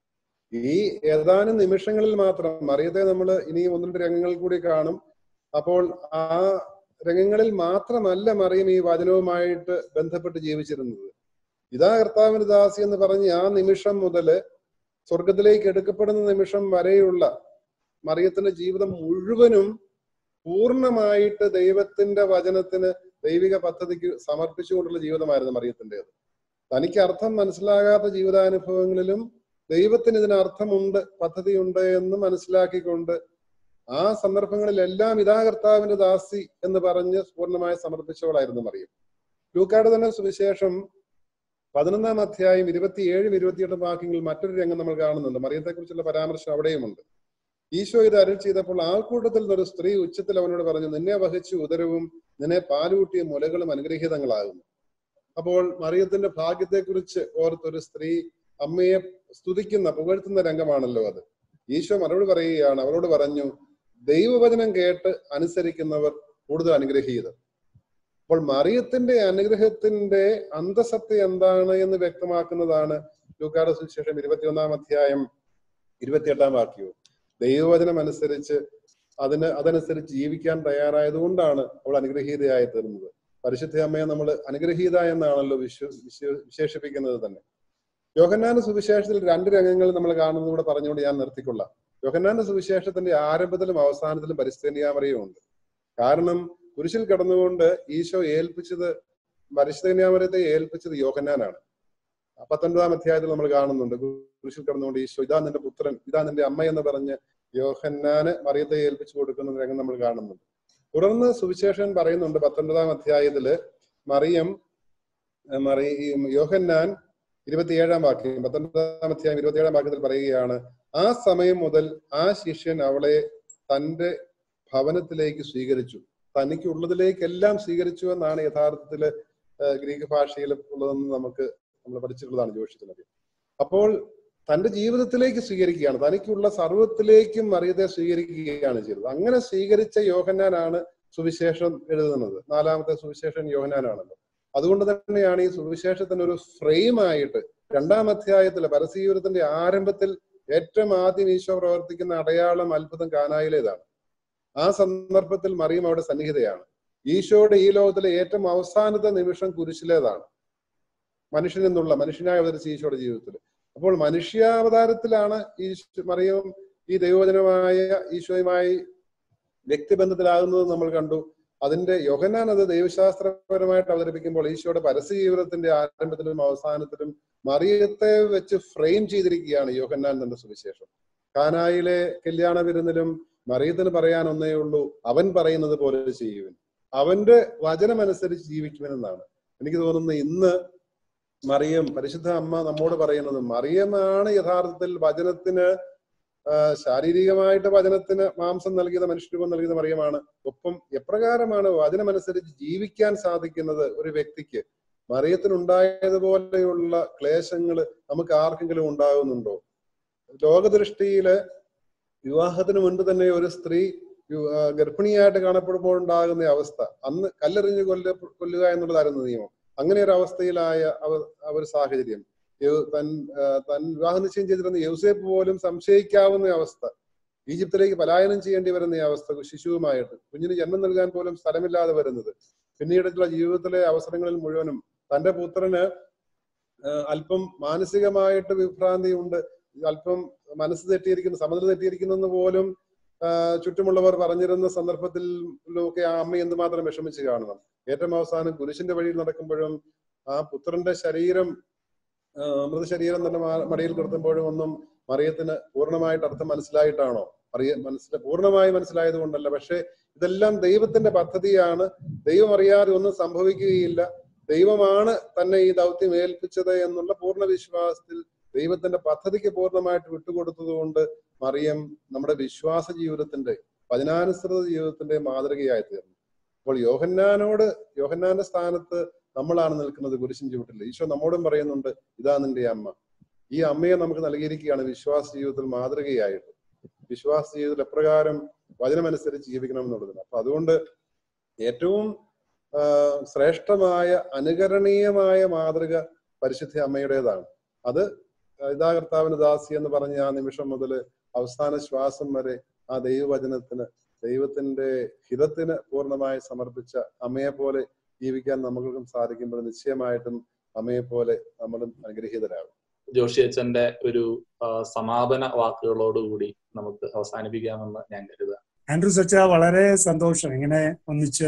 ഈ ഏതാനും നിമിഷങ്ങളിൽ മാത്രം മറിയത്തെ നമ്മൾ ഇനി ഒന്ന് രണ്ട് രംഗങ്ങൾ കൂടി കാണും. അപ്പോൾ ആ രംഗങ്ങളിൽ മാത്രമല്ല മറിയം ഈ വചനവുമായിട്ട് ബന്ധപ്പെട്ട് ജീവിച്ചിരുന്നത്. ഇതാ കർത്താവിന്റെ ദാസി എന്ന് പറഞ്ഞ് ആ നിമിഷം മുതല് സ്വർഗത്തിലേക്ക് എടുക്കപ്പെടുന്ന നിമിഷം വരെയുള്ള മറിയത്തിന്റെ ജീവിതം മുഴുവനും പൂർണ്ണമായിട്ട് ദൈവത്തിന്റെ വചനത്തിന്, ദൈവിക പദ്ധതിക്ക് സമർപ്പിച്ചുകൊണ്ടുള്ള ജീവിതമായിരുന്നു മറിയത്തിൻ്റെത്. തനിക്ക് അർത്ഥം മനസ്സിലാകാത്ത ജീവിതാനുഭവങ്ങളിലും ദൈവത്തിന് ഇതിന് അർത്ഥമുണ്ട്, പദ്ധതിയുണ്ട് എന്ന് മനസ്സിലാക്കിക്കൊണ്ട് ആ സന്ദർഭങ്ങളിലെല്ലാം ഇതാ കർത്താവിന്റെ ദാസി എന്ന് പറഞ്ഞ് പൂർണ്ണമായി സമർപ്പിച്ചവളായിരുന്നു മറിയം. ലൂക്കായുടെ തന്നെ സുവിശേഷം പതിനൊന്നാം അധ്യായം ഇരുപത്തിയേഴും ഇരുപത്തിയെട്ടും വാക്യങ്ങളിൽ മറ്റൊരു രംഗം നമ്മൾ കാണുന്നുണ്ട്. മറിയത്തെ കുറിച്ചുള്ള പരാമർശം അവിടെയുമുണ്ട്. ഈശോ ഇത് അരുൾ ചെയ്തപ്പോൾ ആൾക്കൂട്ടത്തിൽ നിന്നൊരു സ്ത്രീ ഉച്ചത്തിൽ അവനോട് പറഞ്ഞു, നിന്നെ വഹിച്ചു ഉദരവും നിന്നെ പാലൂട്ടിയ മുലകളും അനുഗ്രഹീതങ്ങളാകുന്നു. അപ്പോൾ മറിയത്തിന്റെ ഭാഗ്യത്തെക്കുറിച്ച് ഓർത്തൊരു സ്ത്രീ അമ്മയെ സ്തുതിക്കുന്ന, പുകഴ്ത്തുന്ന രംഗമാണല്ലോ അത്. ഈശോ മറുപടി പറയുകയാണ്, അവരോട് പറഞ്ഞു, ദൈവവചനം കേട്ട് അനുസരിക്കുന്നവർ കൂടുതൽ അനുഗ്രഹീതർ. അപ്പോൾ മറിയത്തിന്റെ അനുഗ്രഹത്തിന്റെ അന്തസത്ത എന്താണ് എന്ന് വ്യക്തമാക്കുന്നതാണ് ലൂക്കായുടെ സുവിശേഷം ഇരുപത്തിയൊന്നാം അധ്യായം ഇരുപത്തിയെട്ടാം വാക്യവും. ദൈവവചനം അനുസരിച്ച് അതിന് അതനുസരിച്ച് ജീവിക്കാൻ തയ്യാറായതുകൊണ്ടാണ് അവൾ അനുഗ്രഹീതയായി തീർന്നത്. പരിശുദ്ധ അമ്മയെ നമ്മൾ അനുഗ്രഹീത എന്നാണല്ലോ വിശ്വ വിശേഷിപ്പിക്കുന്നത് തന്നെ. യോഹന്നാന്റെ സുവിശേഷത്തിൽ രണ്ട് രംഗങ്ങൾ നമ്മൾ കാണുന്നത് കൂടെ പറഞ്ഞുകൊണ്ട് ഞാൻ നിർത്തിക്കൊള്ളാം. യോഹന്നാന്റെ സുവിശേഷത്തിന്റെ ആരംഭത്തിലും അവസാനത്തിലും പരിശുദ്ധ കന്യാമറിയം ഉണ്ട്. കാരണം കുരിശിൽ കിടന്നുകൊണ്ട് ഈശോ ഏൽപ്പിച്ചത്, പരിശുദ്ധ കന്യാമറിയത്തെ ഏൽപ്പിച്ചത് യോഹന്നാനാണ്. പത്തൊൻപതാം അധ്യായത്തിൽ നമ്മൾ കാണുന്നുണ്ട്, കുരിശിൽ കിടന്നുകൊണ്ട് ഈശോ ഇതാ നിന്റെ പുത്രൻ, ഇതാ നിന്റെ അമ്മ എന്ന് പറഞ്ഞ് യോഹന്നാന് മറിയത്തെ ഏൽപ്പിച്ചു കൊടുക്കുന്ന രംഗം നമ്മൾ കാണുന്നുണ്ട്. തുടർന്ന് സുവിശേഷൻ പറയുന്നുണ്ട് പത്തൊൻപതാം അധ്യായത്തില് മറിയം മറി യോഹന്നാൻ ഇരുപത്തിയേഴാം വാക്യം, പത്തൊൻപതാം അധ്യായം ഇരുപത്തിയേഴാം വാക്യത്തിൽ പറയുകയാണ്, ആ സമയം മുതൽ ആ ശിഷ്യൻ അവളെ തന്റെ ഭവനത്തിലേക്ക് സ്വീകരിച്ചു. തനിക്കുള്ളതിലേക്കെല്ലാം സ്വീകരിച്ചു എന്നാണ് യഥാർത്ഥത്തില് ഗ്രീക്ക് ഭാഷയിൽ ഉള്ളതെന്ന് നമുക്ക് നമ്മൾ പഠിച്ചിട്ടുള്ളതാണ് ജ്യോതിഷത്തിലൊക്കെ. അപ്പോൾ തന്റെ ജീവിതത്തിലേക്ക് സ്വീകരിക്കുകയാണ്, തനിക്കുള്ള സർവ്വത്തിലേക്കും മറിയത്തെ സ്വീകരിക്കുകയാണ് ചെയ്തത്. അങ്ങനെ സ്വീകരിച്ച യോഹന്നാനാണ് സുവിശേഷം എഴുതുന്നത്. നാലാമത്തെ സുവിശേഷൻ യോഹന്നാനാണല്ലോ. അതുകൊണ്ട് തന്നെയാണ് ഈ സുവിശേഷത്തിന് ഒരു ഫ്രെയിം ആയിട്ട് രണ്ടാം അധ്യായത്തിലെ പരസ്യജീവിതത്തിന്റെ ആരംഭത്തിൽ ഏറ്റവും ആദ്യം ഈശോ പ്രവർത്തിക്കുന്ന അടയാളം അത്ഭുതം കാനായിലേതാണ്. ആ സന്ദർഭത്തിൽ മറിയം അവിടെ സന്നിഹിതയാണ്. ഈശോയുടെ ഈ ലോകത്തിലെ ഏറ്റവും അവസാനത്തെ നിമിഷം കുരിശിലേതാണ്, മനുഷ്യൻ എന്നുള്ള മനുഷ്യനായി അവതരിച്ച ഈശോയുടെ ജീവിതത്തിൽ. അപ്പോൾ മനുഷ്യാവതാരത്തിലാണ് ഈശോ മറിയവും ഈ ദൈവവചനമായ ഈശോയുമായി വ്യക്തിബന്ധത്തിലാകുന്നത് നമ്മൾ കണ്ടു. അതിന്റെ യോഹന്നാൻ അത് ദൈവശാസ്ത്രപരമായിട്ട് അവതരിപ്പിക്കുമ്പോൾ ഈശോയുടെ പരസ്യ ജീവിതത്തിന്റെ ആരംഭത്തിലും അവസാനത്തിലും മറിയത്തെ വെച്ച് ഫ്രെയിം ചെയ്തിരിക്കുകയാണ് യോഹന്നാൻ തന്റെ സുവിശേഷം. കാനായിലെ കല്യാണ വിരുന്നിലും മറിയത്തിന് പറയാൻ ഒന്നേ ഉള്ളൂ, അവൻ പറയുന്നത് പോലെ ചെയ്യുവൻ, അവന്റെ വചനമനുസരിച്ച് ജീവിക്കുവനെന്നാണ്. എനിക്ക് തോന്നുന്നത് ഇന്ന് മറിയം, പരിശുദ്ധ അമ്മ നമ്മോട് പറയുന്നത്, മറിയമാണ് യഥാർത്ഥത്തിൽ വചനത്തിന് ശാരീരികമായിട്ട് വചനത്തിന് മാംസം നൽകിയത്, മനുഷ്യരൂപം നൽകിയത് മറിയമാണ്. ഒപ്പം എപ്രകാരമാണ് വചനമനുസരിച്ച് ജീവിക്കാൻ സാധിക്കുന്നത് ഒരു വ്യക്തിക്ക്? മറിയത്തിനുണ്ടായതുപോലെയുള്ള ക്ലേശങ്ങൾ നമുക്ക് ആർക്കെങ്കിലും ഉണ്ടാകുന്നുണ്ടോ? ലോകദൃഷ്ടിയില് വിവാഹത്തിന് മുൻപ് തന്നെ ഒരു സ്ത്രീ ഗർഭിണിയായിട്ട് കാണപ്പെടുമ്പോൾ ഉണ്ടാകുന്ന അവസ്ഥ, അന്ന് കല്ലെറിഞ്ഞ് കൊല്ല കൊല്ലുക എന്നുള്ളതായിരുന്നു നിയമം. അങ്ങനെ ഒരു അവസ്ഥയിലായ ഒരു സാഹചര്യം, തൻ തൻ വിവാഹ നിശ്ചയം ചെയ്തിരുന്ന യൗസേപ്പ് പോലും സംശയിക്കാവുന്ന അവസ്ഥ, ഈജിപ്തിലേക്ക് പലായനം ചെയ്യേണ്ടി വരുന്ന അവസ്ഥ, ശിശുവുമായിട്ട് കുഞ്ഞിന് ജന്മം നൽകാൻ പോലും സ്ഥലമില്ലാതെ വരുന്നത്, പിന്നീടുള്ള ജീവിതത്തിലെ അവസരങ്ങളിൽ മുഴുവനും തന്റെ പുത്രന് അല്പം മാനസികമായിട്ട് വിഭ്രാന്തി ഉണ്ട്, അല്പം മനസ്സ് തെറ്റിയിരിക്കുന്നു, സമനില തെറ്റിയിരിക്കുന്നെന്ന് പോലും ചുറ്റുമുള്ളവർ പറഞ്ഞിരുന്ന സന്ദർഭത്തിലൊക്കെ ആ അമ്മ എന്തുമാത്രം വിഷമിച്ച് കാണണം. ഏറ്റവും അവസാനം കുരിശിന്റെ വഴിയിൽ നടക്കുമ്പോഴും ആ പുത്രന്റെ ശരീരം, മൃതശരീരം തന്നെ മടിയിൽ കിടത്തുമ്പോഴും ഒന്നും മറിയത്തിന് പൂർണ്ണമായിട്ട് അർത്ഥം മനസ്സിലായിട്ടാണോ? അറിയ മനസ്സില പൂർണ്ണമായി മനസ്സിലായത് കൊണ്ടല്ല. പക്ഷെ ഇതെല്ലാം ദൈവത്തിന്റെ പദ്ധതിയാണ്. ദൈവം അറിയാതെ ഒന്നും സംഭവിക്കുകയില്ല. ദൈവമാണ് തന്നെ ഈ ദൗത്യം ഏൽപ്പിച്ചത് എന്നുള്ള പൂർണ്ണ വിശ്വാസത്തിൽ ദൈവത്തിന്റെ പദ്ധതിക്ക് പൂർണ്ണമായിട്ട് വിട്ടുകൊടുത്തത് കൊണ്ട് മറിയം നമ്മുടെ വിശ്വാസ ജീവിതത്തിന്റെ, വചനാനുസൃത ജീവിതത്തിന്റെ മാതൃകയായി തീർന്നു. അപ്പോൾ യോഹന്നാനോട്, യോഹന്നാന്റെ സ്ഥാനത്ത് നമ്മളാണ് നിൽക്കുന്നത് കുരിശിൻ ചുവട്ടിൽ. ഈശോ നമ്മോടും പറയുന്നുണ്ട്, ഇതാ നിന്റെ അമ്മ. ഈ അമ്മയെ നമുക്ക് നൽകിയിരിക്കുകയാണ് വിശ്വാസ ജീവിതത്തിൽ മാതൃകയായിട്ട്. വിശ്വാസ ജീവിതത്തിൽ എപ്രകാരം വചനമനുസരിച്ച് ജീവിക്കണം എന്നുള്ളതിന്. അപ്പൊ അതുകൊണ്ട് ഏറ്റവും ശ്രേഷ്ഠമായ അനുകരണീയമായ മാതൃക പരിശുദ്ധ അമ്മയുടേതാണ്. അത് ഇതാ കർത്താവിന് ദാസി എന്ന് പറഞ്ഞ ആ നിമിഷം മുതൽ അവസാന ശ്വാസം വരെ ആ ദൈവവചനത്തിന്, ദൈവത്തിന്റെ ഹിതത്തിന് പൂർണ്ണമായി സമർപ്പിച്ച അമ്മയെ പോലെ ജീവിക്കാൻ നമുക്കും സാധിക്കുമ്പോൾ നിശ്ചയമായിട്ടും അമ്മയെ പോലെ നമ്മളും അനുഗ്രഹീതരാകും. ജോഷി അച്ഛന്റെ ഒരു സമാപന വാക്കുകളോടുകൂടി നമുക്ക് അവസാനിപ്പിക്കാമെന്ന് ഞാൻ കരുതുക. ആൻഡ്രൂസ് അച്ഛ, വളരെ സന്തോഷം ഇങ്ങനെ ഒന്നിച്ച്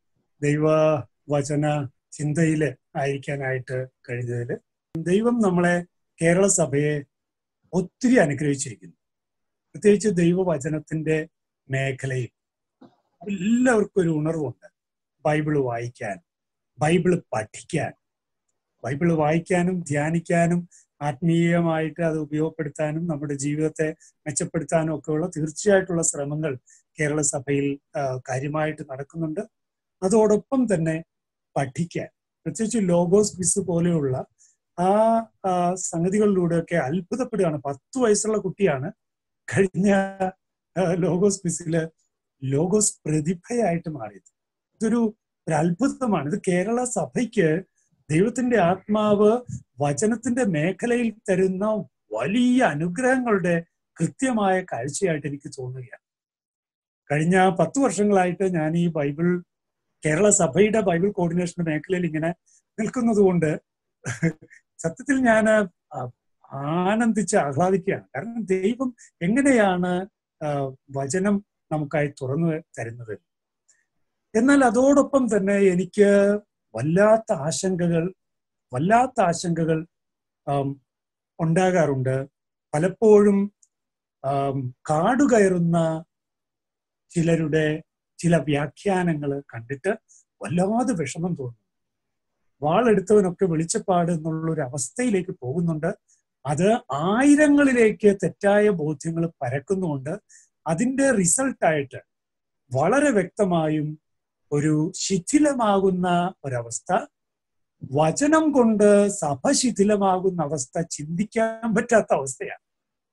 ദൈവവചന ചിന്തയില് ആയിരിക്കാനായിട്ട് കഴിഞ്ഞതില്. ദൈവം നമ്മളെ, കേരള സഭയെ ഒത്തിരി അനുഗ്രഹിച്ചിരിക്കുന്നു. പ്രത്യേകിച്ച് ദൈവവചനത്തിന്റെ മേഖലയിൽ എല്ലാവർക്കും ഒരു ഉണർവുണ്ട്. ബൈബിള് വായിക്കാൻ, ബൈബിള് പഠിക്കാൻ, ബൈബിള് വായിക്കാനും ധ്യാനിക്കാനും ആത്മീയമായിട്ട് അത് ഉപയോഗപ്പെടുത്താനും നമ്മുടെ ജീവിതത്തെ മെച്ചപ്പെടുത്താനും ഒക്കെയുള്ള തീർച്ചയായിട്ടുള്ള ശ്രമങ്ങൾ കേരള സഭയിൽ കാര്യമായിട്ട് നടക്കുന്നുണ്ട്. അതോടൊപ്പം തന്നെ പഠിക്കാൻ, പ്രത്യേകിച്ച് ലോഗോസ് ക്വിസ് പോലെയുള്ള ആ സംഗതികളിലൂടെയൊക്കെ അത്ഭുതപ്പെടുകയാണ്. പത്തു വയസ്സുള്ള കുട്ടിയാണ് കഴിഞ്ഞ ലോഗോസ് ക്വിസില് ലോഗോസ് പ്രതിഭയായിട്ട് മാറിയത്. ഇതൊരു ഒരു അത്ഭുതമാണ്. ഇത് കേരള സഭയ്ക്ക് ദൈവത്തിന്റെ ആത്മാവ് വചനത്തിന്റെ മേഖലയിൽ തരുന്ന വലിയ അനുഗ്രഹങ്ങളുടെ കൃത്യമായ കാഴ്ചയായിട്ട് എനിക്ക് തോന്നുകയാണ്. കഴിഞ്ഞ പത്തു വർഷങ്ങളായിട്ട് ഞാൻ ഈ ബൈബിൾ കേരള സഭയുടെ ബൈബിൾ കോർഡിനേഷന്റെ മേഖലയിൽ ഇങ്ങനെ നിൽക്കുന്നത് കൊണ്ട് സത്യത്തിൽ ഞാൻ ആനന്ദിച്ച് ആഹ്ലാദിക്കുകയാണ്. കാരണം ദൈവം എങ്ങനെയാണ് വചനം നമുക്കായി തുറന്നു തരുന്നത്. എന്നാൽ അതോടൊപ്പം തന്നെ എനിക്ക് വല്ലാത്ത ആശങ്കകൾ വല്ലാത്ത ആശങ്കകൾ ഉണ്ടാകാറുണ്ട്. പലപ്പോഴും കാടുകയറുന്ന ചിലരുടെ ചില വ്യാഖ്യാനങ്ങൾ കണ്ടിട്ട് വല്ലാതെ വിഷമം തോന്നുന്നു. വാളെടുത്തവനൊക്കെ വെളിച്ചപ്പാട് എന്നുള്ളൊരു അവസ്ഥയിലേക്ക് പോകുന്നുണ്ട്. അത് ആയിരങ്ങളിലേക്ക് തെറ്റായ ബോധ്യങ്ങൾ പരക്കുന്നുണ്ട്. അതിൻ്റെ റിസൾട്ടായിട്ട് വളരെ വ്യക്തമായും ഒരു ശിഥിലമാകുന്ന ഒരവസ്ഥ, വചനം കൊണ്ട് സഭ ശിഥിലമാകുന്ന അവസ്ഥ ചിന്തിക്കാൻ പറ്റാത്ത അവസ്ഥയാണ്.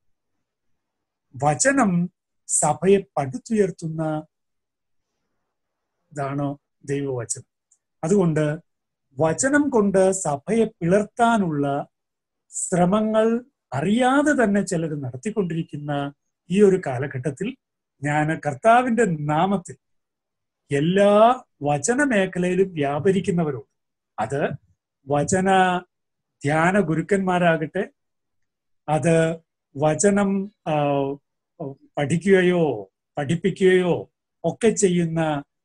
വചനം സഭയെ പടുത്തുയർത്തുന്ന ഇതാണ് ദൈവവചനം. അതുകൊണ്ട് വചനം കൊണ്ട് സഭയെ പിളർത്താനുള്ള ശ്രമങ്ങൾ അറിയാതെ തന്നെ ചിലർ നടത്തിക്കൊണ്ടിരിക്കുന്ന ഈ ഒരു കാലഘട്ടത്തിൽ ഞാൻ കർത്താവിന്റെ നാമത്തിൽ എല്ലാ വചന മേഖലയിലും വ്യാപരിക്കുന്നവരോട്, അത് വചന ധ്യാന ഗുരുക്കന്മാരാകട്ടെ, അത് വചനം പഠിക്കുകയോ പഠിപ്പിക്കുകയോ ഒക്കെ ചെയ്യുന്ന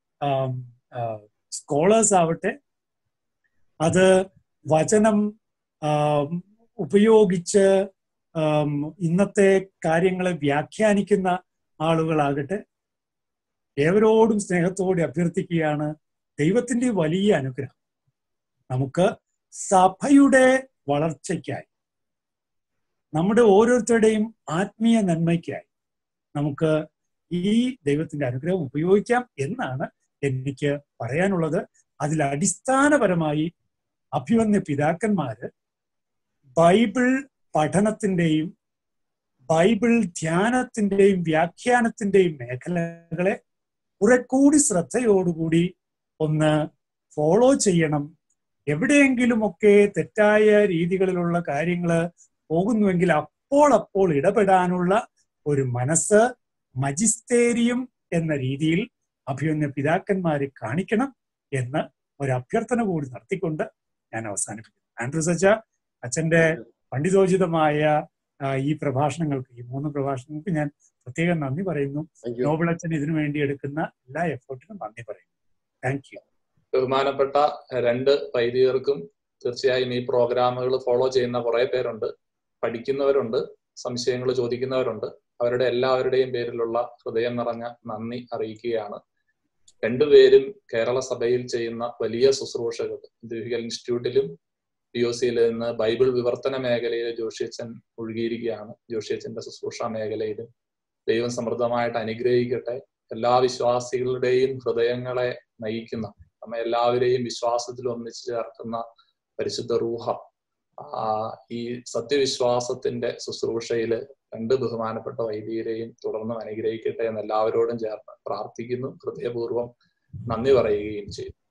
സ്കോളേഴ്സ് ആവട്ടെ, അത് വചനം ഉപയോഗിച്ച് ഇന്നത്തെ കാര്യങ്ങളെ വ്യാഖ്യാനിക്കുന്ന ആളുകളാകട്ടെ, ഏവരോടും സ്നേഹത്തോടെ അഭ്യർത്ഥിക്കുകയാണ്, ദൈവത്തിന്റെ വലിയ അനുഗ്രഹം നമുക്ക് സഭയുടെ വളർച്ചയ്ക്കായി, നമ്മുടെ ഓരോരുത്തരുടെയും ആത്മീയ നന്മയ്ക്കായി നമുക്ക് ഈ ദൈവത്തിന്റെ അനുഗ്രഹം ഉപയോഗിക്കാം എന്നാണ് എനിക്ക് പറയാനുള്ളത്. അതിൽ അടിസ്ഥാനപരമായി അഭിവന്യ പിതാക്കന്മാര് ബൈബിൾ പഠനത്തിന്റെയും ബൈബിൾ ധ്യാനത്തിന്റെയും വ്യാഖ്യാനത്തിന്റെയും മേഖലകളെ കുറെ കൂടി ശ്രദ്ധയോടുകൂടി ഒന്ന് ഫോളോ ചെയ്യണം. എവിടെയെങ്കിലുമൊക്കെ തെറ്റായ രീതികളിലുള്ള കാര്യങ്ങൾ പോകുന്നുവെങ്കിൽ അപ്പോൾ അപ്പോൾ ഇടപെടാനുള്ള ഒരു മനസ്സ് മജിസ്തേരിയം എന്ന രീതിയിൽ അഭിവന്യ പിതാക്കന്മാരെ കാണിക്കണം എന്ന് ഒരു അഭ്യർത്ഥന കൂടി നടത്തിക്കൊണ്ട് ഞാൻ അവസാനിപ്പിക്കുന്നു. ആൻഡ്രൂസ് അച്ഛ, അച്ഛന്റെ പണ്ഡിതോചിതമായ ഈ പ്രഭാഷണങ്ങൾക്ക്, ഈ മൂന്ന് പ്രഭാഷണങ്ങൾക്ക് ഞാൻ പ്രത്യേകം നന്ദി പറയുന്നു. നോബിൾ അച്ഛൻ ഇതിനു വേണ്ടി എടുക്കുന്ന എല്ലാ എഫേർട്ടിനും നന്ദി പറയുന്നു. Thank you. ബഹുമാനപ്പെട്ട രണ്ട് വൈദികർക്കും തീർച്ചയായും ഈ പ്രോഗ്രാമുകൾ ഫോളോ ചെയ്യുന്ന കുറെ പേരുണ്ട്, പഠിക്കുന്നവരുണ്ട്, സംശയങ്ങൾ ചോദിക്കുന്നവരുണ്ട്. അവരുടെ എല്ലാവരുടെയും പേരിലുള്ള ഹൃദയം നിറഞ്ഞ നന്ദി അറിയിക്കുകയാണ്. രണ്ടുപേരും കേരള സഭയിൽ ചെയ്യുന്ന വലിയ ശുശ്രൂഷകൾ, ദൈവിക ഇൻസ്റ്റിറ്റ്യൂട്ടിലും പി ഒ സിയിൽ നിന്ന് ബൈബിൾ വിവർത്തന മേഖലയിൽ ജോഷിയച്ചൻ ഒഴുകിയിരിക്കുകയാണ്. ജോഷിയച്ചന്റെ ശുശ്രൂഷ മേഖലയിലും ദൈവം സമൃദ്ധമായിട്ട് അനുഗ്രഹിക്കട്ടെ. എല്ലാ വിശ്വാസികളുടെയും ഹൃദയങ്ങളെ നയിക്കുന്ന, നമ്മെ എല്ലാവരെയും വിശ്വാസത്തിൽ ഒന്നിച്ചു ചേർക്കുന്ന പരിശുദ്ധ റൂഹ ഈ സത്യവിശ്വാസത്തിന്റെ ശുശ്രൂഷയില് രണ്ട് ബഹുമാനപ്പെട്ട വൈദികരെയും തുടർന്നും അനുഗ്രഹിക്കട്ടെ എന്ന് എല്ലാവരോടും ചേർന്ന് പ്രാർത്ഥിക്കുന്നു. ഹൃദയപൂർവ്വം നന്ദി പറയുകയും ചെയ്തു.